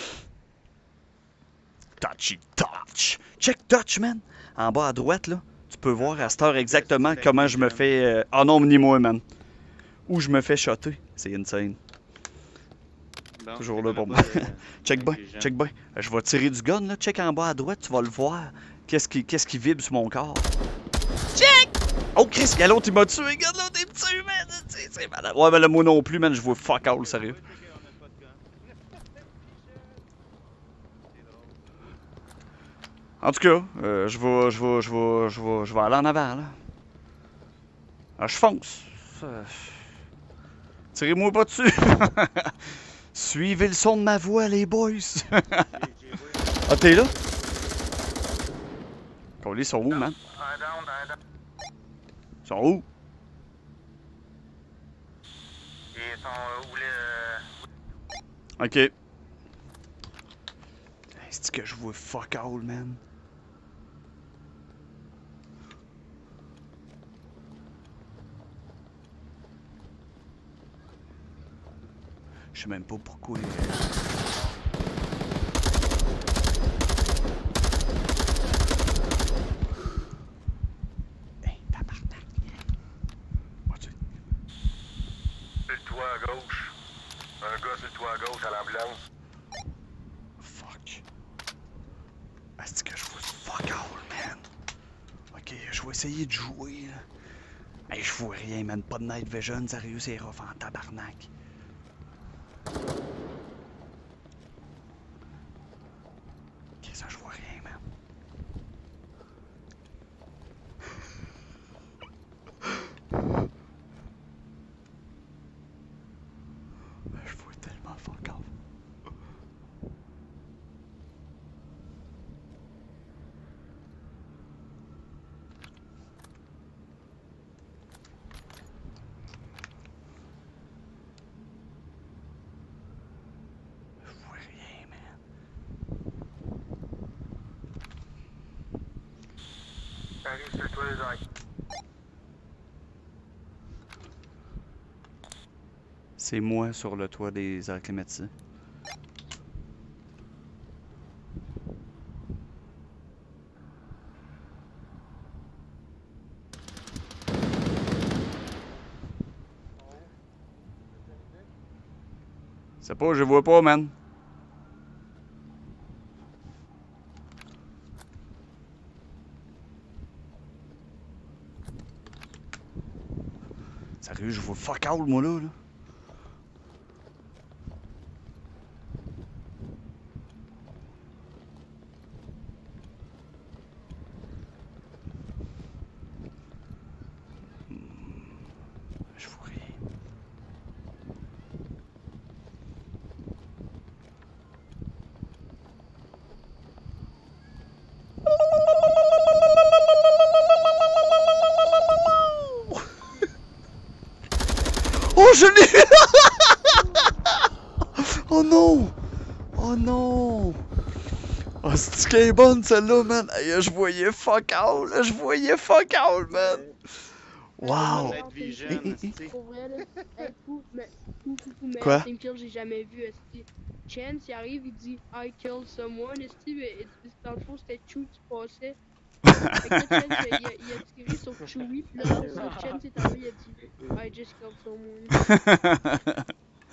A: Touch. Check touch, man. En bas à droite, là. Tu peux voir à cette heure exactement comment je me fais... Ah non, ni moi, man. Où je me fais shotter. C'est insane. Toujours là pour moi. Check bien. Je vais tirer du gun, là. Check en bas à droite, tu vas le voir. Qu'est-ce qui vibre sur mon corps? Check! Oh, Chris, il y a l'autre, il m'a tué. Regarde l'autre, il me tue, man. C'est malade. Ouais, ben là, moi non plus, man. Je vois fuck all, sérieux. En tout cas, je vais aller en avant, là. Ah, je fonce. Tirez-moi pas dessus. Suivez le son de ma voix, les boys. Ah, t'es là? Ils sont où, man? Ils sont où?
K: Ils sont où les...
A: Ok. Est-ce que je vois fuck all, man? Je sais même pas pourquoi. Hey, tabarnak. Vois-tu?
K: Sur le toit à gauche. Un gars sur le toit à gauche à l'ambulance.
A: Fuck. Est-ce que je vois fuck all, man? Ok, je vais essayer de jouer, là. Hey, je vois rien, man. Pas de night vision, sérieux, c'est rough en tabarnak. Ok, ça, je vois rien, man. Je vois tellement fuck off. Je vois rien, man.
K: Arrive sur le toit des oreilles.
A: C'est moi sur le toit des airs climatisés. C'est pas, je vois pas, man. Sérieux, je vois fuck all, moi, là. Je vois rien. je l'ai! Oh non! Oh non! Oh, c'est qu'elle est bonne celle-là, man! Hey, je voyais fuck all! Je voyais fuck all, man! Wow!
C: Pour vrai, là, hey, mais
A: Quoi?
C: Team Kill, j'ai jamais vu, esti. Chance, il arrive, il dit I killed someone, esti, mais dans le fond, c'était Chew qui passait. Fait que là, Chance, il a tiré sur Chewie, pis là, Chance est arrivé, il a dit I just killed someone.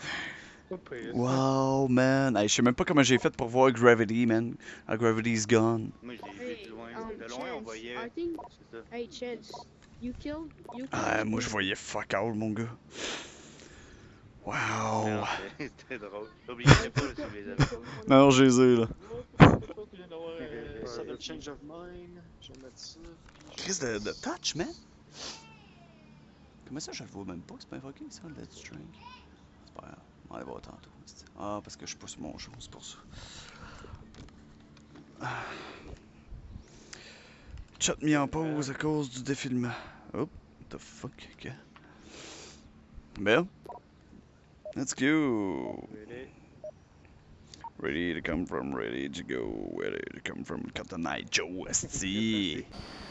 A: Wow, man! Hey, je sais même pas comment j'ai fait pour voir Gravity, man. Ah, Gravity's gone.
E: Moi, je l'ai vu de loin. De loin, on voyait.
C: I think,
E: C'est ça.
C: hey, Chance, you killed
A: Ah, moi je voyais fuck all, mon gars. Wow!
E: Non, c'était drôle. N'oubliez pas si vous les avez.
A: Non, j'ai les ai, là.
L: Sudden change of mind. Je vais mettre ça.
A: Chris de touch, man? Comment ça, je le vois même pas? C'est pas invoqué, ça, Let's Drink? C'est pas grave. On va aller voir tantôt. Ah, parce que je pousse mon jeu, c'est pour ça. Chat mis en pause à cause du défilement. Oh, what the fuck, ok. Belle? Let's go! Ready to come from, ready to go, ready to come from Cotton Eye Joe, esti!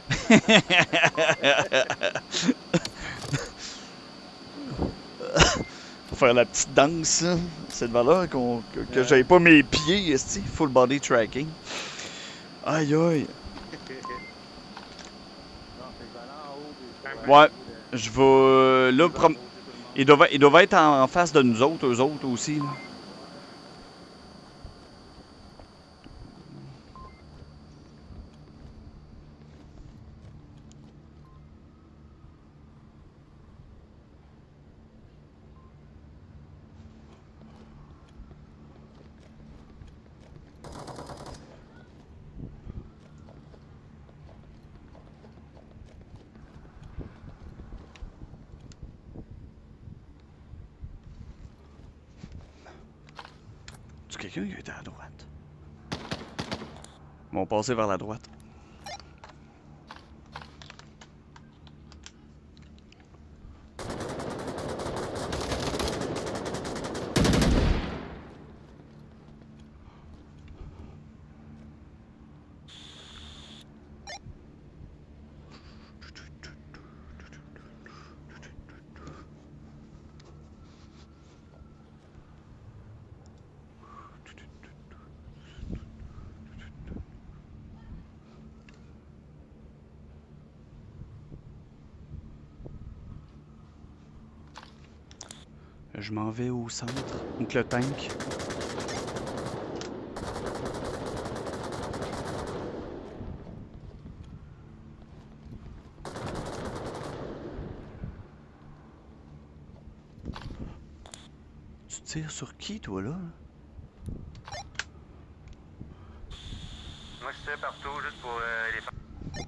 A: Faire la petite danse, là. Cette valeur que j'avais pas mes pieds, esti. Full body tracking. Aïe aïe! Ouais, je vais. Là, ils doivent être en face de nous autres, eux autres aussi. Là. Quelqu'un qui était à droite. Ils vont passer vers la droite. Je m'en vais au centre, donc le tank. Tu tires sur qui, toi, là?
K: Moi, je tire partout juste pour les femmes.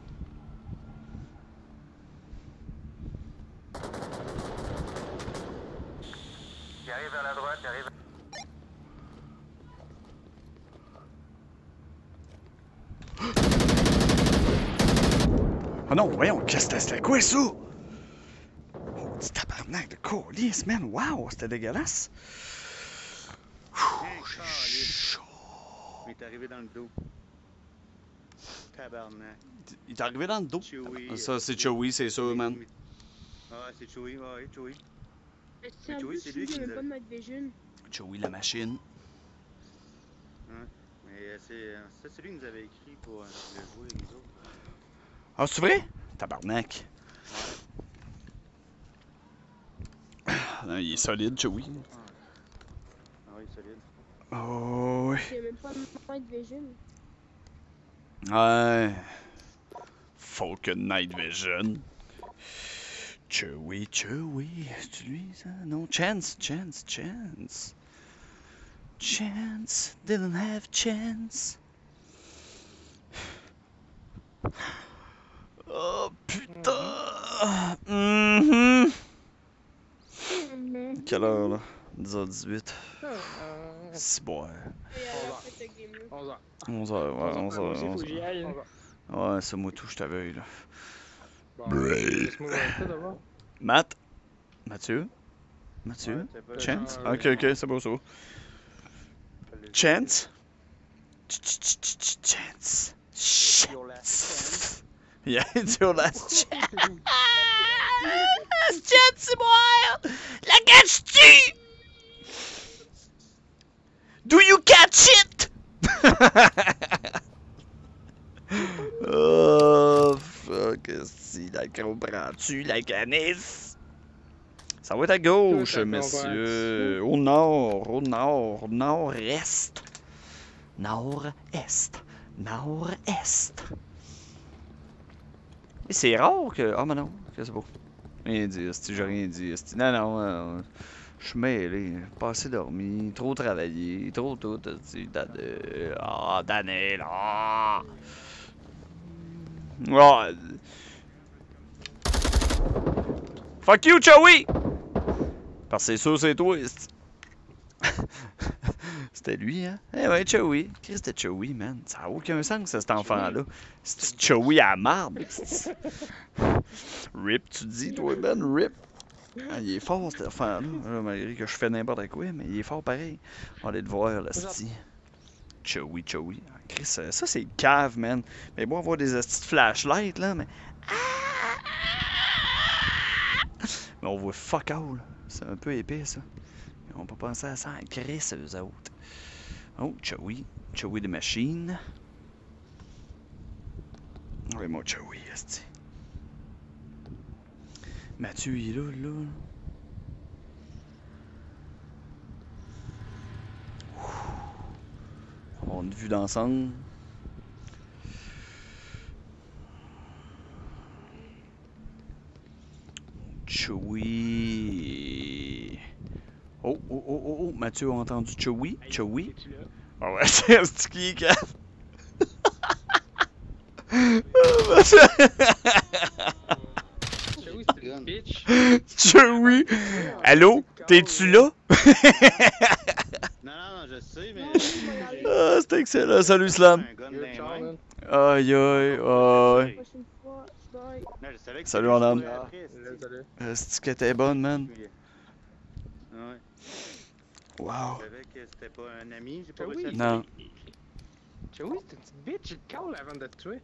K: Il arrive vers la droite, il arrive.
A: Oh non, voyons, qu'est-ce que c'était quoi ça? Oh, petit tabarnak de colis, man, wow, c'était dégueulasse.
E: Il est arrivé dans le dos. Tabarnak.
A: Il est arrivé dans le dos?
E: Chewie,
A: ça, c'est Chewie, c'est sûr, man.
E: Ah, c'est Chewie, ouais, Chewie.
C: C'est Chewie, c'est lui qui nous a... pas de night vision.
A: Chewie, la machine.
E: Hein? Mais c'est lui qui nous avait écrit pour le jouer, les autres.
A: Ah, c'est vrai? Tabarnak. Non, il est solide, Chewie.
E: Ah oui, solide.
A: Oh, oui.
C: Il n'y a même pas de night vision.
A: Ouais. Falcon Night Vision. Chewie, c'est lui ça? Non, Chance. Chance didn't have chance. Oh putain! Quelle heure là? 10h18. C'est bon. 11h, ouais, 11h. Ouais, c'est moi tout, je t'aveugle là. Mathieu? Mathieu?
E: Ouais,
A: Chance?
B: Ah,
A: Ok, ok, c'est beau, c'est beau. Chance? Chance.
L: Your last chance.
A: Yeah, it's your last chance. Last chance, c'est moi! La catches-tu? Do you catch it? Oh, fuck, si, la comprends-tu, la canisse? Ça va être à gauche, messieurs. Au nord, au nord, nord-est. Nord-est. Nord-est. Mais c'est rare que... Ah, mais non, que c'est beau. Rien dit, esti, j'ai rien dit, esti. Non, non, je suis mêlé. Pas assez dormi, trop travaillé, trop tout, esti. Ah, Daniel, ah! Oh. Fuck you, Chowie! Parce que c'est sûr, c'est toi, esti. C'était lui, hein? Eh ouais, Chowie. Chris de Chowie, man. Ça n'a aucun sens, cet enfant-là. C'est Chowie à marde. Rip, tu dis, toi, Ben? Rip. Ah, il est fort, cet enfant-là. Malgré que je fais n'importe quoi, mais il est fort pareil. On va aller te voir, là, c'ti. Chowie, Chowie. Ah, Chris, ça c'est cave, man. Mais bon, avoir des petites flashlights, là, mais... Mais on voit fuck all. C'est un peu épais, ça. On peut penser à ça en Chris, eux autres. Oh, Chowie. Chowie de machine. Ouais, mon Chowie, esti. Mathieu, il est là, là. On a une vue d'ensemble. Chowie. Oh, oh, oh, oh, oh, Mathieu a entendu Chowie. Chowie. Ah ouais, c'est qui est cave.
B: Chowie, c'est une bitch.
A: Chowie. Allô? T'es-tu là?
E: Non, je sais, mais.
A: Ah, c'est excellent. Salut, Slam. Aïe, aïe, aïe. Salut, mon homme. Est-ce que t'es bonne, man?
E: Ouais.
A: Wow.
E: Je savais que c'était pas un ami, j'ai pas
B: Chowie.
E: réussi à
A: Non.
B: Chowie, c'est une petite bitch, il te call avant de te tuer.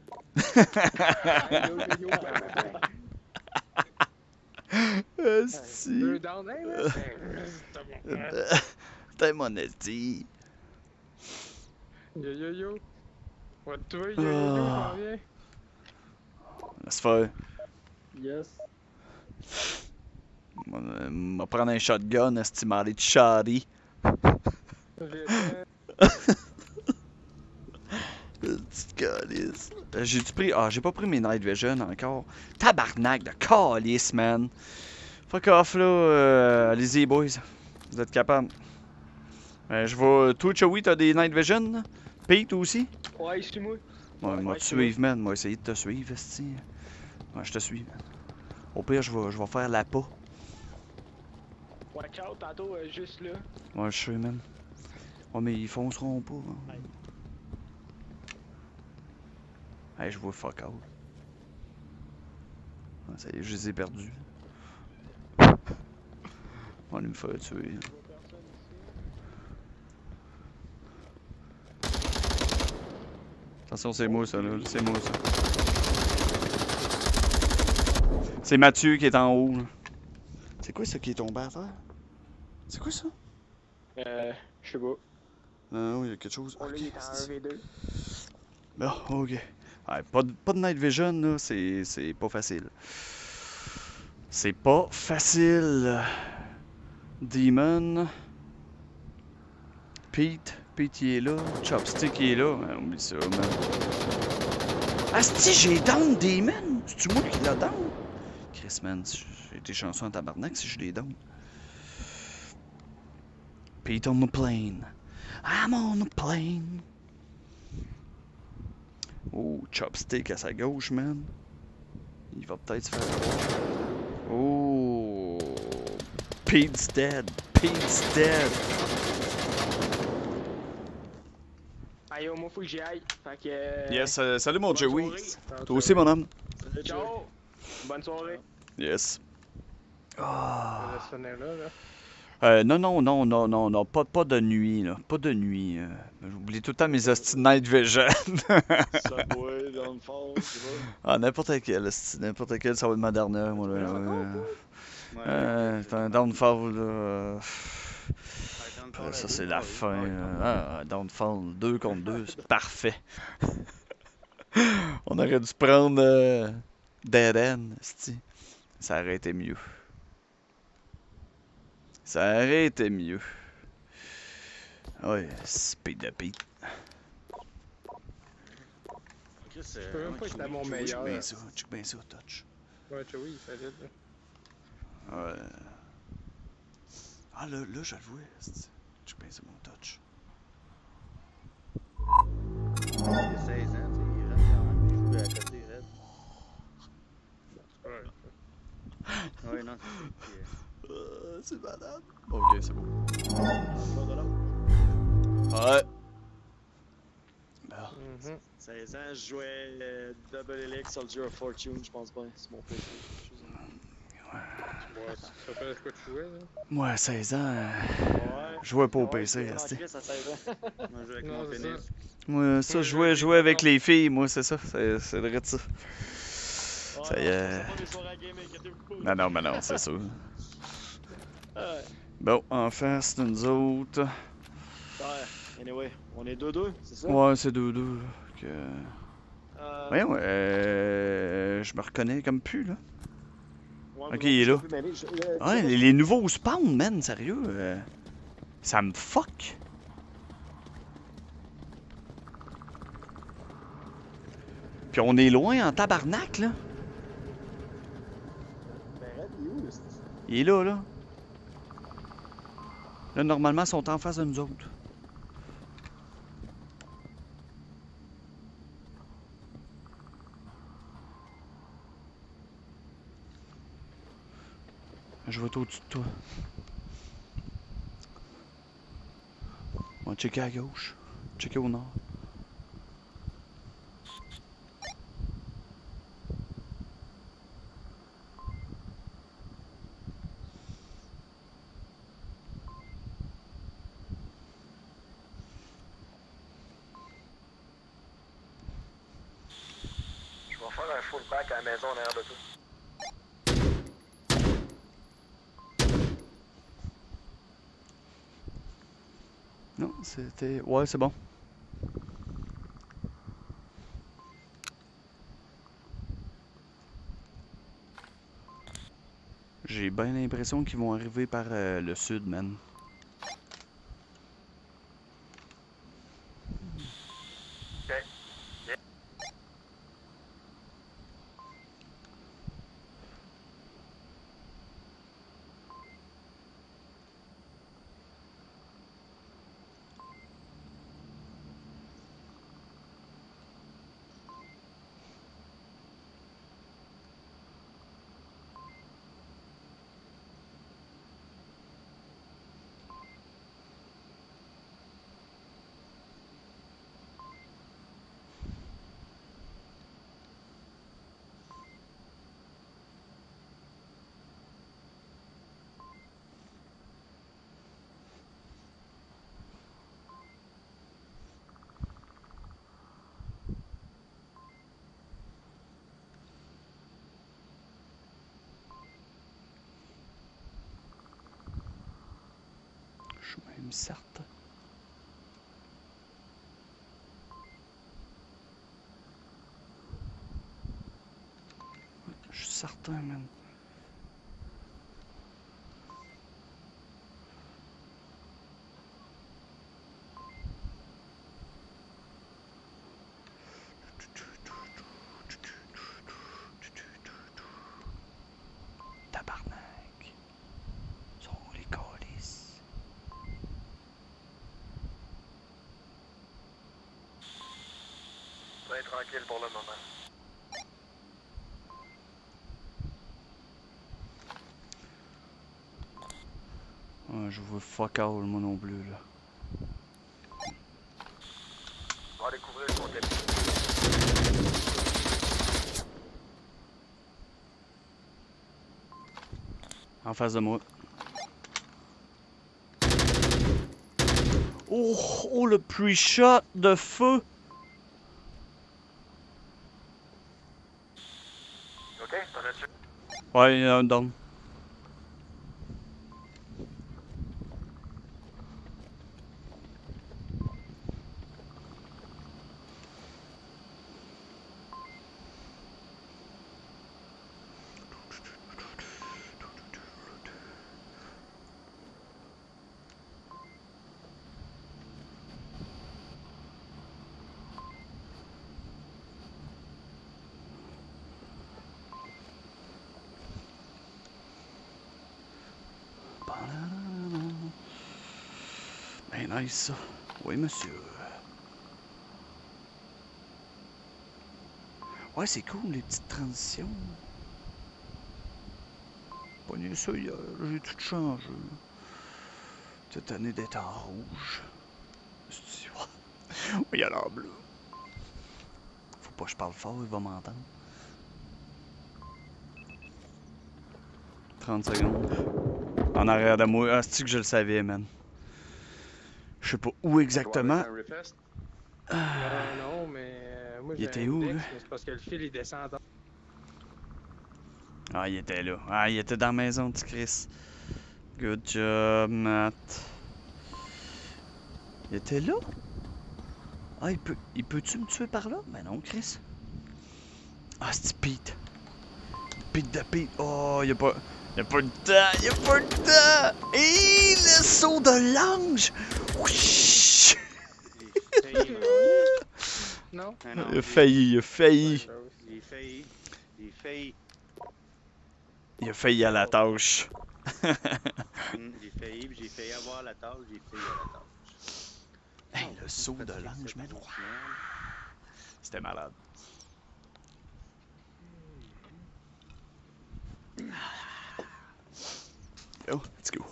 A: Esti.
B: Deux down, hey, man.
A: T'es mon esti.
B: Yo, yo, yo. On va te tuer, yo, yo, yo, j'en viens.
A: Laisse faire.
J: Yes.
A: On va prendre un shotgun, esti, m'aller de charry. Petite calice. J'ai-tu pris... Ah, j'ai pas pris mes night vision encore. Tabarnak de calice, man. Fuck off, là. Allez-y, boys. Vous êtes capables. Je vais... Toi, Chowie, t'as des night vision, là? Pete, aussi?
I: Ouais, suis-moi.
A: Ouais, moi te suivre, man. Moi, essayer de te suivre, esti. Ouais, je te suis, man. Au pire, je vais faire la pas.
I: Watch out, tantôt, juste là.
A: Ouais, je sais, man. Ouais, mais ils fonceront pas. Hein. Hey, je vois fuck out. Ah, ça y est, je les ai perdus. On va me faire tuer. Attention, c'est moi ça, là. C'est moi ça. C'est Mathieu qui est en haut, là. C'est quoi ça qui est tombé à terre? C'est quoi ça?
I: Je sais pas.
A: Non, il y a quelque chose.
I: On l'a, il est en 1v2.
A: Bon, ok. Ouais, pas de night vision, là, c'est pas facile. C'est pas facile. Demon. Pete il est là. Chopstick il est là. Oublie ça, man. Asti, j'ai down Demon! C'est-tu moi qui l'a down? Chris, man, j'ai été chanceux en tabarnak si je l'ai down. Pete on the plane. I'm on the plane. Oh, Chopstick à sa gauche, man. Il va peut-être se faire... Oh... Pete's dead. Pete's dead.
I: Aïe, moi, faut que j'y aille. Fait que...
A: Yes, salut mon Joey.
I: Soirée.
A: Toi aussi, mon homme.
I: Ciao. Bonne soirée.
A: Yes. Ah.
B: Ça sonner là, là.
A: Non, pas de nuit, là. Pas de nuit. J'oublie tout le temps mes hosties de night vision.
L: Subway, Downfall, tu vois.
A: Ah, n'importe quel, n'importe quel, ça va être ma dernière, moi, là. Downfall, là. Ça, c'est la fin. Downfall 2 contre 2, c'est parfait. On aurait dû prendre Dead End, c'ti. Ça aurait été mieux. Ça aurait été mieux. Ouais, speed de Pete.
B: Je peux même pas être à mon meilleur.
A: Check bien ça, touch.
B: Ouais, oui, il fallait.
A: Ouais. Ah, là, je le vois. Check bien ça, mon touch.
E: Il a 16 ans, tu sais, il reste quand même. Il joue à côté, Red. Ouais, non,
A: c'est malade. Ok, c'est bon. Ouais.
L: Ah. 16 ans, je jouais Double Elix, Soldier of Fortune, je pense pas. C'est mon PC.
B: Ouais, ça s'appelle quoi tu jouais, là?
A: Moi, 16 ans,
L: ouais.
A: Je jouais pas au PC,
L: resté.
E: Moi, je jouais avec mon pénis.
A: Moi, ça, je jouais avec les filles, moi, c'est ça. C'est vrai de ça. Ça y est. Non, mais non, c'est ça. Bon, enfin, c'est nous autres.
L: Ouais, anyway, on est 2-2, c'est ça?
A: Ouais, c'est 2-2. Ouais, je me reconnais comme plus, là.
L: Ouais,
A: ok, il est là. Ouais, les nouveaux spawns, man, sérieux. Ça me fuck. Puis on est loin en tabarnak, là. Il est là, là. Là, normalement, ils sont en face de nous autres. Je vais être au-dessus de toi. On va checker à gauche. Checker au nord.
K: Je vais faire un full back à la maison derrière de tout.
A: Non, c'était... Ouais, c'est bon. J'ai bien l'impression qu'ils vont arriver par le sud, man. Je suis même certain. Je suis certain, man. Tabarnak. Sont où les câlisses?
K: Très tranquille pour le moment.
A: Ouais, je vois fuck all, moi non plus, là.
K: On va découvrir le contexte.
A: En face de moi. Oh, le pre-shot de feu!
K: Ok, t'en as-tu?
A: Ouais, il y a un down. Ben nice ça. Oui monsieur. Ouais c'est cool les petites transitions. Pogné ça hier, j'ai tout changé. Cette année d'être en rouge. Oui, il y a l'air bleu. Faut pas que je parle fort, il va m'entendre. 30 secondes. En arrière de moi. Ah, c'est que je le savais, man. Je sais pas où exactement.
B: Non, mais moi
A: Il
B: j'ai
A: était
B: un
A: où,
B: Dex,
A: là?
B: mais c'est parce que le fil il descend dans...
A: Ah, il était là. Ah, il était dans la maison, petit Chris. Good job, Matt. Il était là? Ah, il peut-tu me tuer par là? Ben non, Chris. Ah, c'est Pete. Pete de Pete. Oh, il a pas le temps. Il a pas le temps. Et le saut de l'ange.
B: Non?
A: Il a failli, il a failli.
E: J'ai failli. J'ai failli.
A: Il a failli à la tâche.
E: J'ai failli, puis j'ai failli avoir la tâche, j'ai failli à la tâche.
A: Hey, le saut de l'ange, man. C'était malade. Oh, let's go.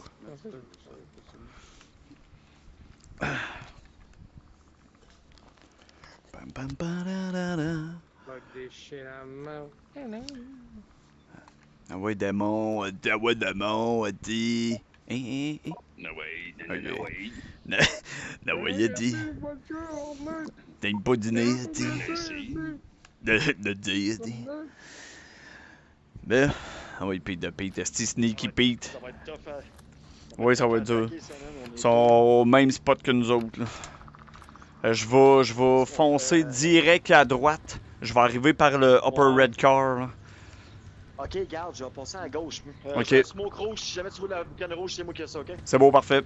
A: Bam bam ba-da-da-da.
B: Like des shit à mouth.
A: Ah ouais, démon, ah ouais, démon, dit. Hein.
D: No way,
A: Ok.
D: no way.
A: No way, il dit. T'as pas dîner, dit. De dire, dit. Ben, ah ouais, Pete de Pete, est-ce Sneaky Pete?
L: Ça va être tough à...
A: Oui, ça va être dur. Ils sont au même spot que nous autres, là. Je vais foncer direct à droite. Je vais arriver par le Upper Red Car, là.
L: Ok, garde, je vais passer à gauche.
A: Ok.
L: J'ai un smoke rouge, si jamais tu veux la boucane rouge, c'est moi qui ai ça, ok?
A: C'est beau, parfait.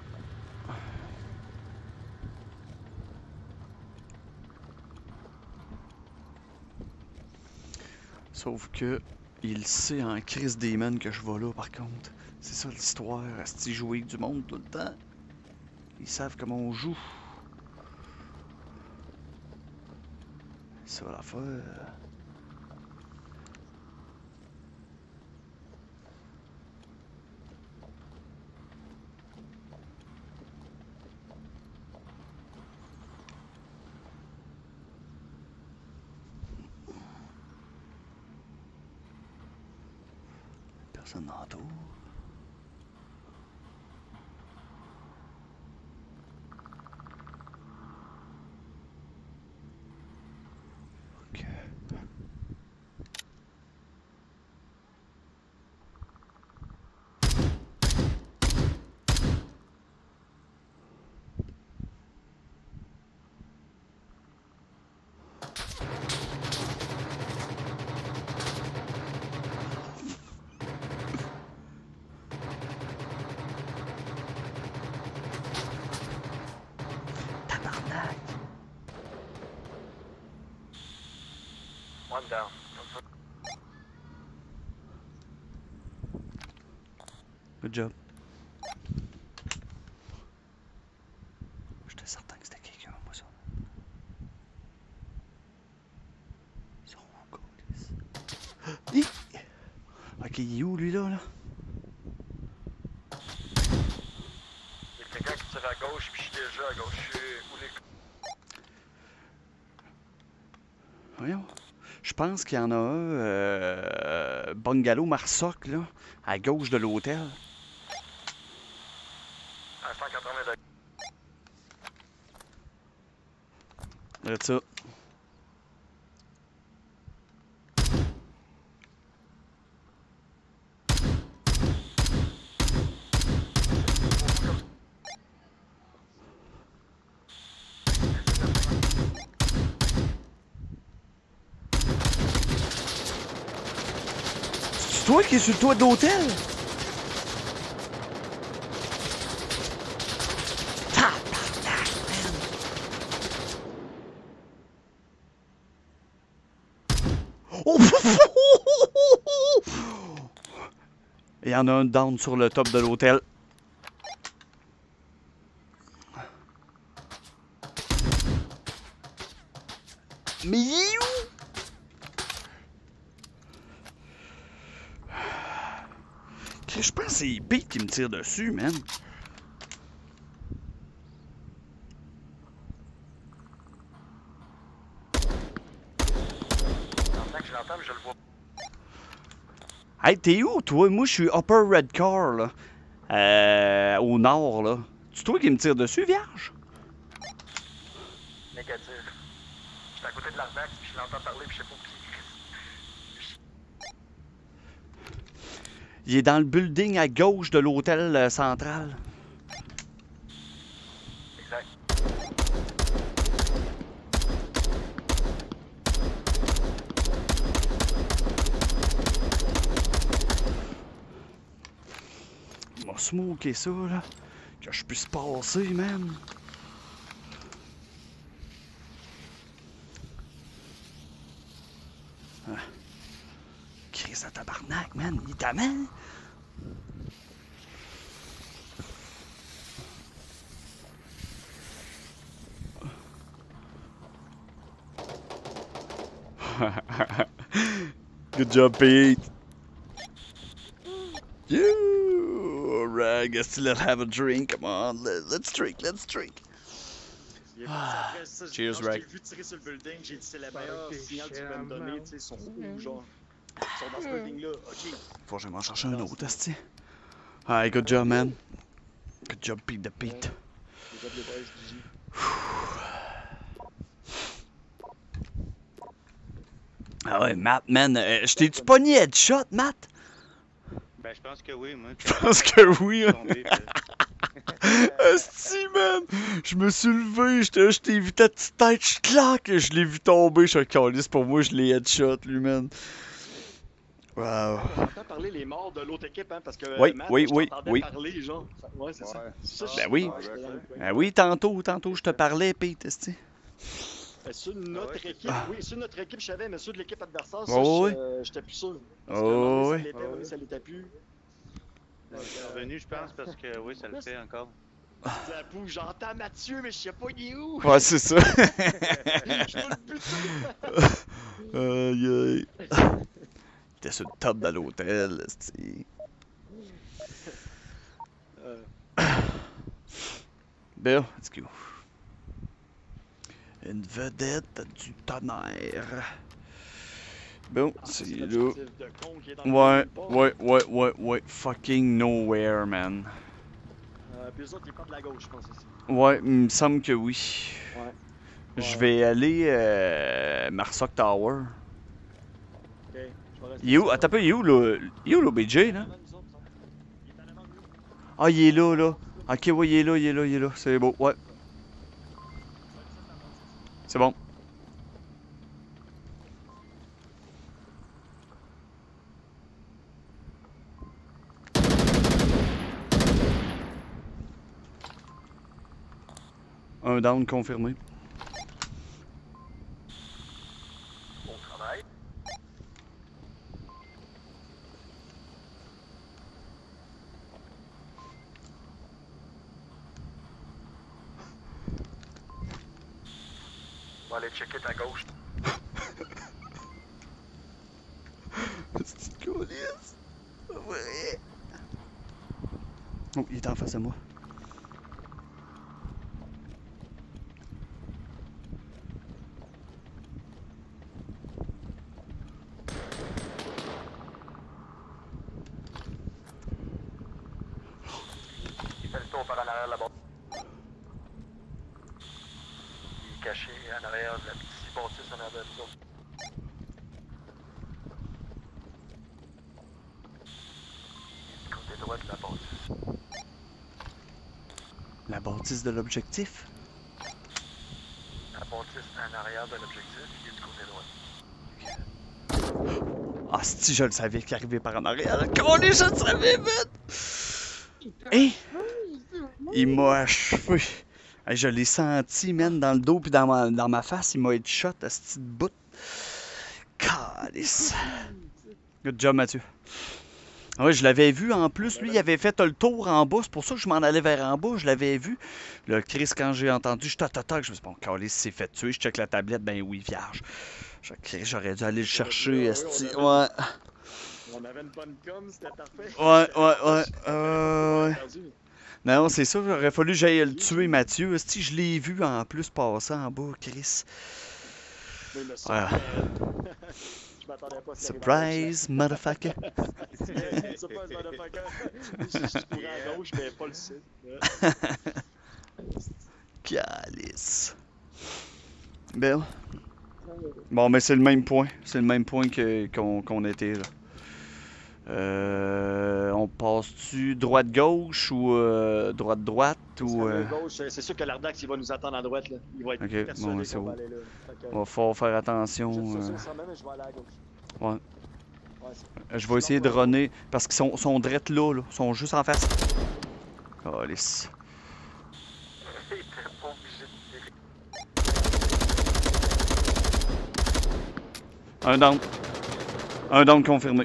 A: Sauf que il sait en Chris Demon que je vais là, par contre. C'est ça l'histoire, à jouer avec du monde tout le temps. Ils savent comment on joue. Ça va l'affaire. Personne n'entoure. Ok.
K: One down.
A: Good job. J'étais certain que c'était quelqu'un, moi, ça. Ils sont où, câlisse? Ok, il est où, lui, là?
K: Il y a quelqu'un qui tire à gauche, puis je suis déjà à gauche. Je suis où les...
A: Voyons. Je pense qu'il y en a un, Bungalow Marsoc, là, à gauche de l'hôtel.
K: À 180 degrés.
A: Regarde ça. C'est toi qui es sur le toit d'hôtel? Il y en a un down sur le top de l'hôtel. Mais il est où? Je pense que c'est Pete qui me tire dessus, man.
K: Je l'entends, mais je le vois.
A: Hey, t'es où, toi? Moi, je suis Upper Red Car, là. Au nord, là. C'est toi qui me tire dessus, vierge?
K: Négatif. J'étais à côté de l'arnaque, puis je l'entends parler, puis je sais pas où
A: Il est dans le building à gauche de l'hôtel central.
K: Exact.
A: On va smoker ça, là. Que je puisse passer, man. Ah. Chris de tabarnak, man. Il est à main. Good job, Pete. You, alright, guess let's have a drink. Come on, let's drink, let's drink. Cheers, Rag.
L: J'ai vu tirer sur le building, j'ai dit c'est la meilleure signal que tu peux me donner, tu sais, ils sont où, genre. Ils sont dans ce building-là, ok.
A: Faut que je m'en chercher un autre, esti. Alright, good job, man. Good job, Pete the Pete.
L: Good job, les boys, GG.
A: Ah ouais, Matt, man, je t'ai-tu pogné headshot, Matt?
E: Ben, je pense que oui, moi.
A: Je pense que oui. Esti, man! Je me suis levé, je t'ai vu ta petite tête, je l'ai vu tomber, je suis caliste pour moi, je l'ai headshot, lui, man. Wow.
L: On entend parler les morts de l'autre équipe, hein, parce que
A: Oui,
L: Matt,
A: oui,
L: je
A: oui,
L: t'entendais
A: oui.
L: parler, genre. Ouais, c'est ça.
A: Ben oui. Ben oui, tantôt, je te parlais, Pete, esti.
L: Sur notre équipe, oui, sur notre équipe, je savais, mais sur de l'équipe adversaire, ça, j'étais plus sûr. Parce que ça l'était plus.
E: Je suis revenu, je pense, parce que oui, ça le fait encore.
L: J'avoue, j'entends Mathieu, mais je sais pas il est où.
A: Ouais, c'est ça.
L: Je peux le buter.
A: Aïe, aïe. Il était sur le top de l'hôtel, esti. Bill, let's go. Une vedette du tonnerre. Bon, c'est là. Ouais. Fucking nowhere, man.
L: Puis eux autres, ils partent de la gauche, je pense aussi.
A: Ouais, il me semble que oui.
L: Ouais.
A: Je vais aller Marsoc Tower.
L: Ok, je vais rester.
A: Il est où? Attends un peu, il est où le BJ, là? Ah, il est là, là. Ok, ouais, il est là. C'est beau, ouais. C'est bon. Un down confirmé.
K: Bon travail. On va aller checker ta gauche.
A: Petite coulisse. Ouais. Oh, il est en face de moi.
K: Il fait le tour par en arrière là-bas. Il caché en arrière de la petite bâtisse en arrière de nous autres. Du côté droit de la bâtisse.
A: La bâtisse de l'objectif?
K: La bâtisse en arrière de l'objectif, il est du côté droit.
A: Ah, si je le savais qu'il arrivait par en arrière. Calé, je le savais, man! Hein? Il m'a achevé. Hey, je l'ai senti, man, dans le dos puis dans ma face. Il m'a headshot à cette petite bout. Calice. Good job, Mathieu. Oui, je l'avais vu en plus. Lui, il avait fait le tour en bas. C'est pour ça que je m'en allais vers en bas. Je l'avais vu. Le Chris, quand j'ai entendu, je t'attaque. Je me suis dit, bon, Calice s'est fait tuer. Je check la tablette. Ben oui, vierge. J'aurais dû aller le chercher. Esti. Ouais.
L: On avait une bonne com, c'était parfait.
A: Ouais. Non, c'est ça. Il aurait fallu que j'aille le tuer, Mathieu. Esti, je l'ai vu en plus passer en bas, Chris.
L: Oui, le son,
A: Voilà.
L: Je m'attendais pas à ce
A: Surprise, motherfucker.
L: Surprise, motherfucker. Je courais à gauche, mais pas le sud.
A: Calice. Belle. Bon, mais c'est le même point. C'est le même point qu'on était là. On passe-tu droite-gauche ou droite-droite ou...
L: Gauche, c'est sûr que l'Ardax, il va nous attendre à droite. Là. Il va être
A: Ok,
L: persuadé
A: bon, c'est
L: qu'on
A: bon.
L: va aller là.
A: On va falloir faire attention.
L: Je vais aller à gauche.
A: Ouais.
L: Ouais,
A: Je vais essayer de runner parce qu'ils sont drettes là, là. Ils sont juste en face. Calice. Un down. Un down confirmé.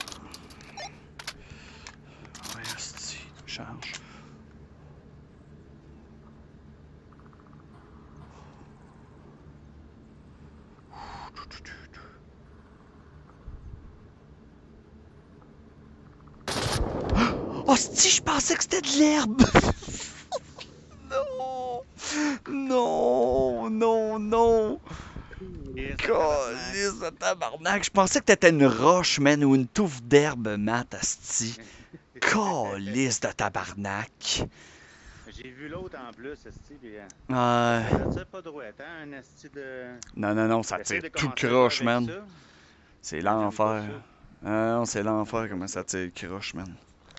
A: Ouais, asti, charge. Oh, si, je pensais que c'était de l'herbe! Non! Calice de tabarnak! Je pensais que t'étais une roche, man, ou une touffe d'herbe, Matt, asti. Calice de tabarnak!
E: J'ai vu l'autre en plus, asti, pis...
A: Ouais.
E: Ça tire pas droit, hein, un asti de...
A: Non, ça tire tout croche, man. C'est l'enfer. Non, c'est l'enfer comment ça tire croche, man.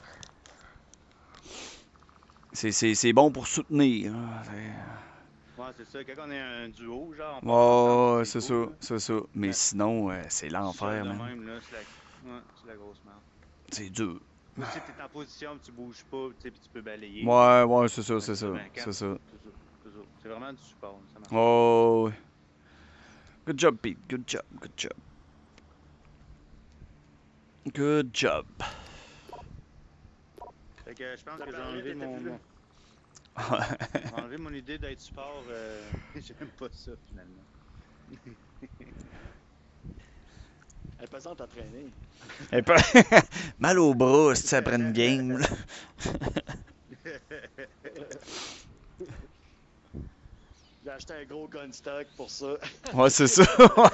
A: C'est bon pour soutenir.
E: Ouais, c'est ça. Quand on est un duo, genre...
A: Ouais, c'est ça, c'est ça. Mais sinon, c'est l'enfer, man.
E: Même, là, c'est la grosse merde.
A: C'est dur.
E: Ou si t'es en position, tu bouges pas, tu sais, puis tu peux balayer.
A: Ouais, c'est ça, c'est ça. C'est ça.
E: Toujours. C'est vraiment du support, ça marche.
A: Oh, good job, Pete. Good job. Good job.
E: Fait que je pense que j'ai enlevé mon idée d'être support. J'aime pas ça, finalement.
L: Elle est pesante à traîner.
A: Mal au bras, si tu après une game. Là.
L: J'ai acheté un gros gun stock pour ça.
A: Ouais, c'est ça.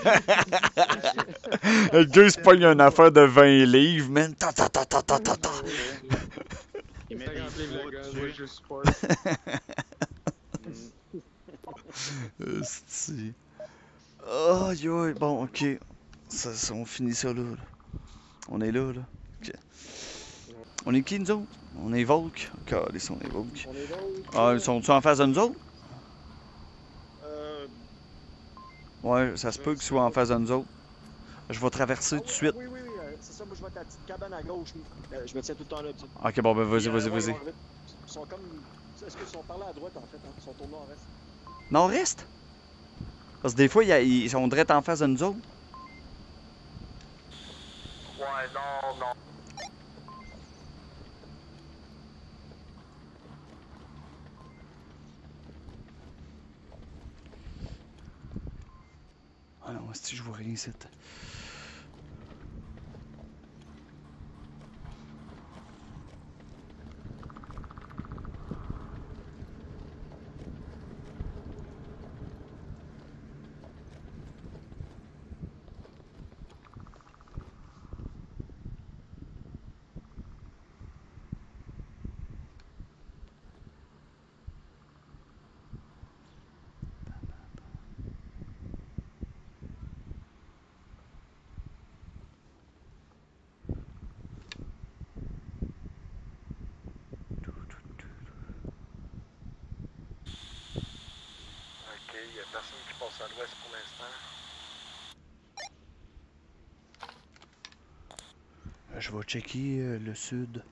A: Le gars, il se pogne une affaire de 20 livres, man.
B: Il met 50 livres le gun, moi je support.
A: Esti. Oh, yo, bon, ok. On finit ça là. On est là. Okay. On est qui, nous autres? On est Volk. Calisse, on est Volk. Ah, ils sont-tu en face de nous autres? Ouais, ça se peut qu'ils soient en face de nous autres. Je vais traverser tout de suite.
L: Oui, c'est ça. Moi, je vais à ta petite cabane à gauche. Je me tiens tout le temps là.
A: Ok, bon, ben vas-y.
L: Ils sont comme... Est-ce qu'ils sont par là à droite, en fait? Hein? Ils sont tournés en reste.
A: Nord-est? Parce que des fois, ils sont direct en face de nous autres.
K: Ouais, non.
A: Ah non, si je vois rien ici.
K: passe à l'ouest pour l'instant.
A: Je vais checker le sud.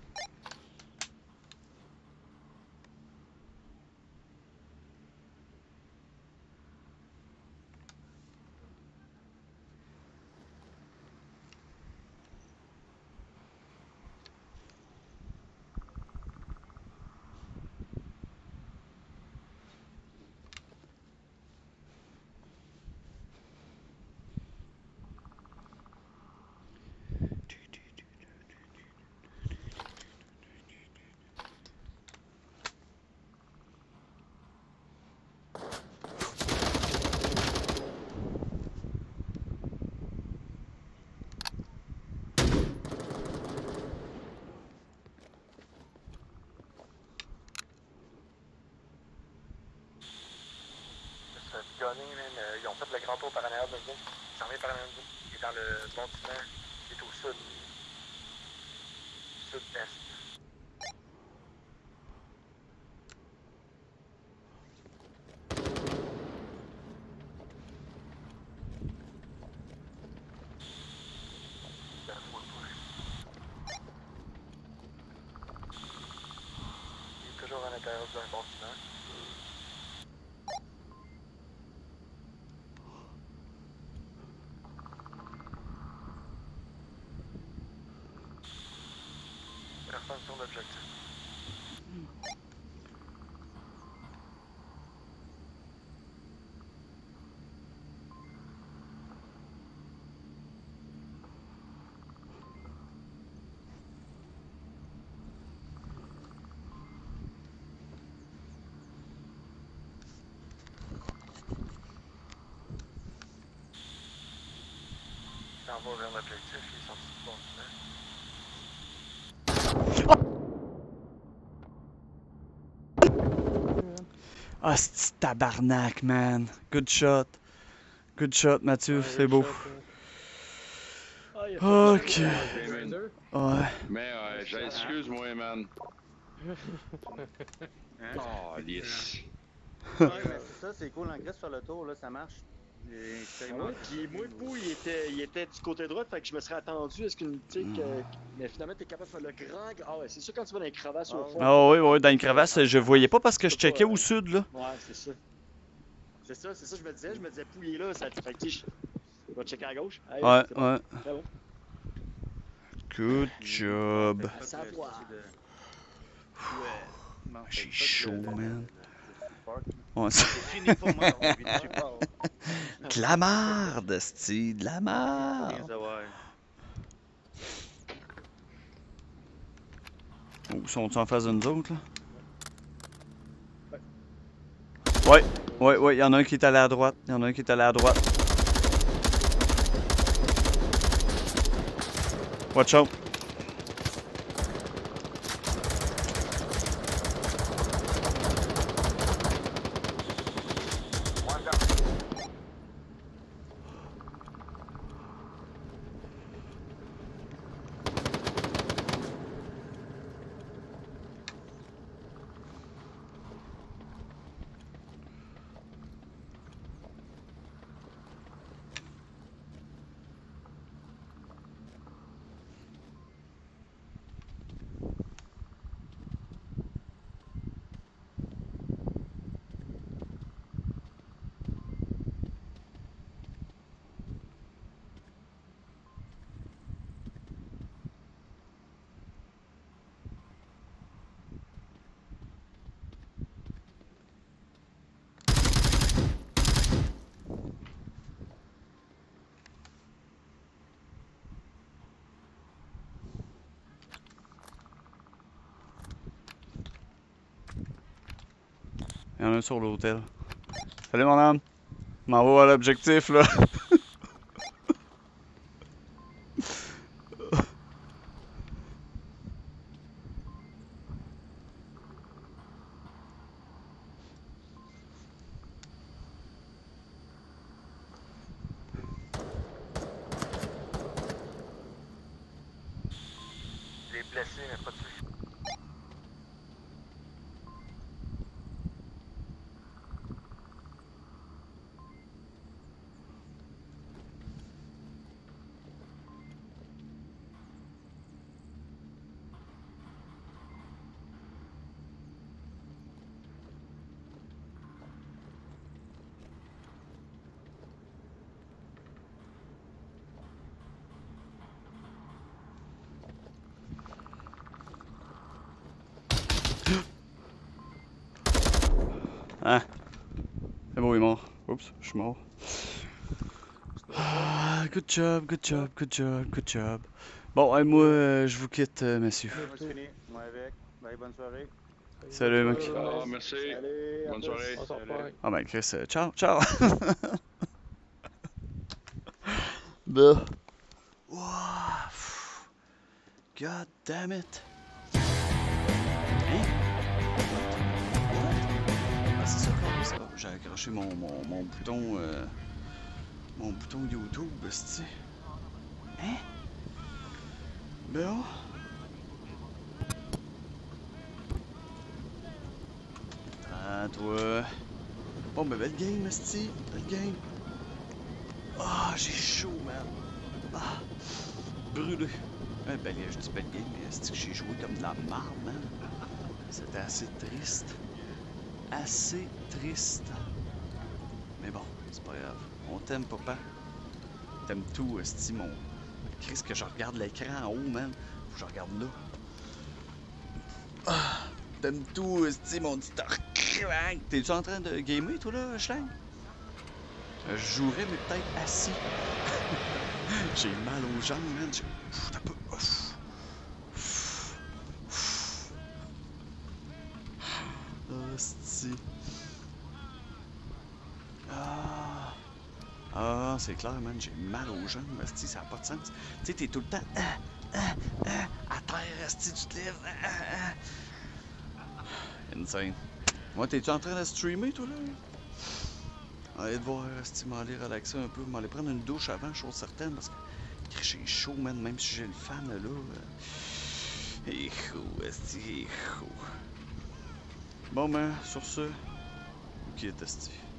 K: Ils ont fait le grand tour par en arrière de nous. Ils s'en viennent par en arrière de nous. Il est dans le bâtiment qui est au sud. Sud-est. Il est toujours à l'intérieur d'un bâtiment. Personne sur l'objectif. Il s'en va vers l'objectif, il est sorti du bâtiment.
A: Ah, c'est tabarnak, man. Good shot. Good shot, Mathieu, c'est beau. Ok. Ouais.
D: Mais excuse-moi, man. Oh, lisse.
E: Ouais, mais c'est ça, c'est cool. En Grèce sur le tour, là, ça marche.
L: Puis moi, Pou, il était du côté droit, fait que je me serais attendu à ce qu'une mais finalement, t'es capable de faire le grand. Ah ouais, c'est sûr quand tu vas dans les crevasses au fond.
A: Ah oui, oui, dans une crevasse, je voyais pas parce que je checkais au sud, là.
L: Ouais, c'est ça. C'est ça, je me disais, Pou, il est là, ça fait que je vais checker à gauche. Allez,
A: Ouais,
L: bon.
A: ouais.
L: Très bon.
A: Good job.
L: À savoir.
A: J'ai chaud, man.
E: Ouais, c'est fini pour moi, on vit de support.
A: De la merde, c'ti, de la merde. Oh, sont-ils en face de nous autres, là? Ouais, ouais, ouais, y'en a un qui est allé à droite. Y'en a un qui est allé à droite. Watch out. Il y en a un sur l'hôtel. Salut mon âme. M'en va à l'objectif là.
K: Il est blessé, mais pas tué.
A: Hein? C'est beau, il est mort. Oups, je suis mort. Ah, good job, good job, good job, good job. Bon, moi, je vous quitte, messieurs.
E: Moi, c'est fini. Moi avec. Bye, bonne soirée.
A: Salut, mec.
D: Ah, merci.
L: Allez,
D: Bonne soirée.
A: Ah ben, Chris, ciao, ciao. Bah. Wow. God damn it. Hein? Ah, c'est ça, comme ça. J'ai accroché mon bouton, mon bouton YouTube, c'est-tu? Hein? Ben. Ah, toi. Bon, ben, belle game, esti. Belle game. Ah, j'ai chaud, man. Ah, brûlé. Ben, je dis belle game, mais esti que j'ai joué comme de la marde, man. C'était assez triste. Assez triste. Mais bon, c'est pas grave. On t'aime, papa. T'aimes tout, esti, mon. Chris, que je regarde l'écran en haut, man. Faut que je regarde là. Ah, t'aimes tout, esti, mon petit. T'es-tu en train de gamer, toi, là, Schlang? Je jouerais, mais peut-être assis. J'ai mal aux jambes, man. T'as pas. Hostie. Ah, c'est clair, man. J'ai mal aux jambes, hostie. Ça n'a pas de sens. Tu sais, t'es tout le temps. À terre, hostie, tu te lèves. Insane. Moi, t'es-tu en train de streamer, toi, là? Allez te voir, hostie, m'aller relaxer un peu. M'aller prendre une douche avant, chose certaine, parce que j'ai chaud, man. Même si j'ai le fan, là. Il est chaud, hostie, il est chaud. Bon, ben, sur ce, qui est hostie.